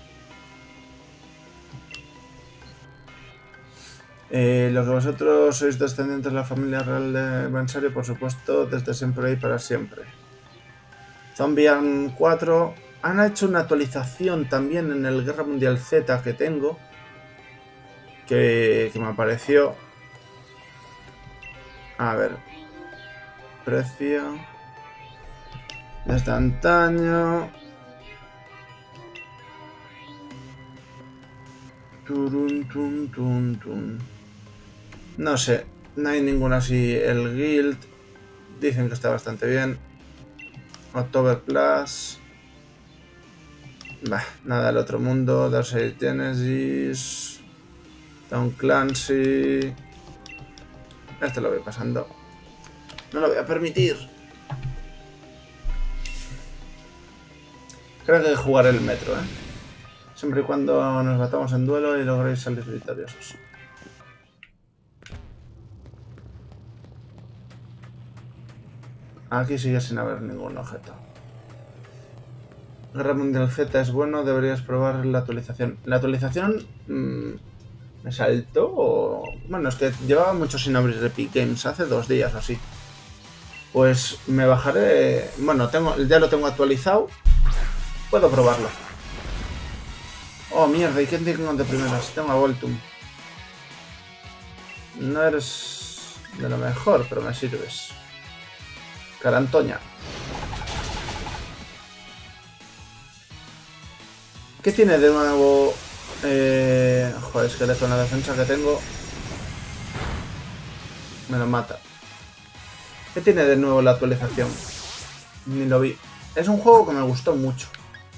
lo que vosotros sois descendientes de la familia real de Bensario, por supuesto, desde siempre y para siempre. Zombie Arm 4. Han hecho una actualización también en el Guerra Mundial Z que tengo. Que me apareció. A ver. Precio. Desde antaño. Turun, tun, tun, tun. No sé, no hay ninguna así. El Guild dicen que está bastante bien. October Plus. Bah, nada del otro mundo. Darkseid Genesis. Tom Clancy. Este lo voy pasando. No lo voy a permitir. Creo que jugaré el metro, ¿eh? Siempre y cuando nos batamos en duelo y logréis salir victoriosos. Aquí sigue sin haber ningún objeto. Guerra Mundial Z es bueno, deberías probar la actualización. La actualización me saltó o... Bueno, es que llevaba mucho sin abrir Epic Games, hace 2 días o así. Pues me bajaré... Bueno, ya lo tengo actualizado. Puedo probarlo. Oh, mierda, ¿y quién tengo de primeras? Tengo a Voltum. No eres de lo mejor, pero me sirves. Carantoña. ¿Qué tiene de nuevo? Joder, es que con la defensa que tengo me lo mata. ¿Qué tiene de nuevo la actualización? Ni lo vi. Es un juego que me gustó mucho.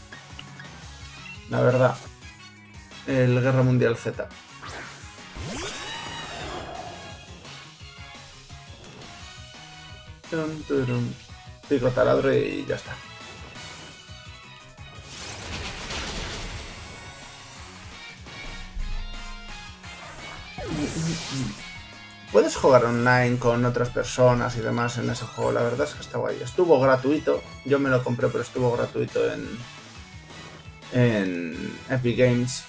La verdad. El Guerra Mundial Z. Pico taladro y ya está. Puedes jugar online con otras personas y demás en ese juego, la verdad es que está guay. Estuvo gratuito, yo me lo compré, pero estuvo gratuito en Epic Games.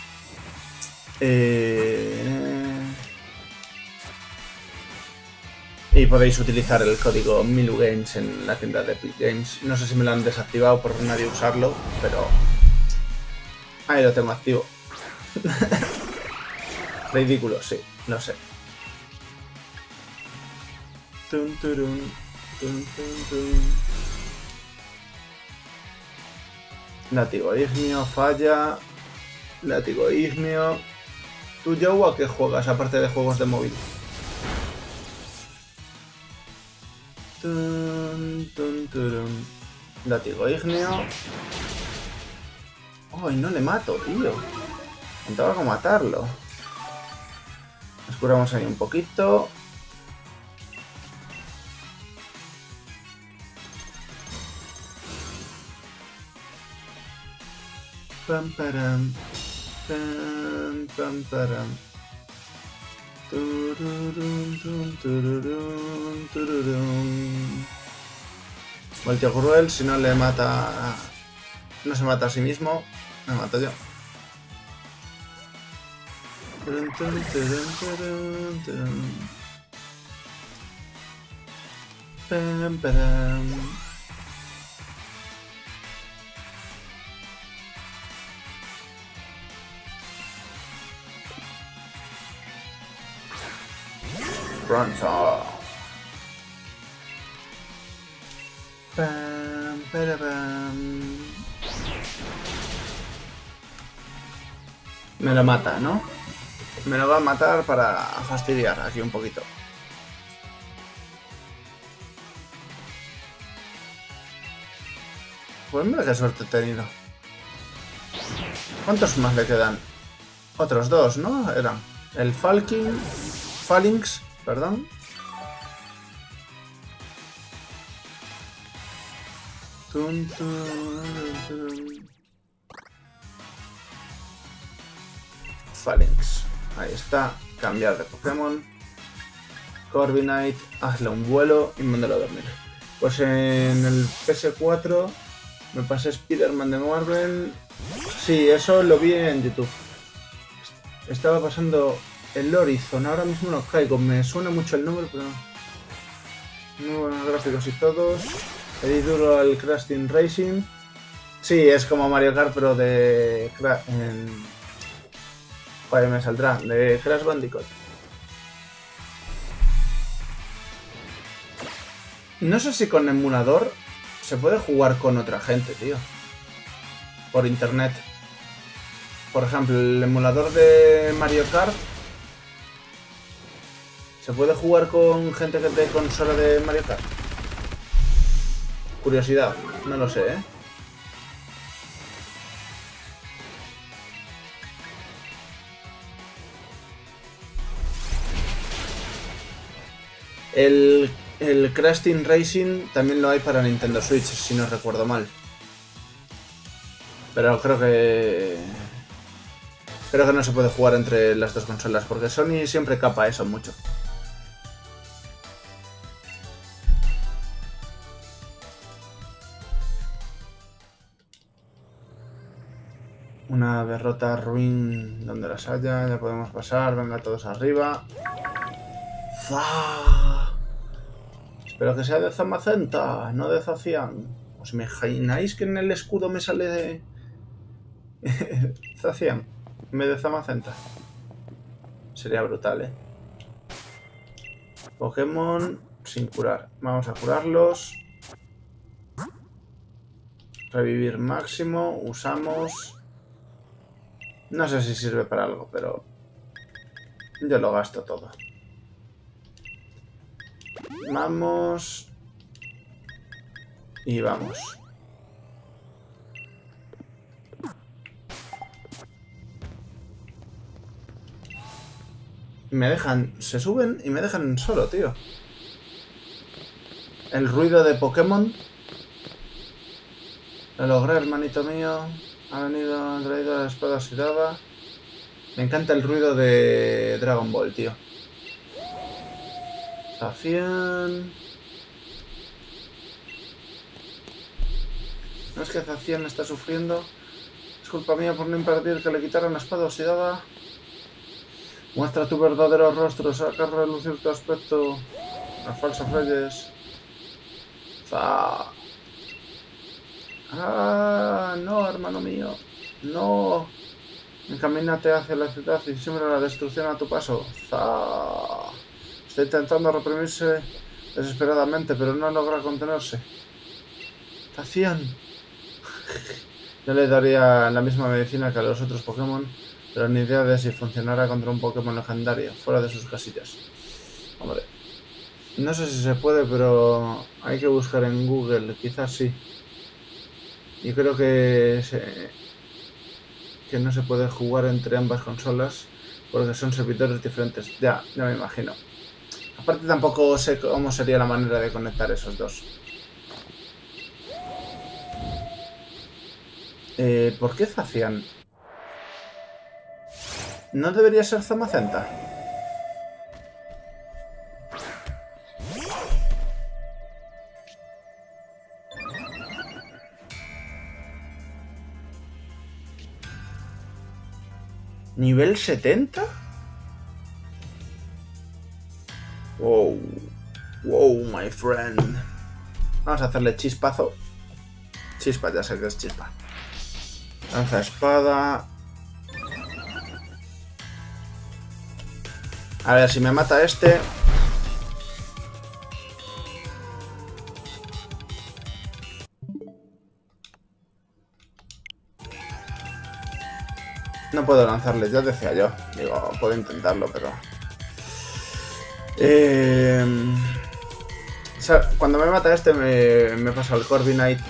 Y podéis utilizar el código MiluGames en la tienda de Epic Games. No sé si me lo han desactivado por nadie usarlo, pero ahí lo tengo activo. Ridículo, sí, lo sé. Tun, turun, tun, tun, tun. Látigo ignio, falla. Látigo ignio. ¿Tú, Joe, a qué juegas aparte de juegos de móvil? Tun, tun, turun. Látigo ignio. ¡Ay, no le mato, tío! Intentaba como matarlo. Nos curamos ahí un poquito. Pam, param. Pam, pam, param. Tururun, tun, tururun, tururun. Volteo cruel, si no le mata no se mata a sí mismo, me mato yo. Pronto. Me lo mata, ¿no? Me lo va a matar para fastidiar aquí un poquito. Pues mira qué suerte he tenido. ¿Cuántos más le quedan? Otros dos, ¿no? Eran el Phalanx, perdón. Phalanx. Ahí está. Cambiar de Pokémon. Corviknight, hazle un vuelo y mándalo a dormir. Pues en el PS4 me pasé Spider-Man de Marvel. Sí, eso lo vi en YouTube. Estaba pasando el Horizon, ahora mismo no caigo, me suena mucho el nombre, pero muy buenos gráficos y todos. Le di duro al Crash Team Racing. Sí, es como Mario Kart, pero de... Joder, me saldrá, de Crash Bandicoot. No sé si con emulador se puede jugar con otra gente, tío. Por internet. Por ejemplo, el emulador de Mario Kart. ¿Se puede jugar con gente que de consola de Mario Kart? Curiosidad, no lo sé, ¿eh? El Crash Team Racing también lo hay para Nintendo Switch, si no recuerdo mal. Pero creo que no se puede jugar entre las dos consolas, porque Sony siempre capa eso mucho. Una derrota ruin donde las haya, ya podemos pasar, venga todos arriba. ¡Fua! Espero que sea de Zamacenta, no de Zacian. ¿Os imagináis que en el escudo me sale de Zacian en vez de Zamacenta? Sería brutal, ¿eh? Pokémon sin curar. Vamos a curarlos. Revivir máximo. Usamos. No sé si sirve para algo, pero yo lo gasto todo. Vamos. Y vamos. Me dejan... Se suben y me dejan solo, tío. El ruido de Pokémon. Lo logré, hermanito mío. Ha traído la espada oxidada. Me encanta el ruido de Dragon Ball, tío. Zacian. ¿No es que Zacian está sufriendo? Es culpa mía por no impedir que le quitaran la espada oxidada. Muestra tu verdadero rostro, saca a relucir tu aspecto. Los falsos reyes. ¡Za! ¡Ah! No, hermano mío. No. Encamínate hacia la ciudad y siembra la destrucción a tu paso. ¡Za! Está intentando reprimirse desesperadamente, pero no logra contenerse. Zacian. Yo le daría la misma medicina que a los otros Pokémon, pero ni idea de si funcionará contra un Pokémon legendario, fuera de sus casillas. Hombre, no sé si se puede, pero hay que buscar en Google, quizás sí. Yo creo que no se puede jugar entre ambas consolas, porque son servidores diferentes. Ya me imagino. Aparte tampoco sé cómo sería la manera de conectar esos dos. ¿Por qué Zacian? ¿No debería ser Zamacenta? ¿Nivel 70? Wow. Wow, my friend. Vamos a hacerle chispazo. Chispa, ya sé que es chispa. Lanza espada. A ver, si me mata este... No puedo lanzarles, ya decía yo. Digo, puedo intentarlo, pero... O sea, cuando me mata este me pasa el Corviknight.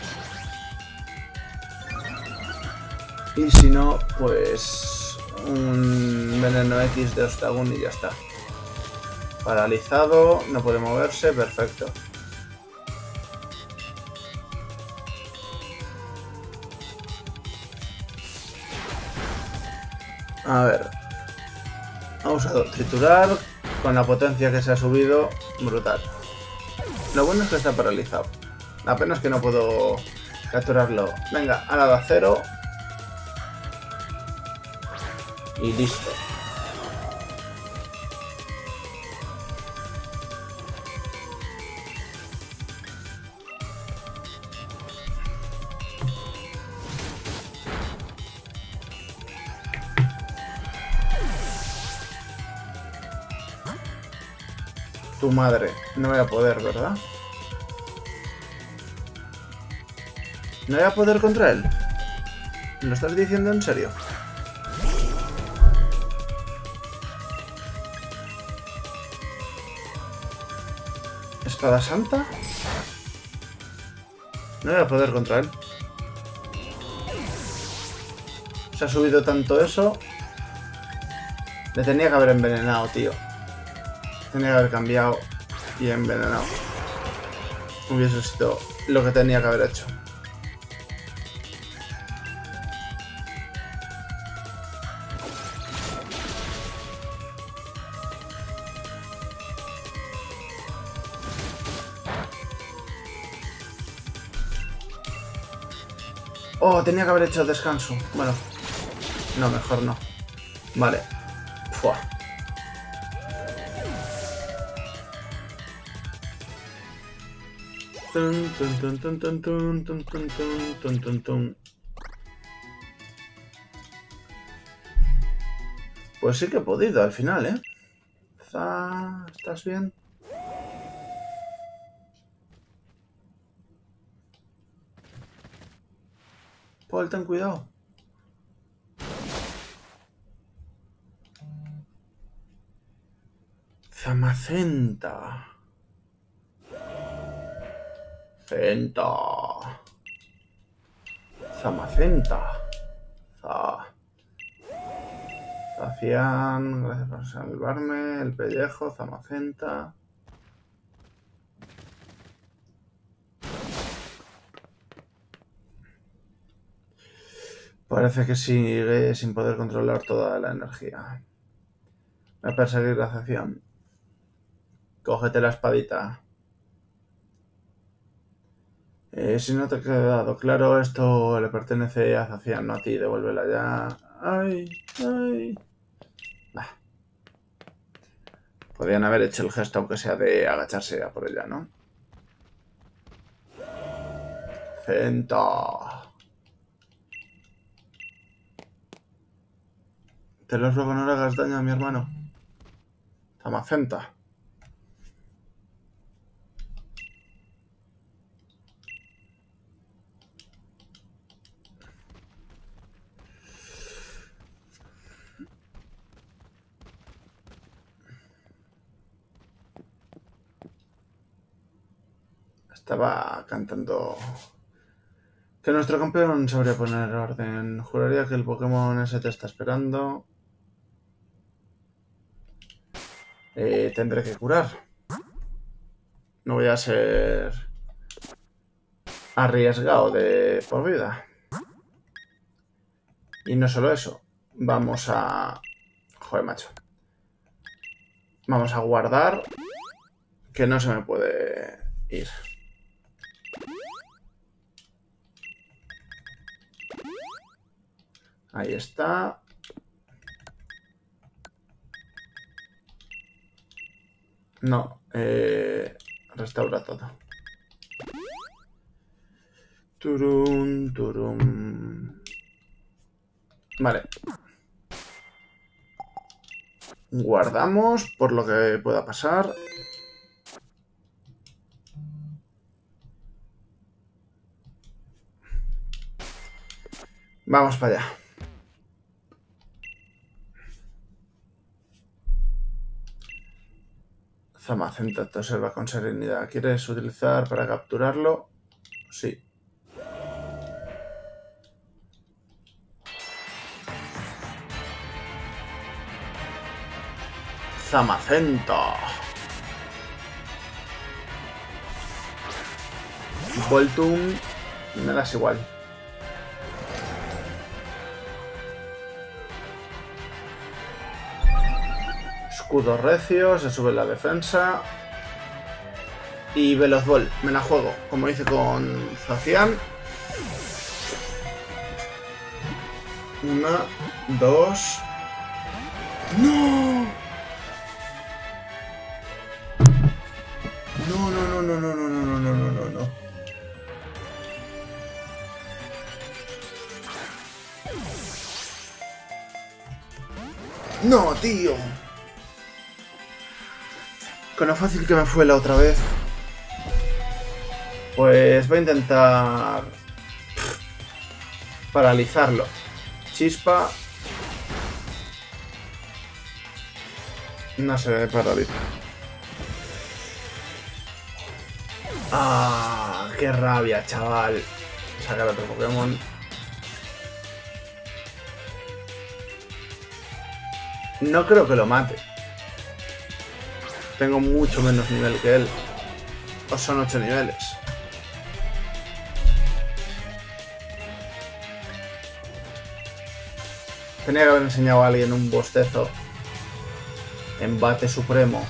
Y si no, pues... un veneno X de Ostagun y ya está. Paralizado, no puede moverse, perfecto. A ver. Ha usado triturar. Con la potencia que se ha subido, brutal. Lo bueno es que está paralizado. La pena es que no puedo capturarlo. Venga, a la de acero. Y listo. Tu madre. No voy a poder, ¿verdad? ¿No voy a poder contra él? ¿Me lo estás diciendo en serio? ¿Espada santa? No voy a poder contra él. Se ha subido tanto eso. Le tenía que haber envenenado, tío. Tenía que haber cambiado y envenenado. Hubiese sido lo que tenía que haber hecho. Oh, tenía que haber hecho descanso. Bueno. No, mejor no. Vale. Fua. Pues sí que he podido al final, ¿eh? ¿Estás bien? Paul, ten cuidado. Zamacenta. Zamacenta. Zacian, gracias por salvarme. El pellejo, Zamacenta. Parece que sigue sin poder controlar toda la energía. Voy a perseguir la Zacian. Cógete la espadita. Si no te ha quedado claro, esto le pertenece a Zacian, no a ti. Devuélvela ya. Ay, ay. Bah. Podrían haber hecho el gesto, aunque sea de agacharse a por ella, ¿no? Fenta. Te lo ruego, no le hagas daño a mi hermano. Zamacenta. Estaba cantando que nuestro campeón sabría poner orden. Juraría que el Pokémon ese te está esperando. Tendré que curar. No voy a ser arriesgado de por vida. Y no solo eso. Vamos a... Joder, macho. Vamos a guardar. Que no se me puede ir. Ahí está. No, restaura todo. Turum, turum. Vale. Guardamos por lo que pueda pasar. Vamos para allá. Zamacenta te observa con serenidad. ¿Quieres utilizar para capturarlo? Sí. Zamacenta. Voltum. Me das igual. Escudo recio, se sube la defensa. Y Velozbol, me la juego, como hice con Zacian. 1, 2. ¡No! No, no, no, no, no, no, no, no, no, no, no. No, tío. Con lo fácil que me fue la otra vez. Pues voy a intentar paralizarlo. Chispa. No se paraliza. Ah, qué rabia, chaval. Sacar otro Pokémon. No creo que lo mate. Tengo mucho menos nivel que él. O son 8 niveles. Tenía que haber enseñado a alguien un bostezo. Embate supremo.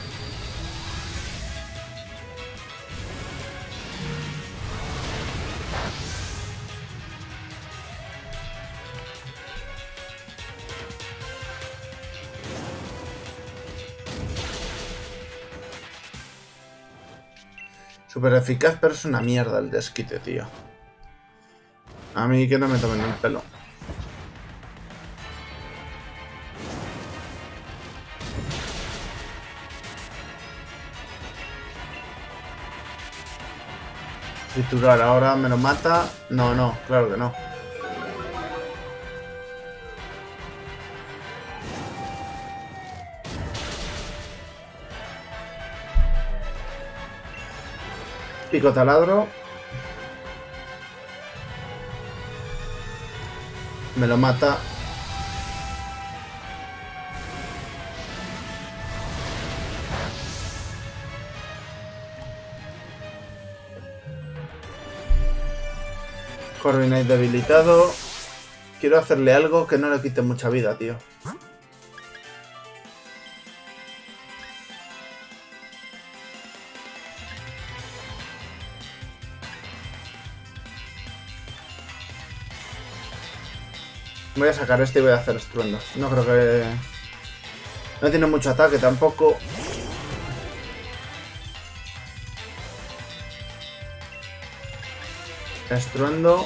Súper eficaz, pero es una mierda el desquite, tío. A mí que no me tomen el pelo. Triturar ahora me lo mata. No, no, claro que no. Pico taladro. Me lo mata. Corviknight debilitado. Quiero hacerle algo que no le quite mucha vida, tío. Voy a sacar este y voy a hacer estruendo. No creo que... No tiene mucho ataque tampoco. Estruendo.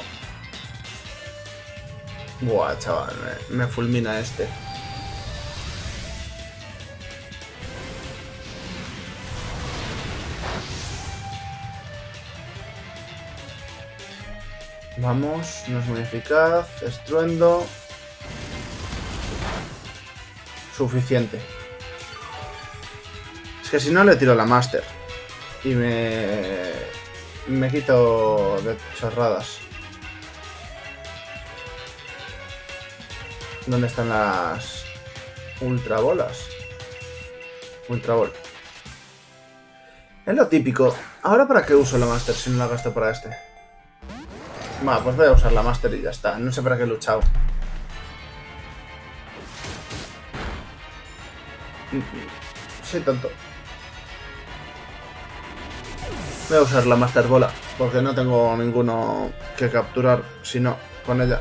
Buah, chaval, me fulmina este. Vamos, no es muy eficaz. Estruendo. Suficiente. Es que si no le tiro la Master. Y me quito de chorradas. ¿Dónde están las ultra bolas? Ultra bol. Es lo típico. ¿Ahora para qué uso la Master si no la gasto para este? Va, pues voy a usar la Master y ya está. No sé para qué he luchado. Soy tonto. Voy a usar la Master Bola, porque no tengo ninguno que capturar, si no, con ella.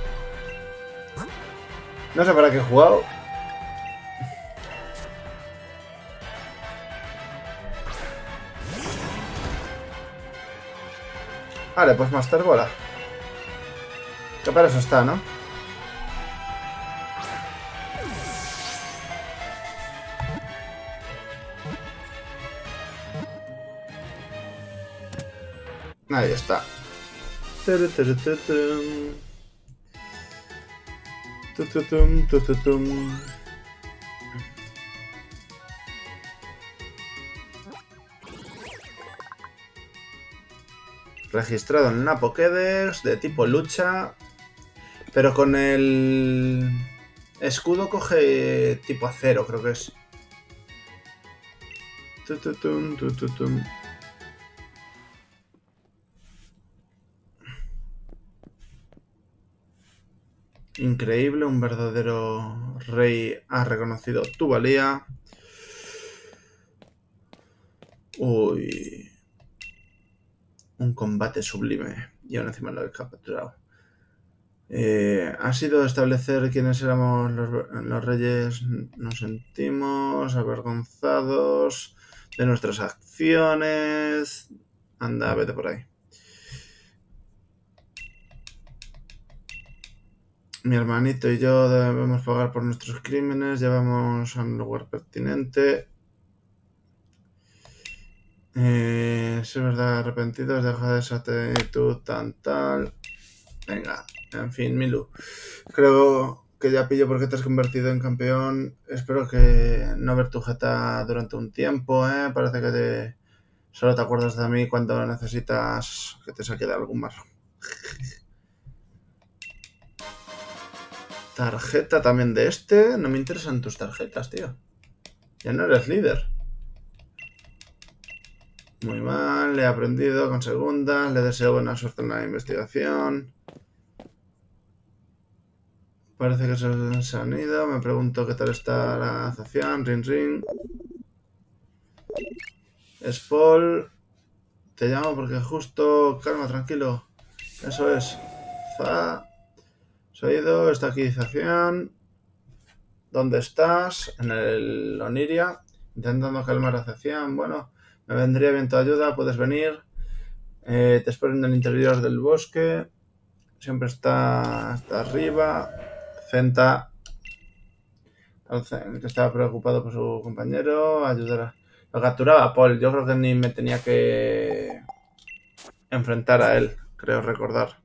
No sé para qué he jugado. Vale, pues Master Bola. Que para eso está, ¿no? Ahí está. Registrado en una Pokédex de tipo lucha. Pero con el escudo coge tipo acero, creo que es. Increíble, un verdadero rey ha reconocido tu valía. Uy. Un combate sublime. Y aún encima lo he capturado. Ha sido establecer quiénes éramos los reyes. Nos sentimos avergonzados de nuestras acciones. Anda, vete por ahí. Mi hermanito y yo debemos pagar por nuestros crímenes. Llevamos a un lugar pertinente. Si es verdad, arrepentidos, deja de esa actitud tan tal. Venga, en fin, Milu. Creo que ya pillo por qué te has convertido en campeón. Espero que no ver tu jeta durante un tiempo, ¿eh? Parece que solo te acuerdas de mí cuando necesitas que te saque de algún mar. Tarjeta también de este. No me interesan tus tarjetas, tío. Ya no eres líder. Muy mal, he aprendido con segundas. Le deseo buena suerte en la investigación. Parece que se han ido. Me pregunto qué tal está la Zacian. Ring ring. Spol. Te llamo porque justo... Calma, tranquilo. Eso es. Za. Se ha ido. Está aquí Zacian. ¿Dónde estás? En el Oniria. Intentando calmar a Zacian. Bueno, me vendría bien tu ayuda. Puedes venir. Te espero en el interior del bosque. Siempre está hasta arriba. Zenta, que estaba preocupado por su compañero, ayudará. Lo capturaba a Paul. Yo creo que ni me tenía que enfrentar a él, creo recordar.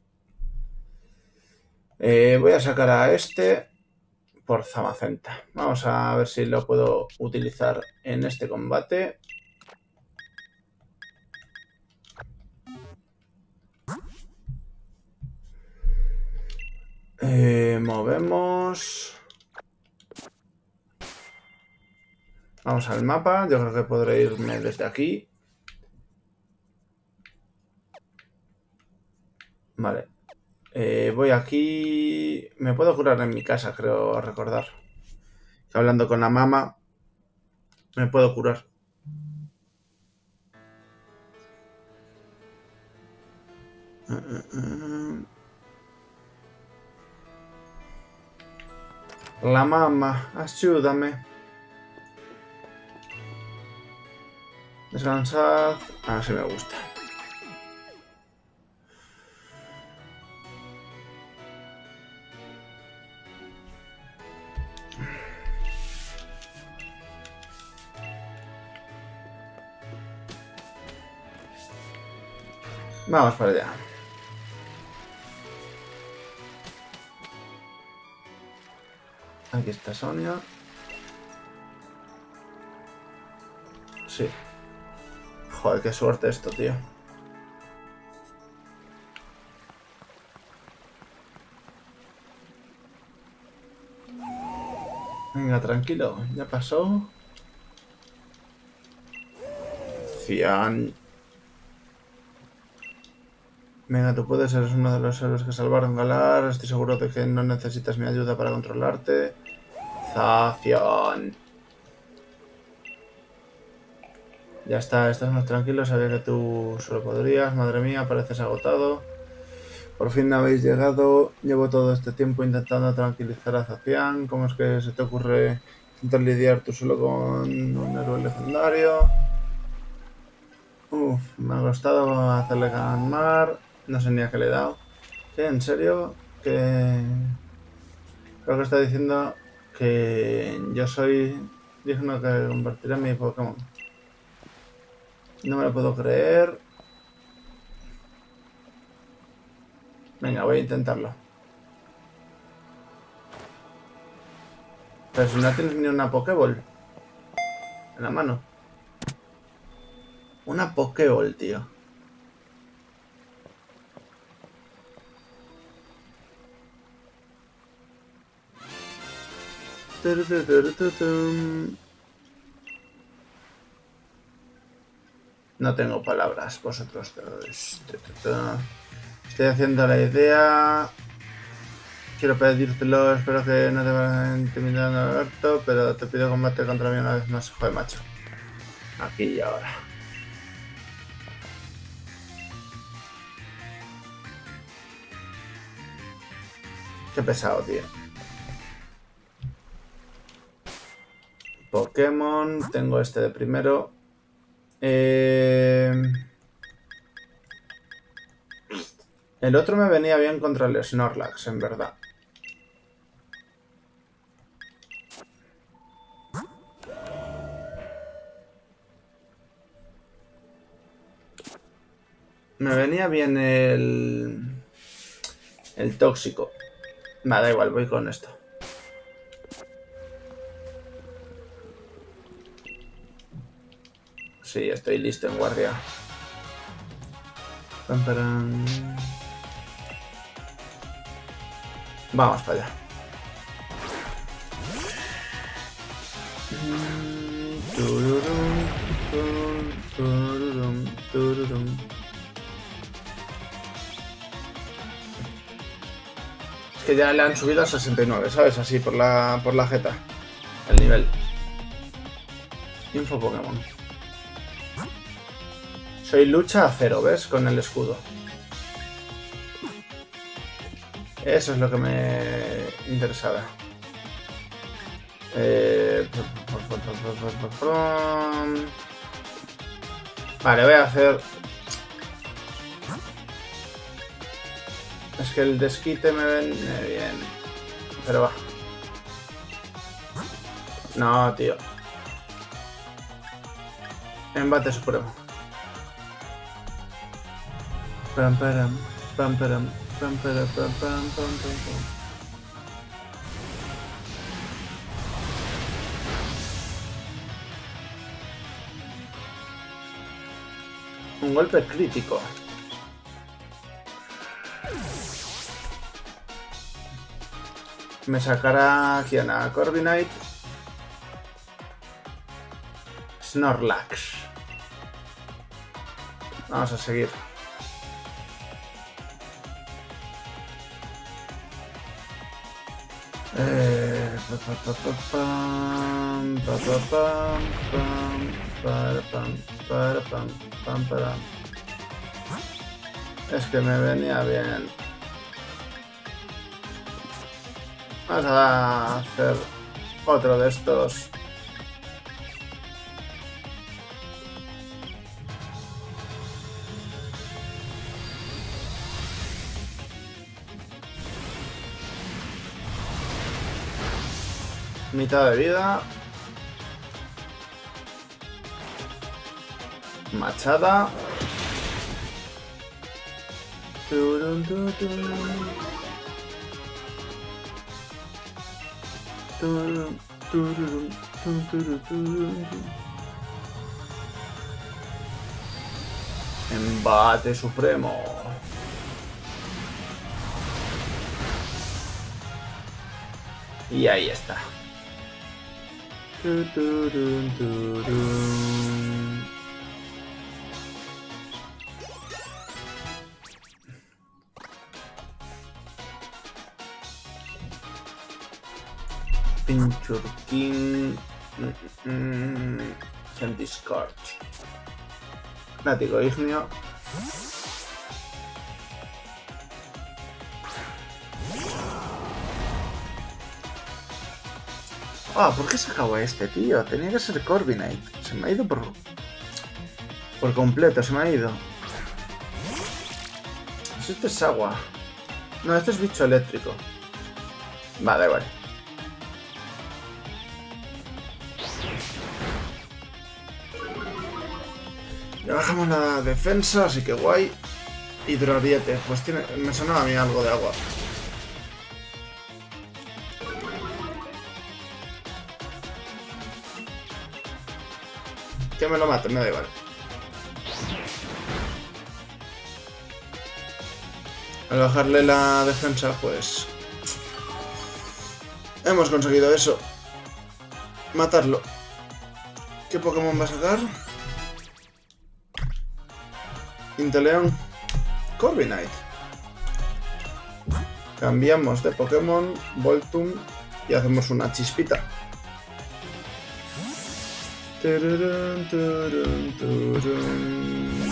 Voy a sacar a este por Zamacenta. Vamos a ver si lo puedo utilizar en este combate. Movemos. Vamos al mapa. Yo creo que podré irme desde aquí. Vale. Voy aquí. Me puedo curar en mi casa, creo recordar. Hablando con la mamá. Me puedo curar. La mamá, ayúdame. Descansad. Así me gusta. Vamos para allá. Aquí está Sonia. Sí. Joder, qué suerte esto, tío. Venga, tranquilo. Ya pasó. Cian. Venga, tú puedes, eres uno de los héroes que salvaron Galar. Estoy seguro de que no necesitas mi ayuda para controlarte. Zacian. Ya está, estás más tranquilo. Sabía que tú solo podrías. Madre mía, pareces agotado. Por fin habéis llegado. Llevo todo este tiempo intentando tranquilizar a Zacian. ¿Cómo es que se te ocurre intentar lidiar tú solo con un héroe legendario? Me ha costado hacerle calmar. No sé ni a qué le he dado. ¿Qué? ¿En serio? Que... Creo que está diciendo que yo soy digno que convertiré mi Pokémon. No me lo puedo creer. Venga, voy a intentarlo. Pero si no tienes ni una Pokéball en la mano. Una Pokéball, tío. No tengo palabras, vosotros dos. Estoy haciendo la idea. Quiero pedírtelo, espero que no te vaya intimidando Alberto, pero te pido combate contra mí una vez más, joder, macho. Aquí y ahora. Qué pesado, tío. Pokémon, tengo este de primero. El otro me venía bien contra el Snorlax, en verdad. Me venía bien el tóxico. Me da igual, voy con esto. Sí, estoy listo en guardia. Pam, param. Vamos para allá. Es que ya le han subido a 69, ¿sabes? Así por la jeta. El nivel. Info Pokémon. Soy lucha a 0, ¿ves? Con el escudo. Eso es lo que me interesaba. Vale, voy a hacer... Es que el desquite me viene bien. Pero va. No, tío. Embate supremo. Pam, param, pam, param, pam, param, pam, pam, pam, pam, pam. Un golpe crítico. Me sacará aquí a Corviknight. Snorlax. Vamos a seguir. Es que me venía bien. Vamos a hacer otro de estos. Mitad de vida. Machada. Embate supremo. Y ahí está. Pinchurkin. Sentiscorch. Látigo ignio. Ah, ¿por qué se acabó este, tío? Tenía que ser Corviknight. Se me ha ido por... Por completo, se me ha ido. Pues este es agua. No, este es bicho eléctrico. Va, da igual. Ya bajamos la defensa, así que guay. Hidroariete, pues tiene... me sonaba a mí algo de agua. Que me lo mate, me da igual. Al bajarle la defensa, pues... hemos conseguido eso. Matarlo. ¿Qué Pokémon va a sacar? Inteleon. Corviknight. Cambiamos de Pokémon, Voltum, y hacemos una chispita. Tururun, turun, turun.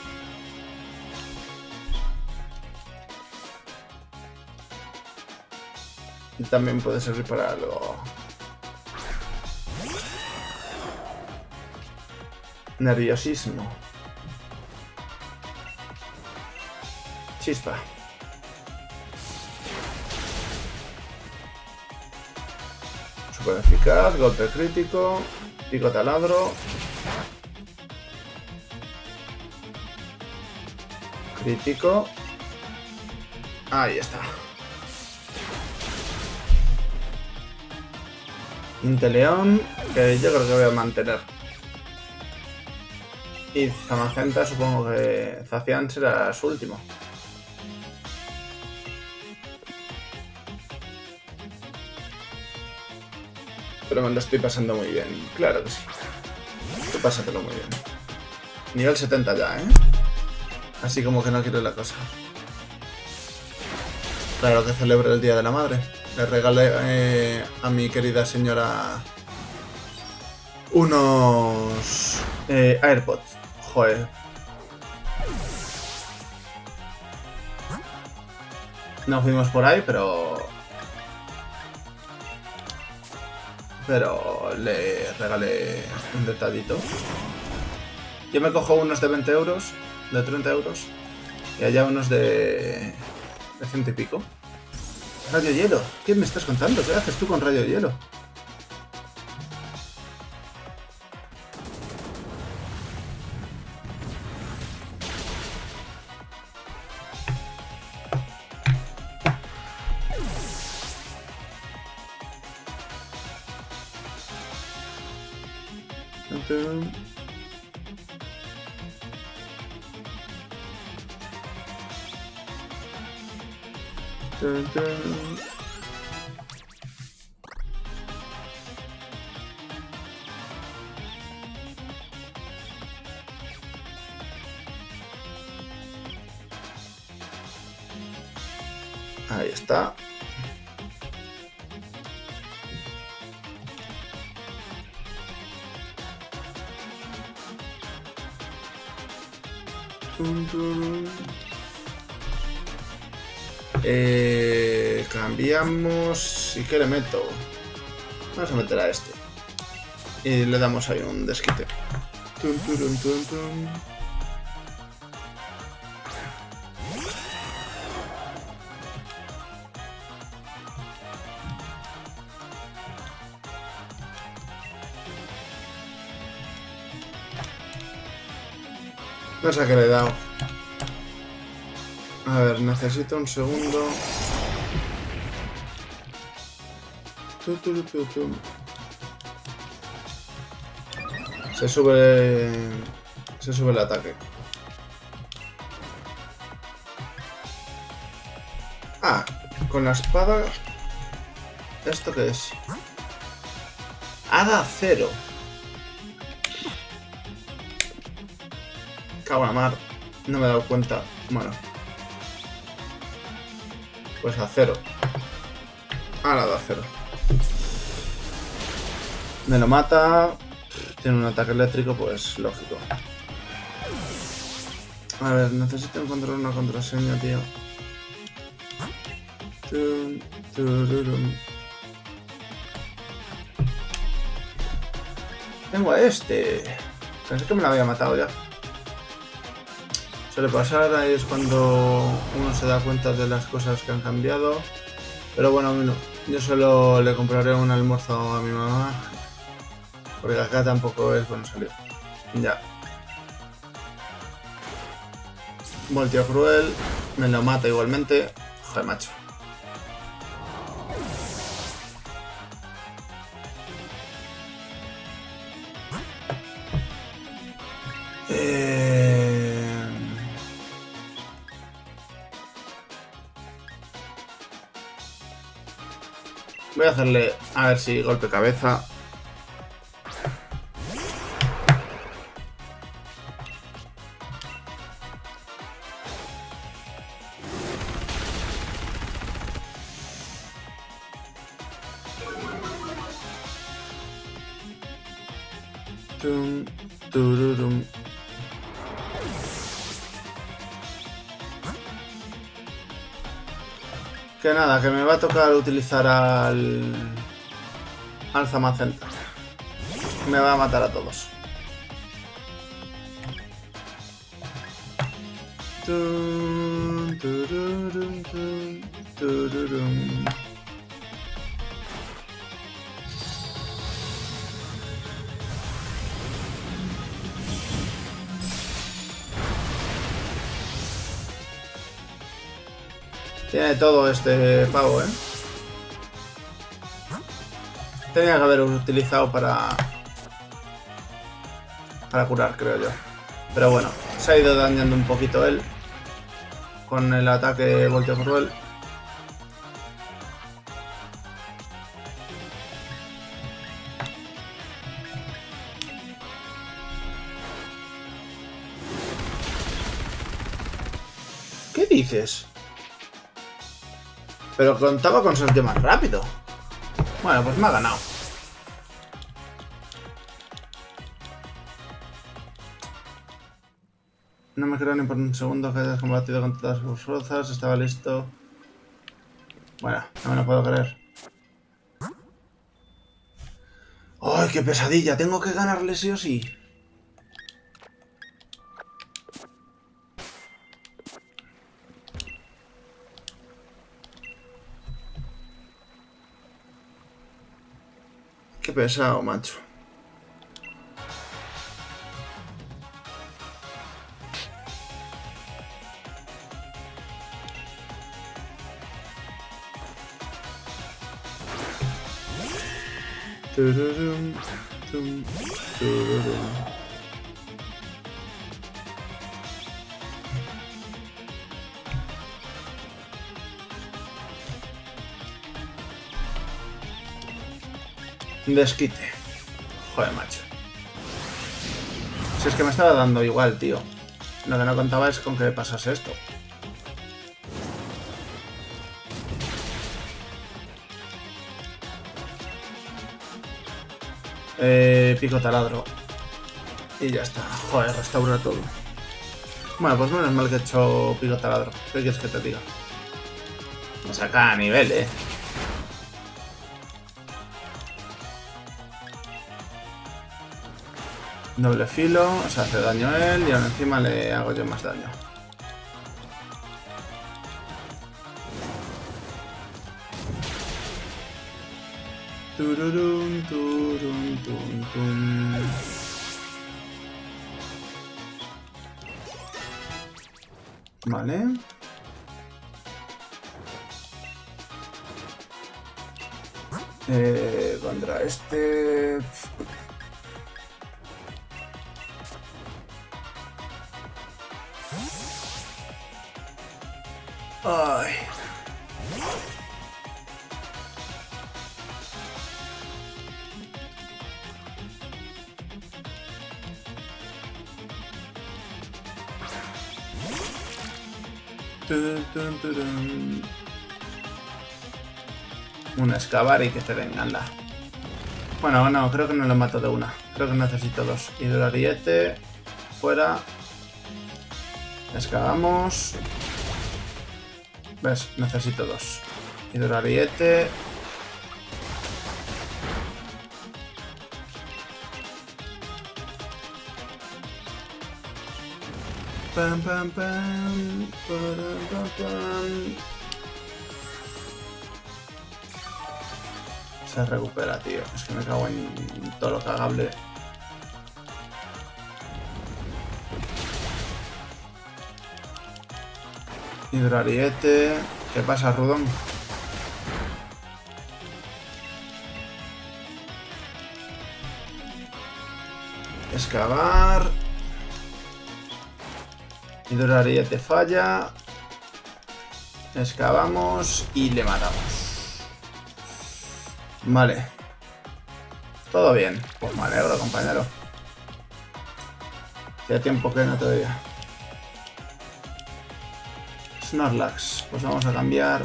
Y también puede servir para algo. Nerviosismo. Chispa. Super eficaz, golpe crítico, pico taladro. Crítico. Ahí está. Inteleon, que yo creo que voy a mantener. Y Zamacenta, supongo que Zacian será su último. Pero me lo estoy pasando muy bien, claro que sí. Tú pásatelo muy bien. Nivel 70 ya, ¿eh? Así como que no quiero la cosa. Claro que celebro el Día de la Madre. Le regalé a mi querida señora unos AirPods. Joder. No fuimos por ahí, pero le regalé un detallito. Yo me cojo unos de 20 euros, de 30 euros, y allá unos de 100 y pico. Rayo hielo. ¿Qué me estás contando? ¿Qué haces tú con rayo hielo? Ahí está. Cambiamos. ¿Y qué le meto? Vamos a meter a este. Y le damos ahí un desquite. Tum, turum, tum, tum. No sé a qué le he dado. A ver, necesito un segundo. Se sube el ataque. Ah, con la espada. ¿Esto qué es? Hada cero. Cago en la mar. No me he dado cuenta. Bueno. Pues a cero. Ahora da cero. Me lo mata. Tiene un ataque eléctrico, pues lógico. A ver, necesito encontrar una contraseña, tío. Tengo a este. Pensé que me lo había matado ya. suele pasar, ahí es cuando uno se da cuenta de las cosas que han cambiado. Pero bueno, yo solo le compraré un almuerzo a mi mamá, porque acá tampoco es bueno salir. Ya. Voltio cruel, me lo mata igualmente. Joder, macho. Voy a hacerle, a ver si golpe cabeza. Tum, tururum. Que nada, que me va a tocar utilizar al Zamacenta. Me va a matar a todos. Tum, tururum, tum, tururum. Tiene todo este pavo, ¿eh? Tenía que haber utilizado para curar, creo yo. Pero bueno, se ha ido dañando un poquito él con el ataque volteo cruel. ¿Qué dices? Pero contaba con ser más rápido. Bueno, pues me ha ganado. No me creo ni por un segundo que hayas combatido con todas sus fuerzas. Estaba listo. Bueno, no me lo puedo creer. ¡Ay, qué pesadilla! Tengo que ganarle sí o sí. Qué pesado, macho. Tururum, tum, tururum. Desquite. Joder, macho. Si es que me estaba dando igual, tío. Lo que no contaba es con que pasase esto. Pico taladro. Y ya está. Joder, restaura todo. Bueno, pues menos mal que he hecho pico taladro. ¿Qué quieres que te diga? Me saca a nivel, Doble filo, o sea, hace daño a él y aún encima le hago yo más daño. Tururum, turum, tum, tum. Vale. Contra este... Ay. Un excavar y que te venga, anda. Bueno, no, creo que no lo mato de una. Creo que necesito dos. Hidroariete. Fuera. Excavamos. ¿Ves? Necesito dos. Hidroariete. Pam, pam, pam, param, pam, pam. Se recupera, tío. Es que me cago en todo lo cagable. Hidroariete. ¿Qué pasa, Rudón? Excavar. Hidroariete falla. Excavamos y le matamos. Vale. Todo bien. Pues me alegro, compañero. Hacía tiempo que no te veía. Snorlax. Pues vamos a cambiar.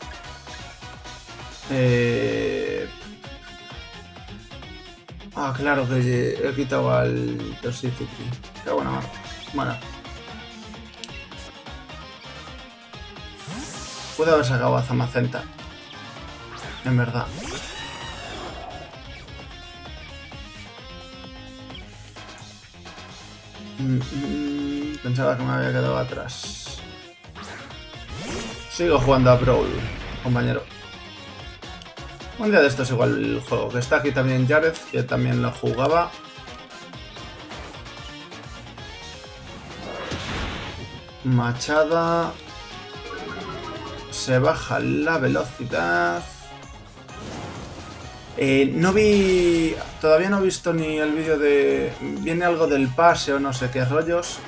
Ah, claro que he quitado al Toxicity. Qué buena marca. Bueno. Puede haber sacado a Zamacenta. En verdad. Pensaba que me había quedado atrás. Sigo jugando a Brawl, compañero. Un día de estos igual el juego. Que está aquí también Jared, que también lo jugaba. Machada. Se baja la velocidad. No vi... Todavía no he visto ni el vídeo de... Viene algo del pase o no sé qué rollos.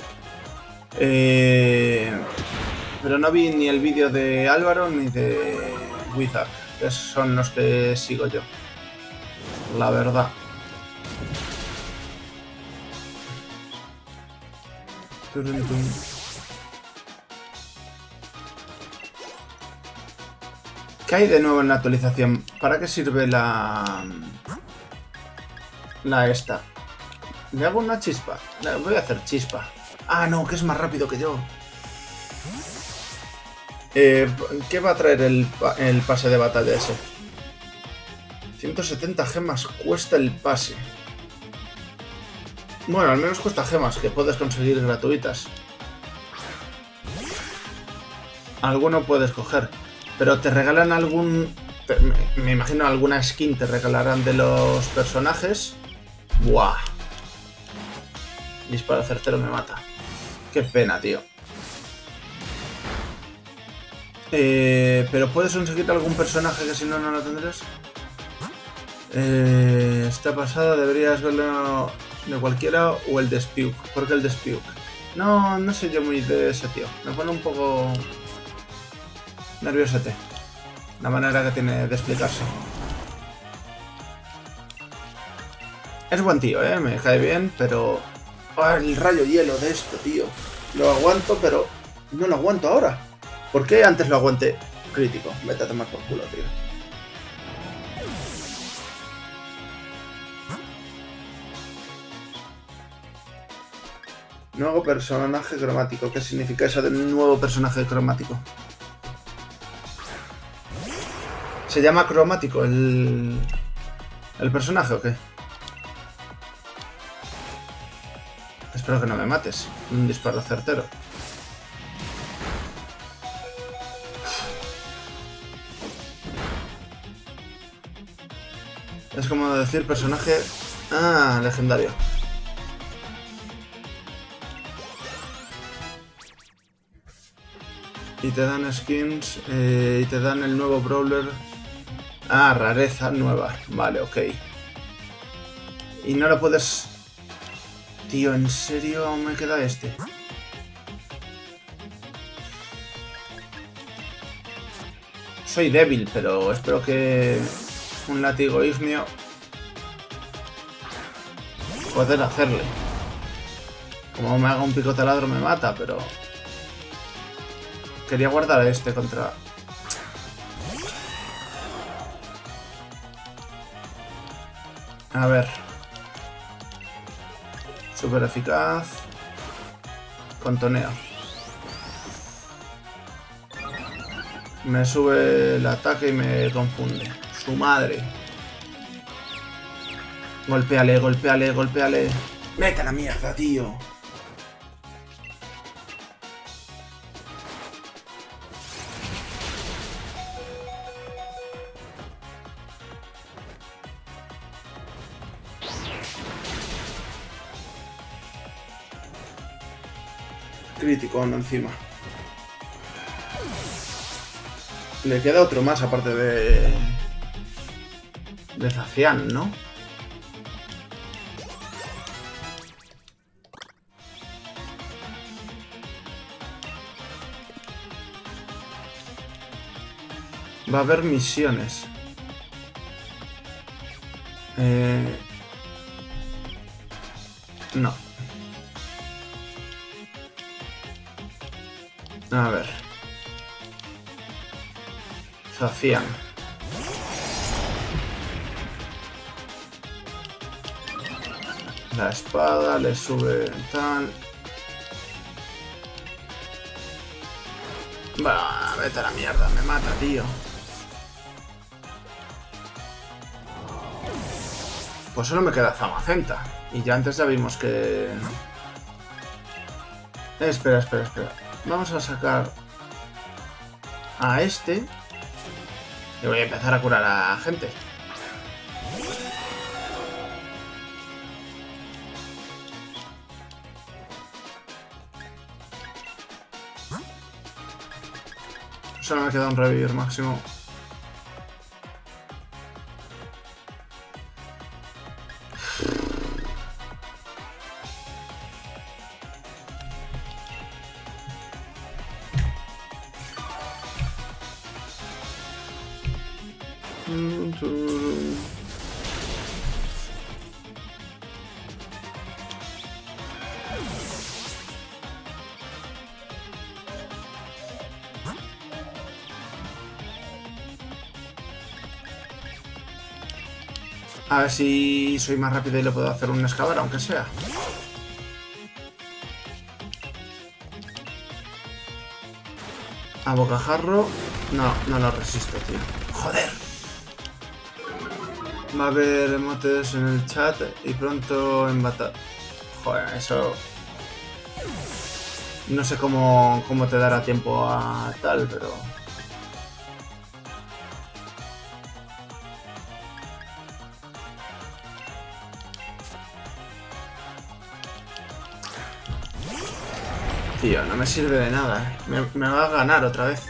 Pero no vi ni el vídeo de Álvaro ni de Wizard. Que son los que sigo yo. La verdad. ¿Qué hay de nuevo en la actualización? ¿Para qué sirve la esta? ¿Le hago una chispa? Voy a hacer chispa. Ah, no, que es más rápido que yo. ¿Qué va a traer el pase de batalla ese? 170 gemas cuesta el pase. Bueno, al menos cuesta gemas que puedes conseguir gratuitas. Alguno puedes coger. Pero te regalan algún... Me imagino alguna skin te regalarán de los personajes. ¡Buah! Disparo certero me mata. Qué pena, tío. Pero puedes conseguir algún personaje que si no, no lo tendrás. Esta pasada deberías verlo de cualquiera o el de Spiuk. ¿Por qué el de Spiuk? No sé yo muy de ese tío. Me pone un poco... nerviosete. La manera que tiene de explicarse. Es buen tío, me cae bien, pero... Oh, el rayo hielo de esto, tío. Lo aguanto, pero no lo aguanto ahora. ¿Por qué antes lo aguanté? Crítico. Vete a tomar por culo, tío. Nuevo personaje cromático. ¿Qué significa eso de nuevo personaje cromático? ¿Se llama cromático el personaje o qué? Espero que no me mates. Un disparo certero. Es como decir personaje... Ah, legendario. Y te dan skins y te dan el nuevo Brawler. Ah, rareza nueva. Vale, ok. Y no lo puedes... Tío, ¿en serio aún me queda este? Soy débil, pero espero que un látigo ignio poder hacerle. Como me haga un pico taladro me mata, pero... Quería guardar a este contra... A ver. Súper eficaz. Contoneo. Me sube el ataque y me confunde. Su madre. Golpéale, golpéale, golpéale. Vete a la mierda, tío. Crítico no encima. Le queda otro más aparte de Zacian, ¿no? Va a haber misiones. No. A ver. Zacian. La espada le sube tal. Va, vete a la mierda, me mata, tío. Pues solo me queda Zamacenta. Y ya antes ya vimos que... Espera. Vamos a sacar a este. Y voy a empezar a curar a gente. Solo me queda un revivir máximo. A ver si soy más rápido y le puedo hacer un excavar, aunque sea. A bocajarro. No lo resisto, tío. ¡Joder! Va a haber emotes en el chat y pronto en batalla. Joder, eso... No sé cómo te dará tiempo a tal, pero... Tío, no me sirve de nada, ¿eh? Me va a ganar otra vez.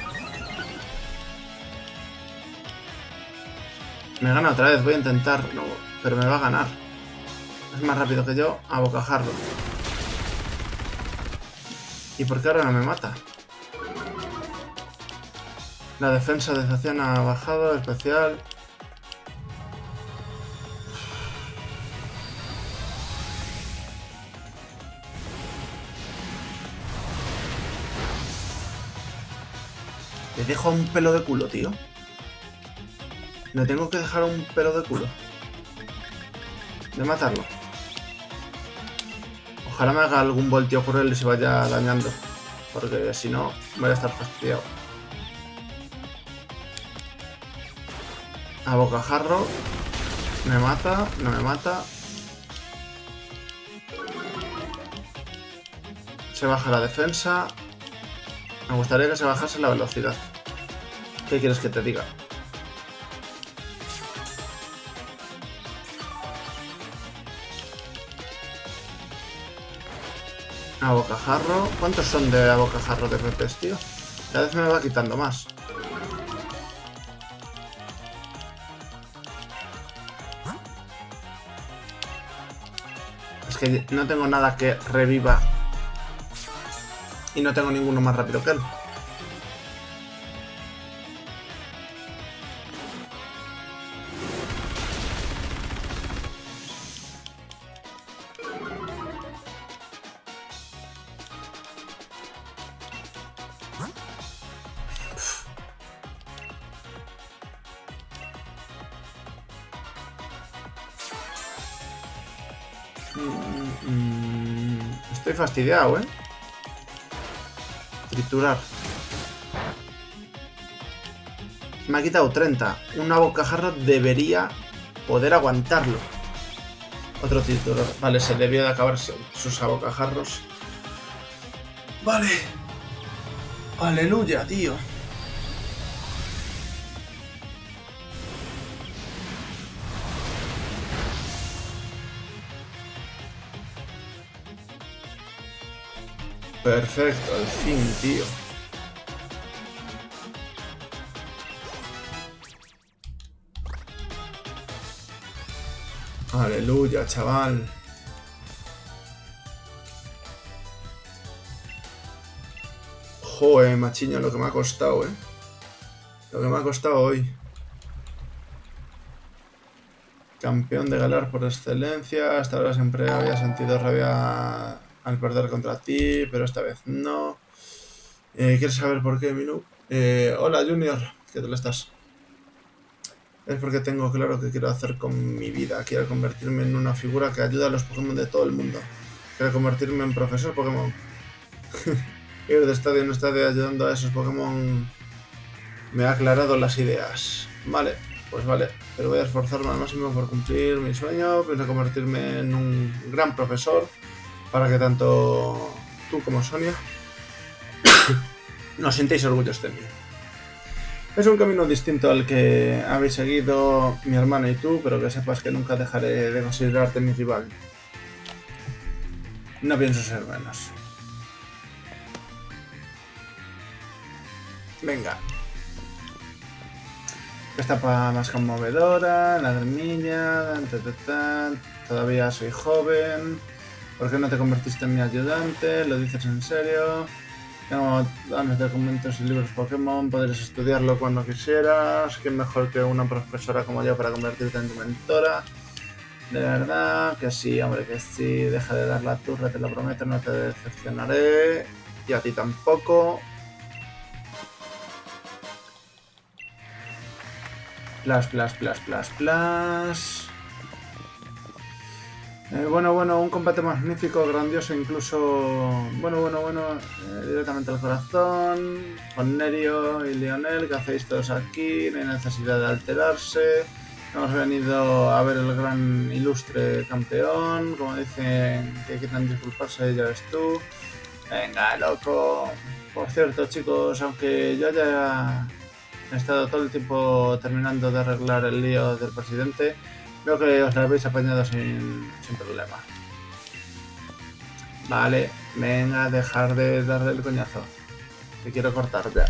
Me gana otra vez, voy a intentar, no, pero me va a ganar. Es más rápido que yo, a bocajarro. ¿Y por qué ahora no me mata? La defensa de Zacian ha bajado, especial. Le dejo un pelo de culo, tío. Le tengo que dejar un pelo de culo. De matarlo. Ojalá me haga algún voltio cruel y se vaya dañando. Porque si no, voy a estar fastidiado. A bocajarro. Me mata, no me mata. Se baja la defensa. Me gustaría que se bajase la velocidad. ¿Qué quieres que te diga? A bocajarro. ¿Cuántos son de a bocajarro de PPs, tío? Cada vez me va quitando más. Es que no tengo nada que reviva. Y no tengo ninguno más rápido que él. Estoy fastidiado, ¿eh? Triturar. Me ha quitado 30. Un abocajarro debería poder aguantarlo. Otro triturar. Vale, se debió de acabar sus abocajarros. Vale. Aleluya, tío. Perfecto, al fin, tío. Aleluya, chaval. Joder, machiño, lo que me ha costado, Lo que me ha costado hoy. Campeón de Galar por excelencia. Hasta ahora siempre había sentido rabia al perder contra ti, pero esta vez no. ¿Quieres saber por qué, Minu? Hola, Junior. ¿Qué tal estás? Es porque tengo claro qué quiero hacer con mi vida. Quiero convertirme en una figura que ayuda a los Pokémon de todo el mundo. Quiero convertirme en profesor Pokémon. Ir de estadio en estadio ayudando a esos Pokémon me ha aclarado las ideas. Vale, pues vale. Pero voy a esforzarme al máximo por cumplir mi sueño. Pienso convertirme en un gran profesor para que tanto tú como Sonia nos sintáis orgullosos de mí. Es un camino distinto al que habéis seguido mi hermana y tú, pero que sepas que nunca dejaré de considerarte mi rival. No pienso ser menos. Venga. Esta más conmovedora, la gramilla, todavía soy joven. ¿Por qué no te convertiste en mi ayudante? ¿Lo dices en serio? Tengo ganas de documentos y libros Pokémon, podrías estudiarlo cuando quisieras. ¿Quién mejor que una profesora como yo para convertirte en tu mentora? De verdad que sí, hombre, que sí. Deja de dar la turra, te lo prometo, no te decepcionaré. Y a ti tampoco. Plas. Bueno, un combate magnífico, grandioso, incluso... directamente al corazón. Con Nerio y Lionel, ¿qué hacéis todos aquí? No hay necesidad de alterarse. Hemos venido a ver el gran ilustre campeón. Como dicen que quieran disculparse, ya ves tú. Venga, loco. Por cierto, chicos, aunque yo haya estado todo el tiempo terminando de arreglar el lío del presidente, creo que os la habéis apañado sin problema. Vale, venga, dejar de darle el coñazo. Te quiero cortar ya.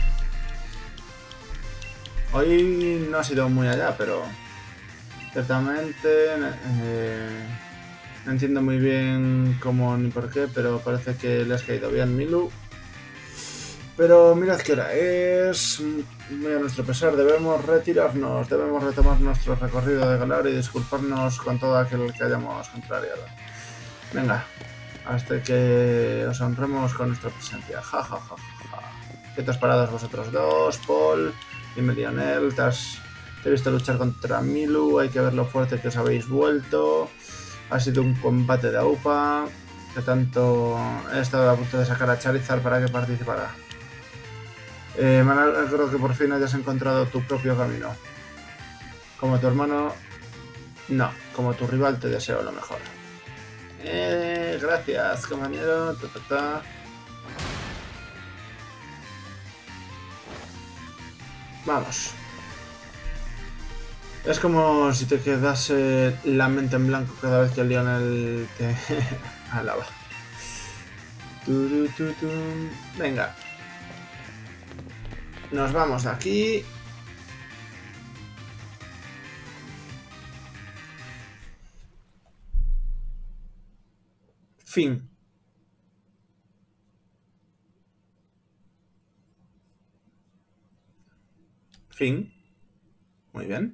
Hoy no ha sido muy allá, pero ciertamente no entiendo muy bien cómo ni por qué, pero parece que le has caído bien, Milu. Pero mirad qué hora es. Muy a nuestro pesar, debemos retirarnos. Debemos retomar nuestro recorrido de Galar y disculparnos con todo aquel que hayamos contrariado. Venga, hasta que os honremos con nuestra presencia. Ja. Quietos parados vosotros dos, Paul. Dime, Lionel, te he visto luchar contra Milu. Hay que ver lo fuerte que os habéis vuelto. Ha sido un combate de AUPA. Que tanto he estado a punto de sacar a Charizard para que participara. Me alegro que por fin hayas encontrado tu propio camino. Como tu hermano, no. Como tu rival te deseo lo mejor. Gracias, compañero. Vamos. Es como si te quedase la mente en blanco cada vez que el Lionel te alaba. Venga. Nos vamos de aquí. Fin. Muy bien.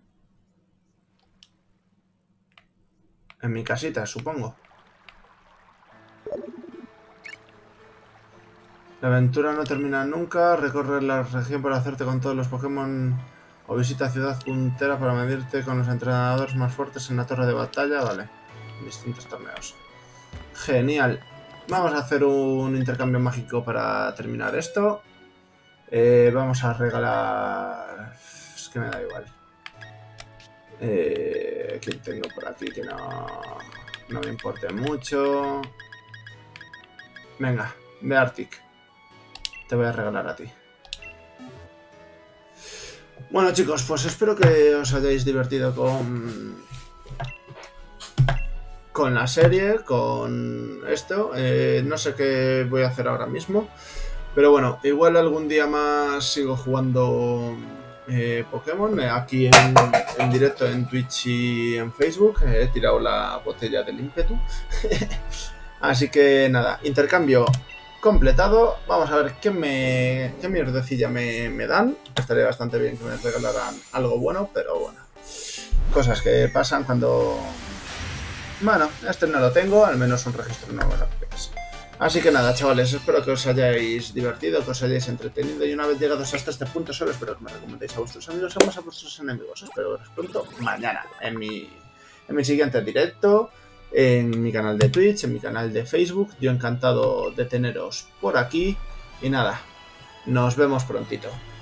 En mi casita, supongo. La aventura no termina nunca. Recorre la región para hacerte con todos los Pokémon o visita Ciudad Puntera para medirte con los entrenadores más fuertes en la torre de batalla. Vale, en distintos torneos. Genial. Vamos a hacer un intercambio mágico para terminar esto. Vamos a regalar... Es que me da igual. ¿Quién tengo por aquí que no me importe mucho? Venga, de Arctic. Te voy a regalar a ti. Bueno, chicos, pues espero que os hayáis divertido con con la serie, con esto. No sé qué voy a hacer ahora mismo. Pero bueno, igual algún día más sigo jugando Pokémon. Aquí en directo en Twitch y en Facebook. He tirado la botella del ímpetu. Así que nada, intercambio completado. Vamos a ver qué mierdecilla me dan. Estaría bastante bien que me regalaran algo bueno, pero bueno. Cosas que pasan cuando... Bueno, este no lo tengo, al menos un registro no me lo pides. Así que nada, chavales, espero que os hayáis divertido, que os hayáis entretenido y una vez llegados hasta este punto solo espero que me recomendéis a vuestros amigos y más a vuestros enemigos. Espero veros pronto mañana en mi siguiente directo, en mi canal de Twitch, en mi canal de Facebook. Yo encantado de teneros por aquí y nada, nos vemos prontito.